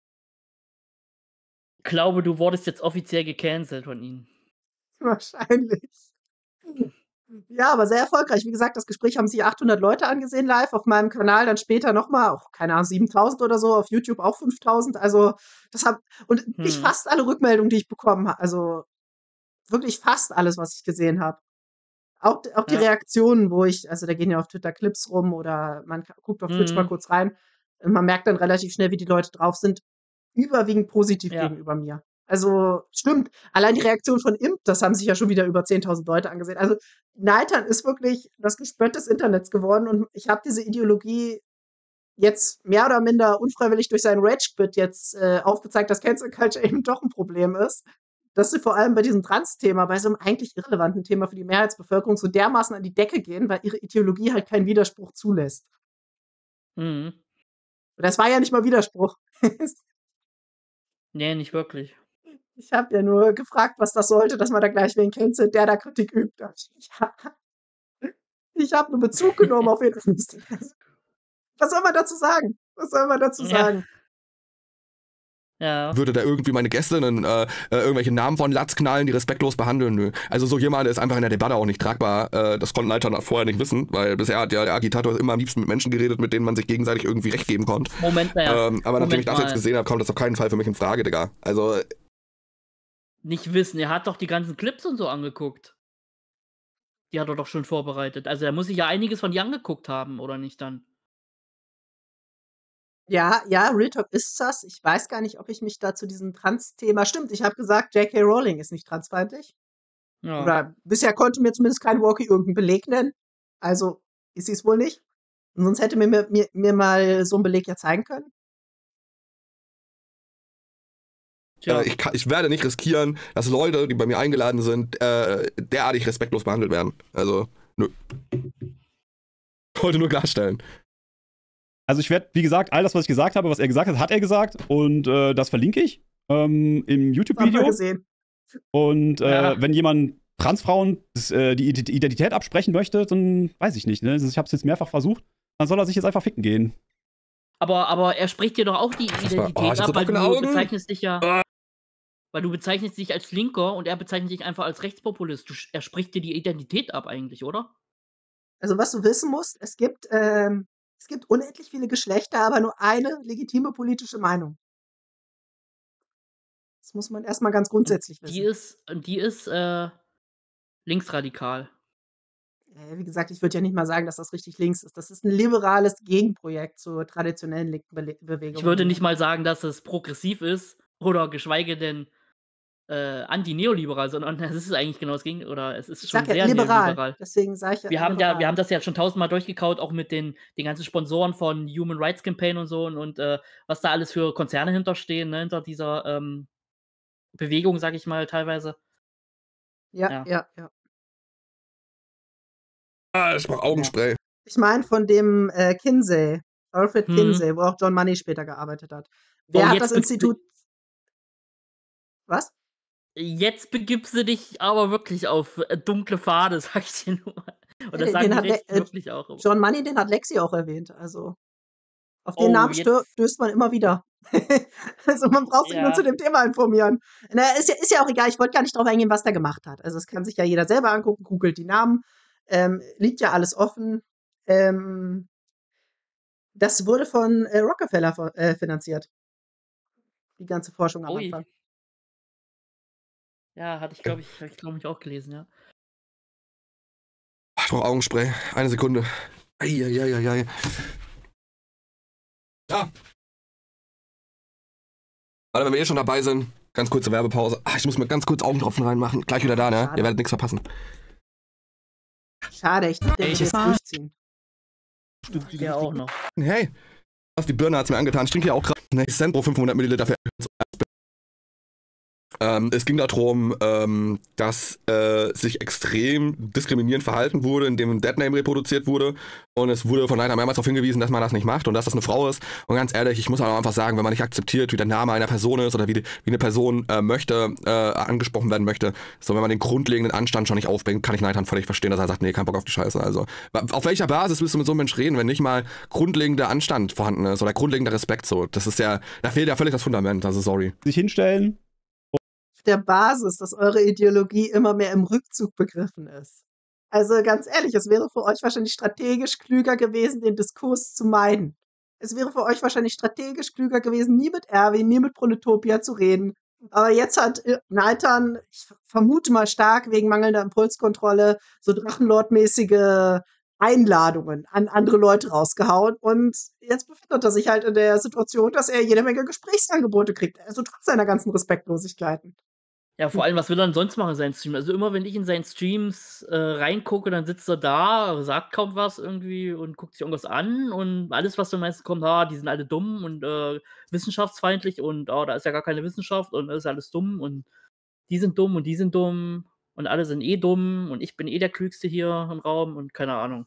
Ich glaube, du wurdest jetzt offiziell gecancelt von ihnen. Wahrscheinlich. Ja, aber sehr erfolgreich. Wie gesagt, das Gespräch haben sich achthundert Leute angesehen live. Auf meinem Kanal dann später nochmal, auch keine Ahnung, siebentausend oder so. Auf YouTube auch fünftausend. Also, das hab, und nicht Hm. fast alle Rückmeldungen, die ich bekommen habe. Also, wirklich fast alles, was ich gesehen habe. Auch, auch die Ja. Reaktionen, wo ich, also da gehen ja auf Twitter Clips rum oder man ka- guckt auf Twitch mal Mhm. kurz rein. Und man merkt dann relativ schnell, wie die Leute drauf sind. Überwiegend positiv Ja. gegenüber mir. Also stimmt, allein die Reaktion von Imp, das haben sich ja schon wieder über zehntausend Leute angesehen. Also Neitern ist wirklich das Gespött des Internets geworden und ich habe diese Ideologie jetzt mehr oder minder unfreiwillig durch seinen Rage-Quit jetzt äh, aufgezeigt, dass Cancel Culture eben doch ein Problem ist. Dass sie vor allem bei diesem Trans-Thema, bei so einem eigentlich irrelevanten Thema für die Mehrheitsbevölkerung so dermaßen an die Decke gehen, weil ihre Ideologie halt keinen Widerspruch zulässt. Mhm. Und das war ja nicht mal Widerspruch. Nee, nicht wirklich. Ich habe ja nur gefragt, was das sollte, dass man da gleich wen cancelt, der da Kritik übt. Da hab ich ja, ich habe nur Bezug genommen auf jeden Fall. Was soll man dazu sagen? Was soll man dazu Ja. sagen? Ja. würde da irgendwie meine Gästinnen äh, äh, irgendwelche Namen von Latz knallen, die respektlos behandeln. Nö. Also so jemand ist einfach in der Debatte auch nicht tragbar. Äh, das konnten Leiter vorher nicht wissen, weil bisher hat ja der Agitator immer am liebsten mit Menschen geredet, mit denen man sich gegenseitig irgendwie recht geben konnte. Moment mal. Ja. Ähm, aber nachdem Moment ich das mal. jetzt gesehen habe, kommt das auf keinen Fall für mich in Frage, Digga. Also Nicht wissen, er hat doch die ganzen Clips und so angeguckt. Die hat er doch schon vorbereitet. Also er muss sich ja einiges von dir angeguckt haben, oder nicht dann? Ja, ja, Real Talk ist das. Ich weiß gar nicht, ob ich mich da zu diesem Trans-Thema stimmt, ich habe gesagt, J K. Rowling ist nicht transfeindlich. Ja. Oder bisher konnte mir zumindest kein Walkie irgendeinen Beleg nennen. Also ist sie es wohl nicht. Und sonst hätte mir, mir, mir mir mal so 'n Beleg ja zeigen können. Tja. Äh, ich, kann, ich werde nicht riskieren, dass Leute, die bei mir eingeladen sind, äh, derartig respektlos behandelt werden. Also, nö. Ich wollte nur klarstellen. Also ich werde, wie gesagt, all das, was ich gesagt habe, was er gesagt hat, hat er gesagt. Und äh, das verlinke ich ähm, im Haben wir YouTube-Video. gesehen. Und äh, Ja. wenn jemand Transfrauen das, äh, die Ide- Identität absprechen möchte, dann weiß ich nicht. Ne? Also ich habe es jetzt mehrfach versucht. Dann soll er sich jetzt einfach ficken gehen. Aber, aber er spricht dir doch auch die war- Identität oh, ich hab so ab, weil du trockene Augen. bezeichnest dich ja. Weil du bezeichnest dich als Linker und er bezeichnet dich einfach als Rechtspopulist. Du, sch- er spricht dir die Identität ab eigentlich, oder? Also, was du wissen musst, es gibt, ähm es gibt unendlich viele Geschlechter, aber nur eine legitime politische Meinung. Das muss man erst mal ganz grundsätzlich Die wissen. ist, die ist äh, linksradikal. Äh, wie gesagt, ich würde ja nicht mal sagen, dass das richtig links ist. Das ist 'n liberales Gegenprojekt zur traditionellen linken Bele Bewegung Ich in würde nicht England. mal sagen, dass es progressiv ist oder geschweige denn äh, anti-neoliberal, sondern es ist eigentlich genau das Gegenteil. Oder es ist Ich schon sage ja sehr liberal, neoliberal. deswegen sage ich ja Wir haben ja, wir liberal. haben das ja schon tausendmal durchgekaut, auch mit den, den ganzen Sponsoren von Human Rights Campaign und so und, und äh, was da alles für Konzerne hinterstehen, ne, hinter dieser ähm, Bewegung, sag ich mal, teilweise. Ja, Ja. ja, ja. Ah, ich brauch Augenspray. Ich meine von dem, äh, Kinsey, Alfred Mhm. Kinsey, wo auch John Money später gearbeitet hat. Wer Oh, hat jetzt das be- Institut was? Jetzt begibst du dich aber wirklich auf äh, dunkle Pfade, sag ich dir nur. Und Ja, das den sagen den die hat Le Rechten äh, wirklich auch immer. John Money, den hat Lexi auch erwähnt, also auf den Oh, Namen stö jetzt, stößt man immer wieder. Also, man braucht sich nur zu ja, dem Thema informieren. Na, ist ja ist ja auch egal, ich wollte gar nicht drauf eingehen, was der gemacht hat. Also, das kann sich ja jeder selber angucken, googelt die Namen, ähm, liegt ja alles offen. Ähm Das wurde von, äh, Rockefeller vo äh, finanziert. Die ganze Forschung am ui. Anfang. Ja, hatte ich, glaube ich, hab ich glaube ich auch gelesen, ja. Ich brauch Augenspray. Eine Sekunde. Eieieiei. Ja. Warte, wenn wir eh schon dabei sind, ganz kurze Werbepause. Ah, ich muss mir ganz kurz Augentropfen reinmachen. Gleich wieder da, ne? Schade. Ihr werdet nichts verpassen. Schade, ich dachte, der würde jetzt durchziehen. Der auch noch. Hey, was die Birne hat's mir angetan. Ich trinke ja auch gerade ne, Cent pro fünfhundert Milliliter für Ähm, es ging darum, ähm, dass äh, sich extrem diskriminierend verhalten wurde, indem ein Deadname reproduziert wurde. Und es wurde von Leiter mehrmals darauf hingewiesen, dass man das nicht macht und dass das eine Frau ist. Und ganz ehrlich, ich muss auch einfach sagen, wenn man nicht akzeptiert, wie der Name einer Person ist oder wie, die, wie eine Person äh, möchte, äh, angesprochen werden möchte, so wenn man den grundlegenden Anstand schon nicht aufbringt, kann ich Nathan völlig verstehen, dass er sagt, nee, kein Bock auf die Scheiße. Also, auf welcher Basis willst du mit so einem Mensch reden, wenn nicht mal grundlegender Anstand vorhanden ist oder grundlegender Respekt so? Das ist ja, da fehlt ja völlig das Fundament, also sorry. Sich hinstellen. Auf der Basis, dass eure Ideologie immer mehr im Rückzug begriffen ist. Also, ganz ehrlich, es wäre für euch wahrscheinlich strategisch klüger gewesen, den Diskurs zu meiden. Es wäre für euch wahrscheinlich strategisch klüger gewesen, nie mit Erwin, nie mit Proletopia zu reden. Aber jetzt hat äh, Nathan, ich vermute mal stark wegen mangelnder Impulskontrolle, so Drachenlord-mäßige Einladungen an andere Leute rausgehauen. Und jetzt befindet er sich halt in der Situation, dass er jede Menge Gesprächsangebote kriegt. Also trotz seiner ganzen Respektlosigkeiten. Ja, vor allem, was will er denn sonst machen in seinen Streams? Also immer, wenn ich in seinen Streams äh, reingucke, dann sitzt er da, sagt kaum was irgendwie und guckt sich irgendwas an und alles, was dann meistens kommt, ah, die sind alle dumm und äh, wissenschaftsfeindlich und oh, da ist ja gar keine Wissenschaft und das ist alles dumm und die sind dumm und die sind dumm und alle sind eh dumm und ich bin eh der Klügste hier im Raum und keine Ahnung.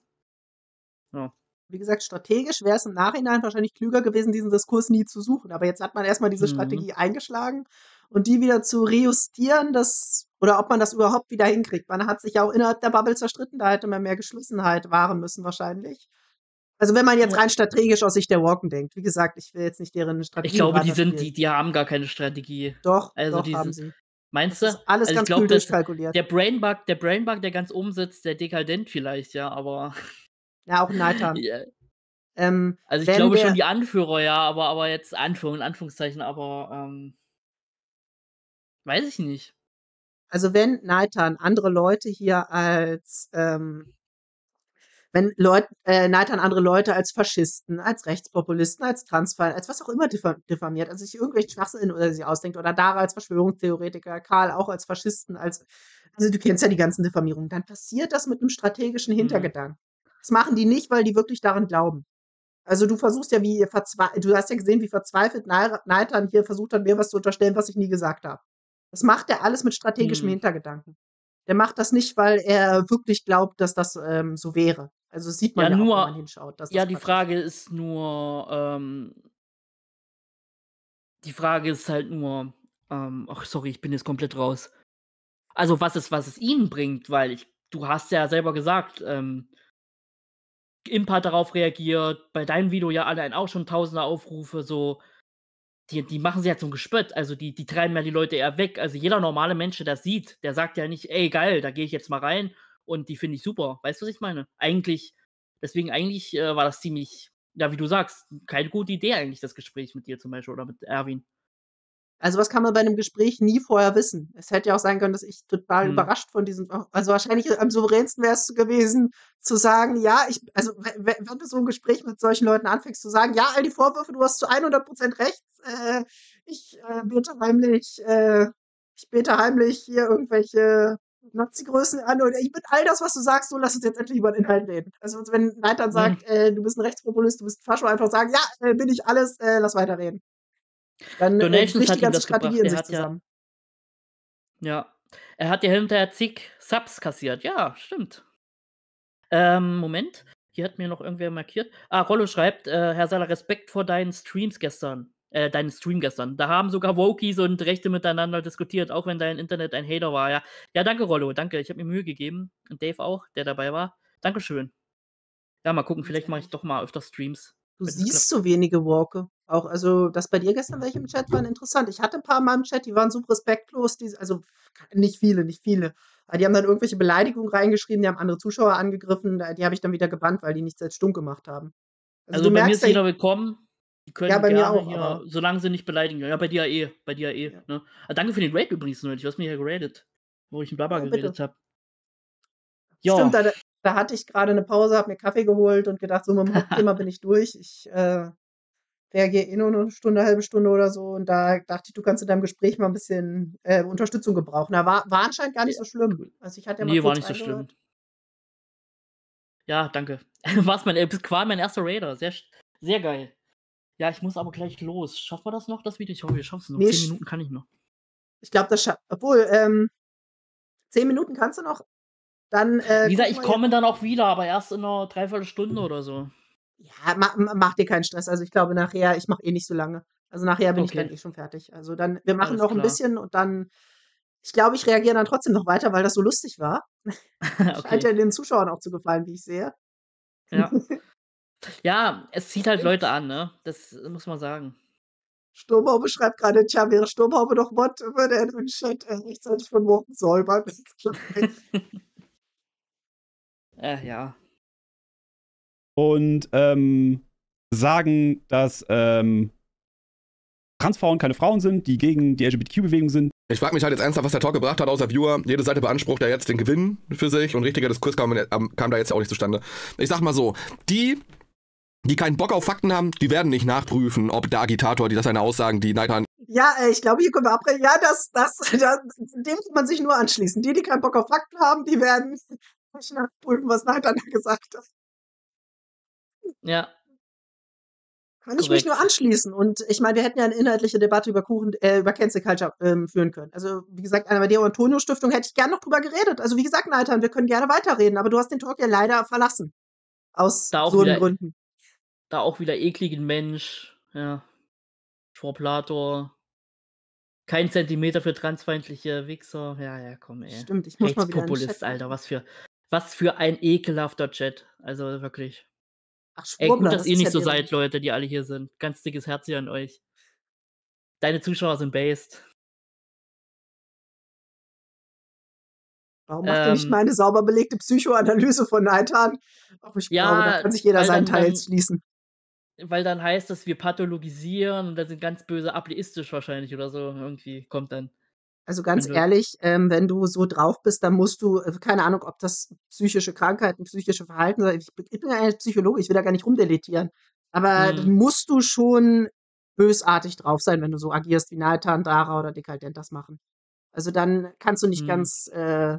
Ja. Wie gesagt, strategisch wäre es im Nachhinein wahrscheinlich klüger gewesen, diesen Diskurs nie zu suchen. Aber jetzt hat man erstmal diese Mhm. Strategie eingeschlagen und die wieder zu rejustieren, das oder ob man das überhaupt wieder hinkriegt. Man hat sich ja auch innerhalb der Bubble zerstritten, da hätte man mehr Geschlossenheit wahren müssen wahrscheinlich. Also, wenn man jetzt Ja. rein strategisch aus Sicht der Walken denkt. Wie gesagt, ich will jetzt nicht deren Ich Strategie glaube, die weiter sind, spielen. die, die haben gar keine Strategie. Doch, Also doch, haben diese, sie. meinst Das du? ist alles Also ich ganz glaube, kühl dass durchkalkuliert. der Brainbug, der Brainbug, der ganz oben sitzt, der dekadent vielleicht, ja, aber Ja, auch Nathan. ja, Ähm, also ich wenn glaube schon der die Anführer, ja, aber, aber jetzt Anführung, in Anführungszeichen, aber ähm, weiß ich nicht. also, wenn Nathan andere Leute hier als, ähm wenn Leut äh, Nathan andere Leute als Faschisten, als Rechtspopulisten, als Transfeind, als was auch immer diffa diffamiert, also sich irgendwelchen Schwachsinn oder sich ausdenkt oder Dara als Verschwörungstheoretiker, Karl auch als Faschisten, als also du kennst ja die ganzen Diffamierungen, dann passiert das mit einem strategischen Mhm. Hintergedanken. Das machen die nicht, weil die wirklich daran glauben. Also du versuchst ja, wie verzwei du hast ja gesehen, wie verzweifelt Nai- Nathan hier versucht hat, mir was zu unterstellen, was ich nie gesagt habe. Das macht er alles mit strategischem Mhm. Hintergedanken. Der macht das nicht, weil er wirklich glaubt, dass das ähm, so wäre. Also das sieht Ja, man ja auch, wenn man nur, hinschaut, dass ja, das die Quatsch ist. Frage ist nur, ähm, die Frage ist halt nur, ähm, ach sorry, ich bin jetzt komplett raus. Also was es, was es ihnen bringt, weil ich, du hast ja selber gesagt, ähm, Imp hat darauf reagiert, bei deinem Video ja allein auch schon tausende Aufrufe, so, die, die machen sie ja zum Gespött, also die, die treiben ja die Leute eher weg. Also jeder normale Mensch, der das sieht, der sagt ja nicht, ey geil, da gehe ich jetzt mal rein und die finde ich super. Weißt du, was ich meine? Eigentlich, deswegen eigentlich äh, war das ziemlich, ja, wie du sagst, keine gute Idee eigentlich, das Gespräch mit dir zum Beispiel oder mit Erwin. Also was kann man bei einem Gespräch nie vorher wissen. Es hätte ja auch sein können, dass ich total Hm. überrascht von diesem, also wahrscheinlich am souveränsten wäre es gewesen, zu sagen, ja, ich, also we- we- wenn du so ein Gespräch mit solchen Leuten anfängst, zu sagen, ja, all die Vorwürfe, du hast zu hundert Prozent recht, äh, ich äh, bete heimlich, äh, ich bete heimlich hier irgendwelche Nazi-Größen an oder ich bin all das, was du sagst, so lass uns jetzt endlich über den Inhalt reden. Also wenn Nathan Hm. sagt, äh, du bist ein Rechtspopulist, du bist ein Fascho, einfach sagen, ja, äh, bin ich alles, äh, lass weiterreden. Dann äh, Donations bricht hat die ihm ganze das Strategie gebracht. in Er sich hat ja, zusammen. ja, er hat ja hinterher zig Subs kassiert. Ja, stimmt. Ähm, Moment. Hier hat mir noch irgendwer markiert. Ah, Rollo schreibt, äh, Herr Saller, Respekt vor deinen Streams gestern. Äh, deinen Stream gestern. Da haben sogar Wokies und Rechte miteinander diskutiert, auch wenn dein Internet ein Hater war. Ja, ja danke, Rollo. Danke. Ich habe mir Mühe gegeben. Und Dave auch, der dabei war. Dankeschön. Ja, mal gucken. Ganz Vielleicht mache ich ehrlich. doch mal öfter Streams. Du Wenn das siehst klappt. so wenige Walke. Auch, also, dass bei dir gestern welche im Chat waren, interessant. Ich hatte ein paar Mal im Chat, die waren so respektlos, die, also nicht viele, nicht viele. Aber die haben dann irgendwelche Beleidigungen reingeschrieben, die haben andere Zuschauer angegriffen, da- die habe ich dann wieder gebannt, weil die nichts als stumm gemacht haben. Also, Also du bei mir merkst ist ja, jeder willkommen. Die ja, können bei mir gerne auch, hier, aber solange sie nicht beleidigen. Ja, bei dir ja eh. Bei dir ja eh. ja. Ne? Ah, danke für den Raid übrigens neulich. Du hast mich ja geradet. Wo ich mit Baba Ja, geredet bitte. habe. Stimmt, Ja. da, da hatte ich gerade eine Pause, habe mir Kaffee geholt und gedacht, so mit dem Hauptthema bin ich durch. Ich äh, reagiere eh nur eine Stunde, eine halbe Stunde oder so. Und da dachte ich, du kannst in deinem Gespräch mal ein bisschen äh, Unterstützung gebrauchen. Da war, war anscheinend gar nicht so schlimm. Cool. Also ich hatte ja mal Nee, war kurz nicht so schlimm. reingehört. Ja, danke. War's mein, äh, war mein erster Raider. Sehr, sch- sehr geil. Ja, ich muss aber gleich los. Schaffen wir das noch, das Video? Ich hoffe, wir schaffen es noch. Nee, Zehn sch- Minuten kann ich noch. Ich glaube, das schafft. Obwohl, ähm, zehn Minuten kannst du noch. Dann äh, Wie gesagt, gucken ich wir komme jetzt. dann auch wieder, aber erst in einer Dreiviertelstunde oder so. Ja, ma, ma- mach dir keinen Stress. Also ich glaube nachher, ich mache eh nicht so lange. Also nachher bin ich dann Okay, eh schon fertig. Also dann, wir machen alles noch ein klar. bisschen und dann, ich glaube, ich reagiere dann trotzdem noch weiter, weil das so lustig war. Scheint Okay, ja den Zuschauern auch zu gefallen, wie ich sehe. ja. Ja, es zieht halt Leute an, ne? Das muss man sagen. Sturmhaube schreibt gerade, tja, wäre Sturmhaube doch Mod, würde er den Chat äh, rechtzeitig von morgen säubern. Äh, ja. Und ähm, sagen, dass ähm, Transfrauen keine Frauen sind, die gegen die L G B T Q-Bewegung sind. Ich frage mich halt jetzt ernsthaft, was der Talk gebracht hat, außer Viewer. Jede Seite beansprucht ja jetzt den Gewinn für sich und richtiger Diskurs kam, kam da jetzt auch nicht zustande. Ich sag mal so, die, die keinen Bock auf Fakten haben, die werden nicht nachprüfen, ob der Agitator, die das seine Aussagen, die Nathan Ja, äh, ich glaube, hier können wir abbrechen. Ja, das, das, das, dem kann man sich nur anschließen. Die, die keinen Bock auf Fakten haben, die werden nicht nachprüfen, was Nathan da gesagt hat. Ja, Kann ich mich nur korrekt. anschließen. Und ich meine, wir hätten ja eine inhaltliche Debatte über Kuchen, äh, über Cancel Culture ähm, führen können. Also, wie gesagt, bei der Antonio-Stiftung hätte ich gerne noch drüber geredet. Also, wie gesagt, Nathan, wir können gerne weiterreden, aber du hast den Talk ja leider verlassen. Aus Da auch absurden wieder, Gründen. da auch wieder ekligen Mensch. Ja. Schworplator. Kein Zentimeter für transfeindliche Wichser. Ja, ja, komm, ey. Stimmt, ich muss mal wieder in den Chat Rechtspopulist, Alter. gucken. Was für, was für ein ekelhafter Chat. Also wirklich. Ach, Ey, gut, Schwurbler, dass das ihr ist nicht ja so deren. seid, Leute, die alle hier sind. Ganz dickes Herz hier an euch. Deine Zuschauer sind based. Warum macht ihr nicht mal Ähm, eine sauber belegte Psychoanalyse von Nathan? Ach, ich glaube, da ja, kann sich jeder weil seinen dann, Teil dann, schließen. weil dann heißt das, wir pathologisieren und das sind ganz böse ableistisch wahrscheinlich oder so. Irgendwie kommt dann. Also ganz Wenn du ehrlich, ähm, wenn du so drauf bist, dann musst du, äh, keine Ahnung, ob das psychische Krankheiten, psychische Verhalten, ich bin ich bin ja eigentlich Psychologe, ich will da gar nicht rumdeletieren. Aber dann Mhm. musst du schon bösartig drauf sein, wenn du so agierst, wie Nathan, Dara oder Dekadent das machen. Also dann kannst du nicht Mhm. ganz äh,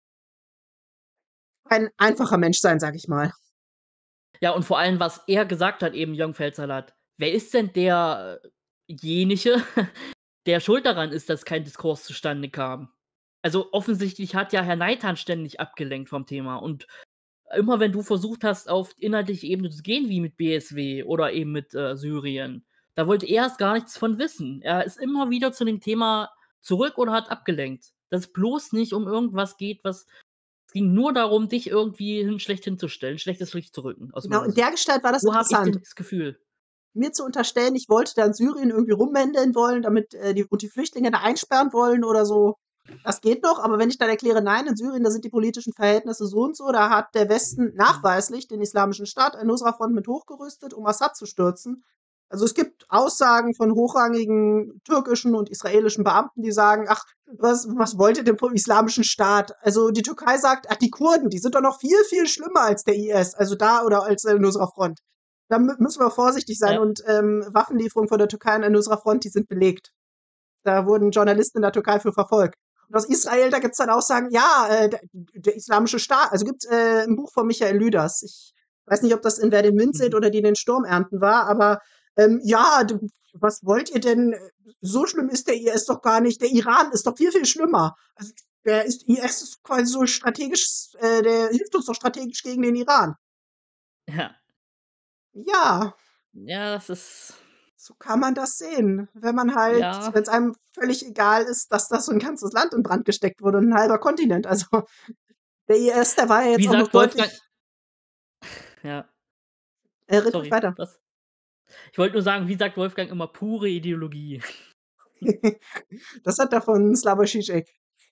ein einfacher Mensch sein, sag ich mal. Ja, und vor allem, was er gesagt hat, eben Jörg Feldsalat. Wer ist denn derjenige, der schuld daran ist, dass kein Diskurs zustande kam? Also offensichtlich hat ja Herr Neitan ständig abgelenkt vom Thema. Und immer wenn du versucht hast, auf inhaltliche Ebene zu gehen, wie mit B S W oder eben mit äh, Syrien, da wollte er erst gar nichts von wissen. Er ist immer wieder zu dem Thema zurück oder hat abgelenkt. Dass es bloß nicht um irgendwas geht, was. Es ging nur darum, dich irgendwie hin, schlecht hinzustellen, schlechtes Licht zu rücken, aus Genau, meiner in der Sicht. Gestalt war das So habe ich interessant. den, das Gefühl. Mir zu unterstellen, ich wollte da in Syrien irgendwie rummändeln wollen, damit äh, die, und die Flüchtlinge da einsperren wollen oder so. Das geht noch, aber wenn ich dann erkläre, nein, in Syrien, da sind die politischen Verhältnisse so und so, da hat der Westen nachweislich den Islamischen Staat, ein Nusra-Front mit hochgerüstet, um Assad zu stürzen. Also es gibt Aussagen von hochrangigen türkischen und israelischen Beamten, die sagen, ach, was, was wollt ihr denn vom Islamischen Staat? Also die Türkei sagt, ach, die Kurden, die sind doch noch viel, viel schlimmer als der I S, also da oder als der Nusra-Front. Da mü- müssen wir vorsichtig sein Ja. und ähm, Waffenlieferungen von der Türkei an der Nusra-Front, die sind belegt. Da wurden Journalisten in der Türkei für verfolgt. Und aus Israel, da gibt's dann Aussagen, ja, äh, der, der islamische Staat, also gibt äh, ein Buch von Michael Lüders. Ich weiß nicht, ob das in Wer den Wind seht Mhm. oder die den Sturm ernten war, aber ähm, ja, du, was wollt ihr denn? So schlimm ist der I S doch gar nicht. Der Iran ist doch viel, viel schlimmer. Also der ist, I S ist quasi so strategisch, äh, der hilft uns doch strategisch gegen den Iran. Ja. Ja, Ja, das ist. so kann man das sehen. Wenn man halt, Ja. wenn es einem völlig egal ist, dass das so ein ganzes Land in Brand gesteckt wurde und ein halber Kontinent. Also der I S, der war ja jetzt Wie auch noch sagt Wolfgang. deutlich. Ja, Äh, red ruhig sorry. weiter. Was? Ich wollte nur sagen, wie sagt Wolfgang immer, pure Ideologie. Das hat er von Slavoj Žižek.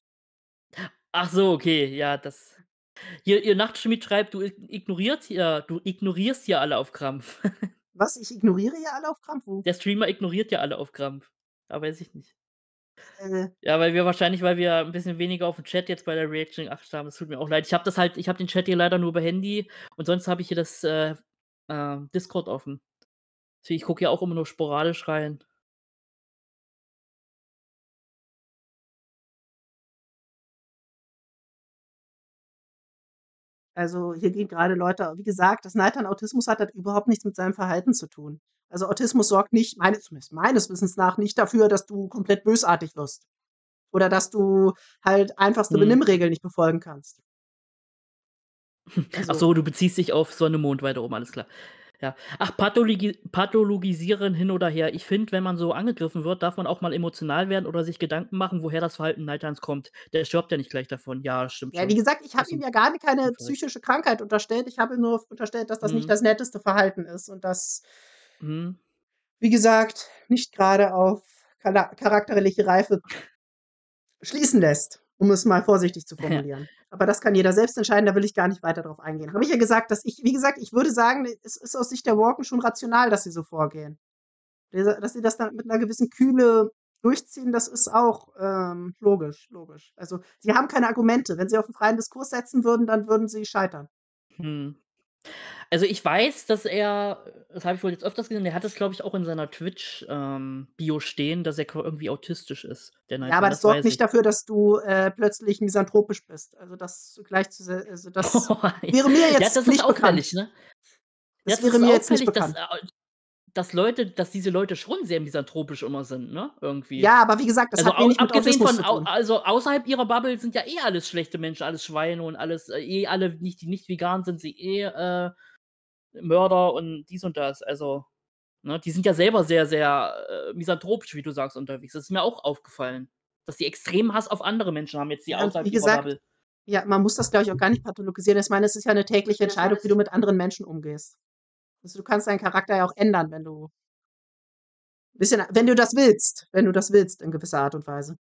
Ach so, okay, ja, das. Hier, ihr Nachtschmied schreibt, du ignorierst hier, du ignorierst hier alle auf Krampf. Was? Ich ignoriere ja alle auf Krampf. Wo? Der Streamer ignoriert ja alle auf Krampf. Da weiß ich nicht. Äh, Ja, weil wir wahrscheinlich, weil wir ein bisschen weniger auf dem Chat jetzt bei der Reaction geachtet haben. Das tut mir auch leid. Ich habe das halt, ich habe den Chat hier leider nur über Handy und sonst habe ich hier das äh, äh, Discord offen. Deswegen, ich gucke ja auch immer nur sporadisch rein. Also hier gehen gerade Leute, wie gesagt, das Neid an Autismus hat halt überhaupt nichts mit seinem Verhalten zu tun. Also Autismus sorgt nicht, meines, zumindest meines Wissens nach, nicht dafür, dass du komplett bösartig wirst. Oder dass du halt einfachste Hm. Benimmregeln nicht befolgen kannst. Ach Also, so, du beziehst dich auf Sonne, Mond weiter oben, alles klar. Ja. Ach, Pathologi pathologisieren hin oder her. Ich finde, wenn man so angegriffen wird, darf man auch mal emotional werden oder sich Gedanken machen, woher das Verhalten Neidans kommt. Der stirbt ja nicht gleich davon. Ja, das stimmt ja, schon. wie gesagt, ich habe Hast ihm du ja gar keine recht. psychische Krankheit unterstellt. Ich habe ihm nur unterstellt, dass das nicht Mhm. das netteste Verhalten ist und das, Mhm. wie gesagt, nicht gerade auf chara- charakterliche Reife schließen lässt, um es mal vorsichtig zu Ja. formulieren. Aber das kann jeder selbst entscheiden, da will ich gar nicht weiter drauf eingehen. Habe ich ja gesagt, dass ich, wie gesagt, ich würde sagen, es ist aus Sicht der Walken schon rational, dass sie so vorgehen. Dieser- Dass sie das dann mit einer gewissen Kühle durchziehen, das ist auch ähm, logisch, logisch. Also sie haben keine Argumente. Wenn sie auf einen freien Diskurs setzen würden, dann würden sie scheitern. Hm. Also ich weiß, dass er, das habe ich wohl jetzt öfters gesehen, der hat es, glaube ich, auch in seiner Twitch-Bio ähm, stehen, dass er qua- irgendwie autistisch ist, der Ja, Nighttime, aber das das sorgt weiß nicht ich. dafür, dass du äh, plötzlich misanthropisch bist. Also das gleich zu, also das Ja, wäre mir das jetzt ist nicht bekannt. auffällig, ne? Das Das wäre ist mir jetzt nicht auffällig, dass, bekannt. äh, dass Leute, dass diese Leute schon sehr misanthropisch immer sind, ne? Irgendwie. Ja, aber wie gesagt, das Also hat au wenig mit abgesehen Autismus von, zu au tun. also außerhalb ihrer Bubble sind ja eh alles schlechte Menschen, alles Schweine und alles, äh, eh alle nicht, die nicht vegan sind, sie eh äh, Mörder und dies und das. Also, ne, die sind ja selber sehr, sehr äh, misanthropisch, wie du sagst, unterwegs. Das ist mir auch aufgefallen. Dass die extremen Hass auf andere Menschen haben, jetzt die Ja, und außerhalb wie ihrer gesagt, Bubble. ja, man muss das, glaube ich, auch gar nicht pathologisieren. Ich meine, es ist ja eine tägliche Entscheidung, wie du mit anderen Menschen umgehst. Also du kannst deinen Charakter ja auch ändern, wenn du ein bisschen, wenn du das willst, wenn du das willst, in gewisser Art und Weise.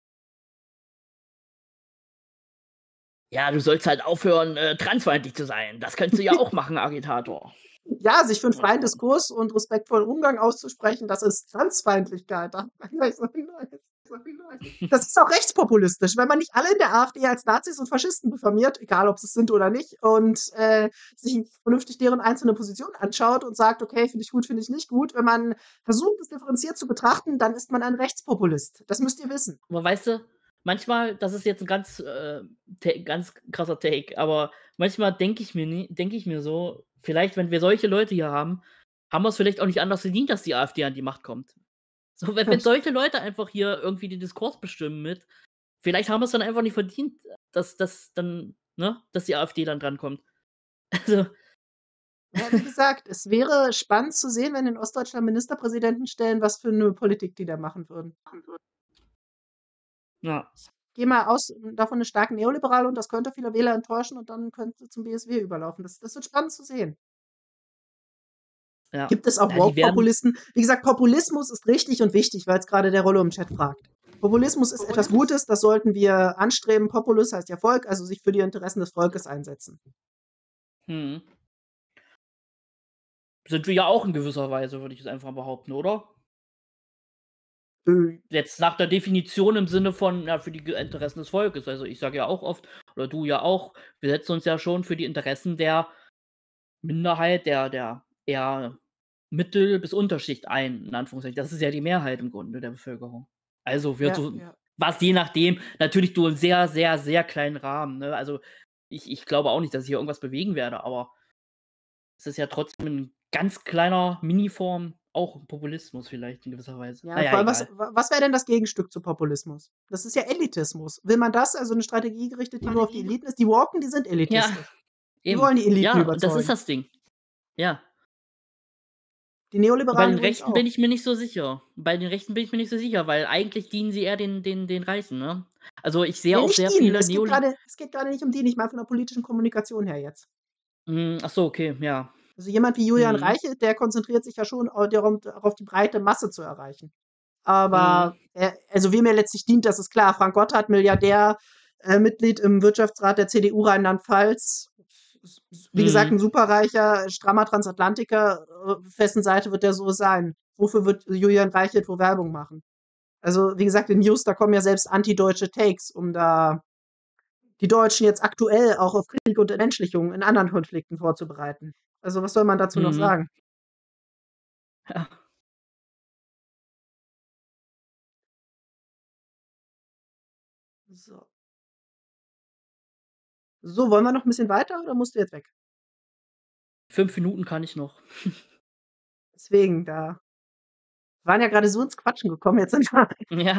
Ja, du sollst halt aufhören, äh, transfeindlich zu sein. Das könntest du ja auch machen, Agitator. Ja, sich für einen Mal freien schauen. Diskurs und respektvollen Umgang auszusprechen, das ist Transfeindlichkeit. Da kann ich so hinweisen. Das ist auch rechtspopulistisch, wenn man nicht alle in der AfD als Nazis und Faschisten diffamiert, egal ob sie es sind oder nicht, und äh, sich vernünftig deren einzelne Position anschaut und sagt, okay, finde ich gut, finde ich nicht gut. Wenn man versucht, das differenziert zu betrachten, dann ist man ein Rechtspopulist. Das müsst ihr wissen. Aber weißt du, manchmal, das ist jetzt ein ganz, äh, ta- ganz krasser Take, aber manchmal denke ich mir nie, denke ich mir so, vielleicht, wenn wir solche Leute hier haben, haben wir es vielleicht auch nicht anders verdient, dass die AfD an die Macht kommt. So, wenn, wenn solche Leute einfach hier irgendwie den Diskurs bestimmen mit, vielleicht haben wir es dann einfach nicht verdient, dass, dass dann, ne, dass die AfD dann drankommt. Also, Ja, wie gesagt, es wäre spannend zu sehen, wenn in Ostdeutschland Ministerpräsidenten stellen, was für eine Politik die da machen würden. ja. Geh mal aus davon eine starke Neoliberale und das könnte viele Wähler enttäuschen und dann könnte zum B S W überlaufen. Das, das wird spannend zu sehen. ja. Gibt es auch Ja, die werden- Woke-Populisten? Wie gesagt, Populismus ist richtig und wichtig, weil es gerade der Rollo im Chat fragt. Populismus ist etwas Gutes, das sollten wir anstreben. Populus heißt ja Volk, also sich für die Interessen des Volkes einsetzen. Hm. Sind wir ja auch in gewisser Weise, würde ich es einfach behaupten, oder? Äh, Jetzt nach der Definition im Sinne von, ja, für die Ge- Interessen des Volkes. Also ich sage ja auch oft, oder du ja auch, wir setzen uns ja schon für die Interessen der Minderheit, der, der eher Mittel- bis Unterschicht ein, in Anführungszeichen. Das ist ja die Mehrheit im Grunde der Bevölkerung. Also wird ja, so, ja. was je nachdem, natürlich nur im sehr, sehr, sehr kleinen Rahmen. Ne? Also ich, ich glaube auch nicht, dass ich hier irgendwas bewegen werde, aber es ist ja trotzdem in ganz kleiner Miniform auch Populismus vielleicht in gewisser Weise. Ja, naja, vor allem, was, egal. wa- was wäre denn das Gegenstück zu Populismus? Das ist ja Elitismus. Will man das, also eine Strategie gerichtet, die nur auf die Eliten ist? Die Walken, die sind Ja, elitistisch. Die eben. wollen die Eliten Ja, und überzeugen. das ist das Ding. Ja. Die Und bei Neoliberalen den übrigens Rechten auch. bin ich mir nicht so sicher. Bei den Rechten bin ich mir nicht so sicher, weil eigentlich dienen sie eher den, den, den Reichen, ne? Also ich sehe Nee, auch nicht sehr dienen. viele Es geht Neoli... gerade es geht gerade nicht um die, ich meine von der politischen Kommunikation her jetzt. Hm, ach so, okay, ja. Also jemand wie Julian Mhm. Reiche, der konzentriert sich ja schon au- darum, darauf, die breite Masse zu erreichen. Mhm. Aber er, also wem er letztlich dient, das ist klar. Frank Gotthard, Milliardär, äh, Mitglied im Wirtschaftsrat der C D U Rheinland-Pfalz. S- s- Wie gesagt, Mhm. ein superreicher, strammer Transatlantiker. äh, Auf wessen Seite wird der so sein? Wofür wird Julian Reiche etwa Werbung machen? Also, wie gesagt, in News, da kommen ja selbst antideutsche Takes, um da die Deutschen jetzt aktuell auch auf Krieg und Entmenschlichung in anderen Konflikten vorzubereiten. Also, was soll man dazu noch Mhm. sagen? Ja. So. So, wollen wir noch ein bisschen weiter oder musst du jetzt weg? Fünf Minuten kann ich noch. Deswegen, da wir waren ja gerade so ins Quatschen gekommen, jetzt sind wir. Ja.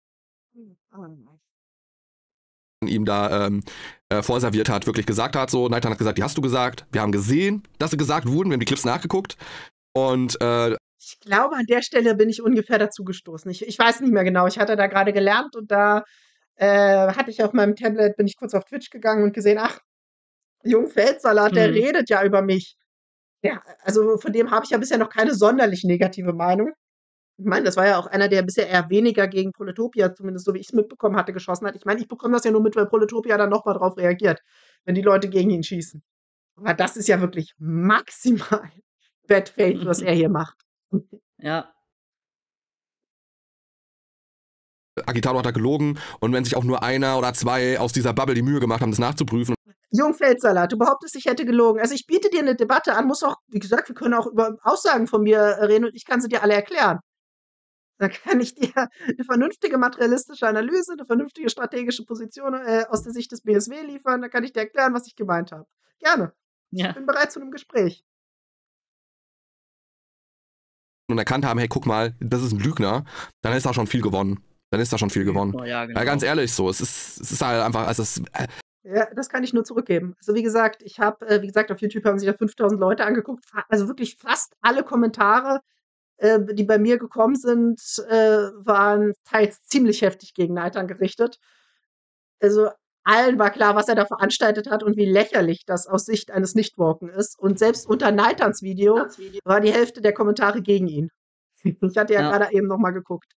ihm da ähm, äh, vorserviert hat, wirklich gesagt hat. So, Nathan hat gesagt, die hast du gesagt. Wir haben gesehen, dass sie gesagt wurden. Wir haben die Clips nachgeguckt. Und äh, Ich glaube, an der Stelle bin ich ungefähr dazu gestoßen. Ich, ich weiß nicht mehr genau. Ich hatte da gerade gelernt und da äh, hatte ich auf meinem Tablet, bin ich kurz auf Twitch gegangen und gesehen, ach, Jungfeldsalat, der Mhm. redet ja über mich. Ja, also von dem habe ich ja bisher noch keine sonderlich negative Meinung. Ich meine, das war ja auch einer, der bisher eher weniger gegen Proletopia, zumindest so wie ich es mitbekommen hatte, geschossen hat. Ich meine, ich bekomme das ja nur mit, weil Proletopia dann nochmal drauf reagiert, wenn die Leute gegen ihn schießen. Aber das ist ja wirklich maximal Bad Faith, was er hier macht. Ja. Agitator hat da gelogen. Und wenn sich auch nur einer oder zwei aus dieser Bubble die Mühe gemacht haben, das nachzuprüfen. Jungfeldsalat, du behauptest, ich hätte gelogen. Also ich biete dir eine Debatte an, muss auch, wie gesagt, wir können auch über Aussagen von mir reden und ich kann sie dir alle erklären. Dann kann ich dir eine vernünftige materialistische Analyse, eine vernünftige strategische Position äh, aus der Sicht des B S W liefern. Dann kann ich dir erklären, was ich gemeint habe. Gerne. Ich Ja. bin bereit zu einem Gespräch. Und erkannt haben, hey, guck mal, das ist ein Lügner, dann ist da schon viel gewonnen. Dann ist da schon viel gewonnen. Oh, ja, genau. Ja, ganz ehrlich so, es ist, es ist halt einfach, also es, äh, Ja, das kann ich nur zurückgeben. Also wie gesagt, ich habe, äh, wie gesagt, auf YouTube haben sich da fünftausend Leute angeguckt. Fa- Also wirklich fast alle Kommentare, äh, die bei mir gekommen sind, äh, waren teils ziemlich heftig gegen Nathan gerichtet. Also allen war klar, was er da veranstaltet hat und wie lächerlich das aus Sicht eines Nichtwalken ist. Und selbst unter Nathans Video war die Hälfte der Kommentare gegen ihn. Ich hatte ja, Ja. gerade eben noch mal geguckt.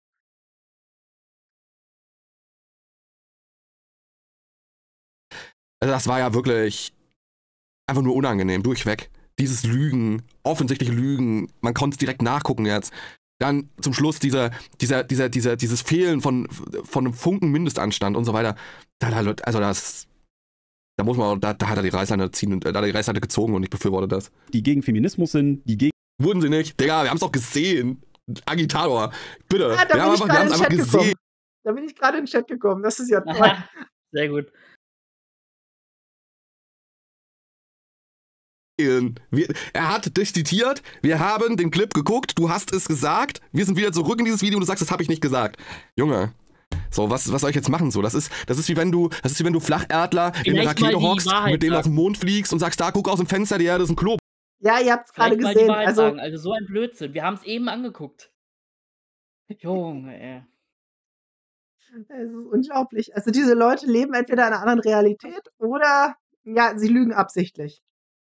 also das war ja wirklich einfach nur unangenehm, durchweg. Dieses Lügen, offensichtliche Lügen, man konnte es direkt nachgucken jetzt. Dann zum Schluss dieser, dieser, dieser, dieser, dieses Fehlen von, von einem Funken Mindestanstand und so weiter. Da, da, also das, da muss man, da, da hat er die Reißleine ziehen, da hat er die Reißleine gezogen und ich befürworte das. Die gegen Feminismus sind, die gegen. Wurden sie nicht? Digga, wir haben es doch gesehen. Agitator, bitte. Ja, da wir bin ich haben gerade in es den einfach Chat gesehen. gekommen. Da bin ich gerade in den Chat gekommen. Das ist ja toll. Aha, sehr gut. Wir, er hat dich zitiert, wir haben den Clip geguckt, du hast es gesagt, wir sind wieder zurück in dieses Video und du sagst, das habe ich nicht gesagt. Junge, so, was, was soll ich jetzt machen? So, das ist, das ist wie wenn du, das ist wie wenn du Flacherdler in der Vielleicht mal Rakete die hockst, Wahrheit mit dem auf sagen. den Mond fliegst und sagst, da guck aus dem Fenster, die Erde ist ein Klo. Ja, ihr habt es gerade Vielleicht mal die gesehen. Wahrheit Also, sagen. Also so ein Blödsinn. Wir haben es eben angeguckt. Junge, ey. es ist unglaublich. Also diese Leute leben entweder in einer anderen Realität oder ja, sie lügen absichtlich.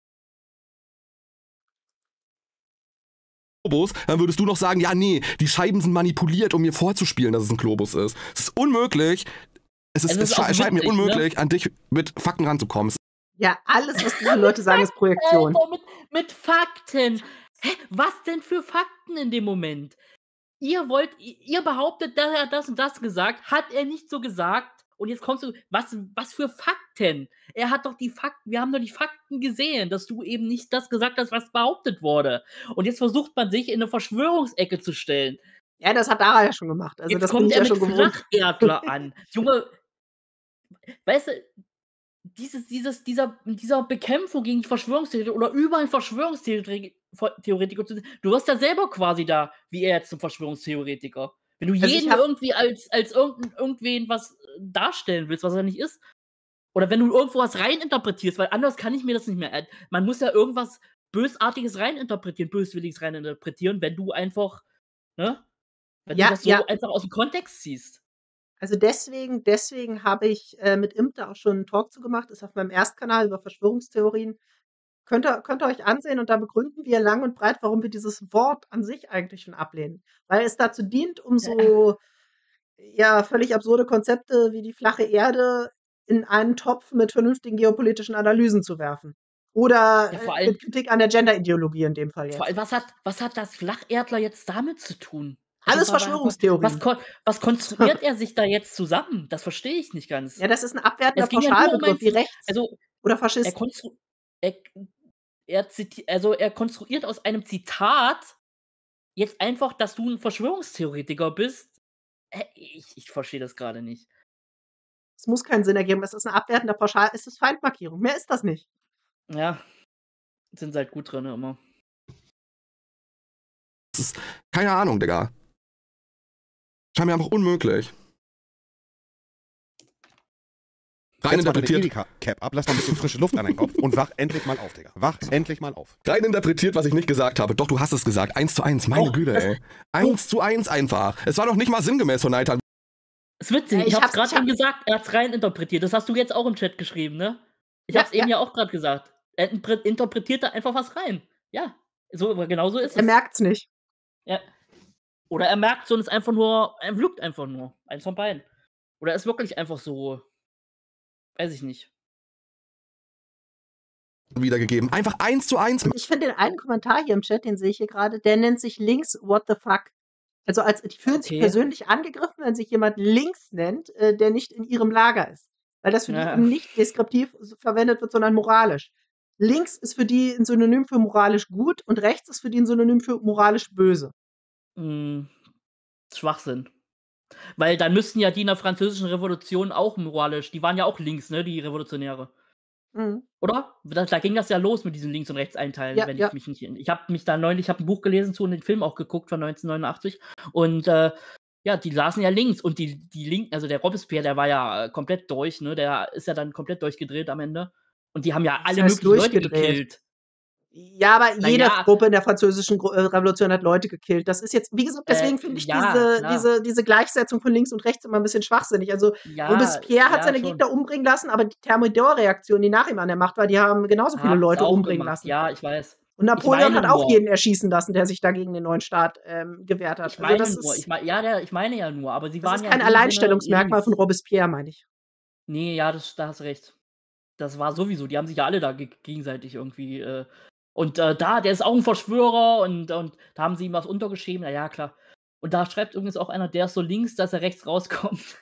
Globus, dann würdest du noch sagen, ja, nee, die Scheiben sind manipuliert, um mir vorzuspielen, dass es ein Globus ist. Es ist unmöglich. Es, ist, Es es, ist auch scheint mir witzig, ne? unmöglich, an dich mit Fakten ranzukommen. Ja, alles, was diese Leute sagen, ist Projektion. Alter, mit, mit Fakten. Hä? Was denn für Fakten in dem Moment? Ihr wollt, ihr behauptet, dass er das und das gesagt, hat er nicht so gesagt. Und jetzt kommst du, was, was für Fakten? Er hat doch die Fakten, wir haben doch die Fakten gesehen, dass du eben nicht das gesagt hast, was behauptet wurde. Und jetzt versucht man sich in eine Verschwörungsecke zu stellen. Ja, das hat Dara ja schon gemacht. Also Jetzt das bin kommt ich er ja mit schon gewohnt. Flacherdler an. Junge, weißt du, dieses, dieses, dieser, dieser Bekämpfung gegen die Verschwörungstheoretiker oder über einen Verschwörungstheoretiker zu du wirst ja selber quasi da, wie er jetzt zum Verschwörungstheoretiker. Wenn du Also ich jeden hab- irgendwie als, als irgendein, irgendwen was darstellen willst, was er nicht ist. Oder wenn du irgendwo was reininterpretierst, weil anders kann ich mir das nicht mehr. äh, Man muss ja irgendwas Bösartiges reininterpretieren, Böswilliges reininterpretieren, wenn du einfach, ne? Wenn Ja, du das so ja. einfach aus dem Kontext ziehst. Also deswegen, deswegen habe ich äh, mit Imte auch schon einen Talk zu gemacht, ist auf meinem Erstkanal über Verschwörungstheorien. Könnt ihr, könnt ihr euch ansehen und da begründen wir lang und breit, warum wir dieses Wort an sich eigentlich schon ablehnen. Weil es dazu dient, um so ja, völlig absurde Konzepte wie die flache Erde in einen Topf mit vernünftigen geopolitischen Analysen zu werfen. Oder Ja, vor äh, allem- mit Kritik an der Genderideologie in dem Fall jetzt. Vor allem, was hat, was hat das Flacherdler jetzt damit zu tun? Alles Also, wa- wa- Verschwörungstheorien. Was, kon was konstruiert er sich da jetzt zusammen? Das verstehe ich nicht ganz. Ja, das ist ein abwertender Es ging ja nur um Pauschalbegriff ein- wie rechts Also, oder er, Faschist. konstru er, er, ziti also er konstruiert aus einem Zitat jetzt einfach, dass du ein Verschwörungstheoretiker bist. Äh, Ich, ich verstehe das gerade nicht. Es muss keinen Sinn ergeben. Es ist ein abwertender Pauschal. Es ist Feindmarkierung. Mehr ist das nicht. Ja, sind sie halt gut drin immer. Keine Ahnung, Digga. Scheint mir einfach unmöglich. Rein Jetzt mal deine interpretiert, Edeka-Cap ab, lass mal ein bisschen frische Luft an deinen Kopf und wach endlich mal auf, Digga. Wach endlich mal auf. rein interpretiert, was ich nicht gesagt habe. Doch, du hast es gesagt. Eins zu eins, meine Oh, Güte, das- ey. Eins zu eins einfach. Es war doch nicht mal sinngemäß von Neitan. Ist witzig, Ja, ich ich hab's hab's- gerade ich hab- eben gesagt, er hat's rein interpretiert. Das hast du jetzt auch im Chat geschrieben, ne? Ich Ja, hab's eben ja. ja auch gerade gesagt. Er impre- interpretiert da einfach was rein. Ja, so, genau so ist Er es. merkt's nicht. Ja. Oder er merkt so und ist einfach nur, er lügt einfach nur. Eins von beiden. Oder er ist wirklich einfach so, weiß ich nicht. wiedergegeben. Einfach eins zu eins. Und ich finde den einen Kommentar hier im Chat, den sehe ich hier gerade, der nennt sich links what the fuck. Also als die fühlen sich Okay. persönlich angegriffen, wenn sich jemand links nennt, äh, der nicht in ihrem Lager ist. Weil das für Ja. die eben nicht deskriptiv so verwendet wird, sondern moralisch. Links ist für die ein Synonym für moralisch gut und rechts ist für die ein Synonym für moralisch böse. Hm, Schwachsinn. Weil dann müssten ja die in der französischen Revolution auch moralisch, die waren ja auch links, ne, die Revolutionäre. Mhm. Oder? Da, da ging das ja los mit diesem Links- und Rechts-Einteilen, Ja, wenn ja. ich mich nicht. Ich habe mich da neulich, ich habe ein Buch gelesen zu und den Film auch geguckt von neunzehnhundertneunundachtzig. Und äh, ja, die lasen ja links. Und die, die Linken, also der Robespierre, der war ja äh, komplett durch, ne? Der ist ja dann komplett durchgedreht am Ende. Und die haben ja Was alle heißt möglichen Leute durchgedreht? gekillt. Ja, aber Na jede ja. Gruppe in der französischen Gru- äh, Revolution hat Leute gekillt. Das ist jetzt, wie gesagt, deswegen Äh, finde ich ja, diese, klar. diese, diese Gleichsetzung von links und rechts immer ein bisschen schwachsinnig. Also Ja, Robespierre hat ja, seine schon. Gegner umbringen lassen, aber die Thermidor-Reaktion, die nach ihm an der Macht war, die haben genauso viele Haben's Leute auch umbringen gemacht. lassen. Ja, ich weiß. Und Napoleon meine hat auch nur- jeden erschießen lassen, der sich da gegen den neuen Staat ähm, gewehrt hat. Ich meine also das nur, ist, ich mein, ja, der, ich meine ja nur, aber sie das waren ist ja kein in dem Sinne Alleinstellungsmerkmal links. von Robespierre, meine ich. Nee, ja, das, da hast recht. Das war sowieso, die haben sich ja alle da ge gegenseitig irgendwie äh, Und äh, da, der ist auch ein Verschwörer und, und da haben sie ihm was untergeschrieben. Na ja, klar. Und da schreibt übrigens auch einer, der ist so links, dass er rechts rauskommt.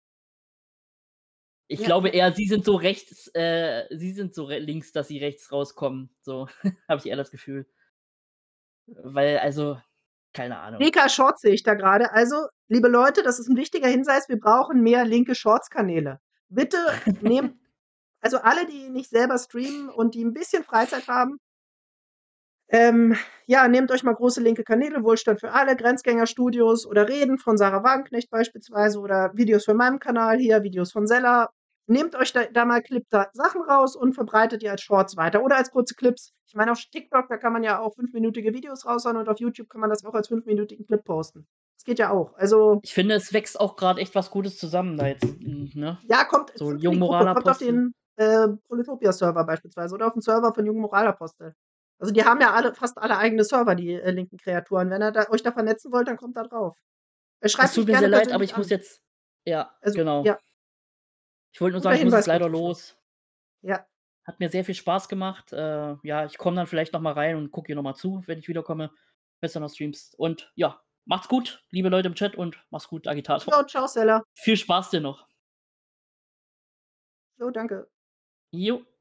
Ich Ja, glaube ja. eher, sie sind so rechts, äh, sie sind so re links, dass sie rechts rauskommen. So habe ich eher das Gefühl. Weil, also, keine Ahnung. Linker Shorts sehe ich da gerade. Also, liebe Leute, das ist ein wichtiger Hinweis. Wir brauchen mehr linke Shorts-Kanäle. Bitte nehmt, also alle, die nicht selber streamen und die ein bisschen Freizeit haben, ähm, ja, nehmt euch mal große linke Kanäle, Wohlstand für alle, Grenzgänger-Studios oder Reden von Sarah Wagenknecht beispielsweise oder Videos von meinem Kanal hier, Videos von Sella. Nehmt euch da, da mal Clip da Sachen raus und verbreitet die als Shorts weiter oder als kurze Clips. Ich meine, auf TikTok, da kann man ja auch fünfminütige Videos raushauen und auf YouTube kann man das auch als fünfminütigen Clip posten. Das geht ja auch. Also, Ich finde, es wächst auch gerade echt was Gutes zusammen da jetzt. Ne? ja, kommt, So kommt, in Jung die Gruppe, Moral kommt auf Apostel. den äh, Proletopia-Server beispielsweise oder auf den Server von Jungen Moralapostel. Also die haben ja alle, fast alle eigene Server, die äh, linken Kreaturen. Wenn ihr da, euch da vernetzen wollt, dann kommt da drauf. Äh, Es schreibt tut mich mir sehr gerne leid, aber persönlich ich muss an. jetzt. Ja, Also, genau. ja, Ich wollte nur guter sagen, ich muss jetzt Hinweis leider zum Schluss. los. Ja, Hat mir sehr viel Spaß gemacht. Äh, ja, ich komme dann vielleicht noch mal rein und gucke hier noch mal zu, wenn ich wiederkomme, wenn du noch streamst. Und ja, macht's gut, liebe Leute im Chat und mach's gut, Agitator. jo, ciao, Sella. Viel Spaß dir noch. Jo, danke. Jo.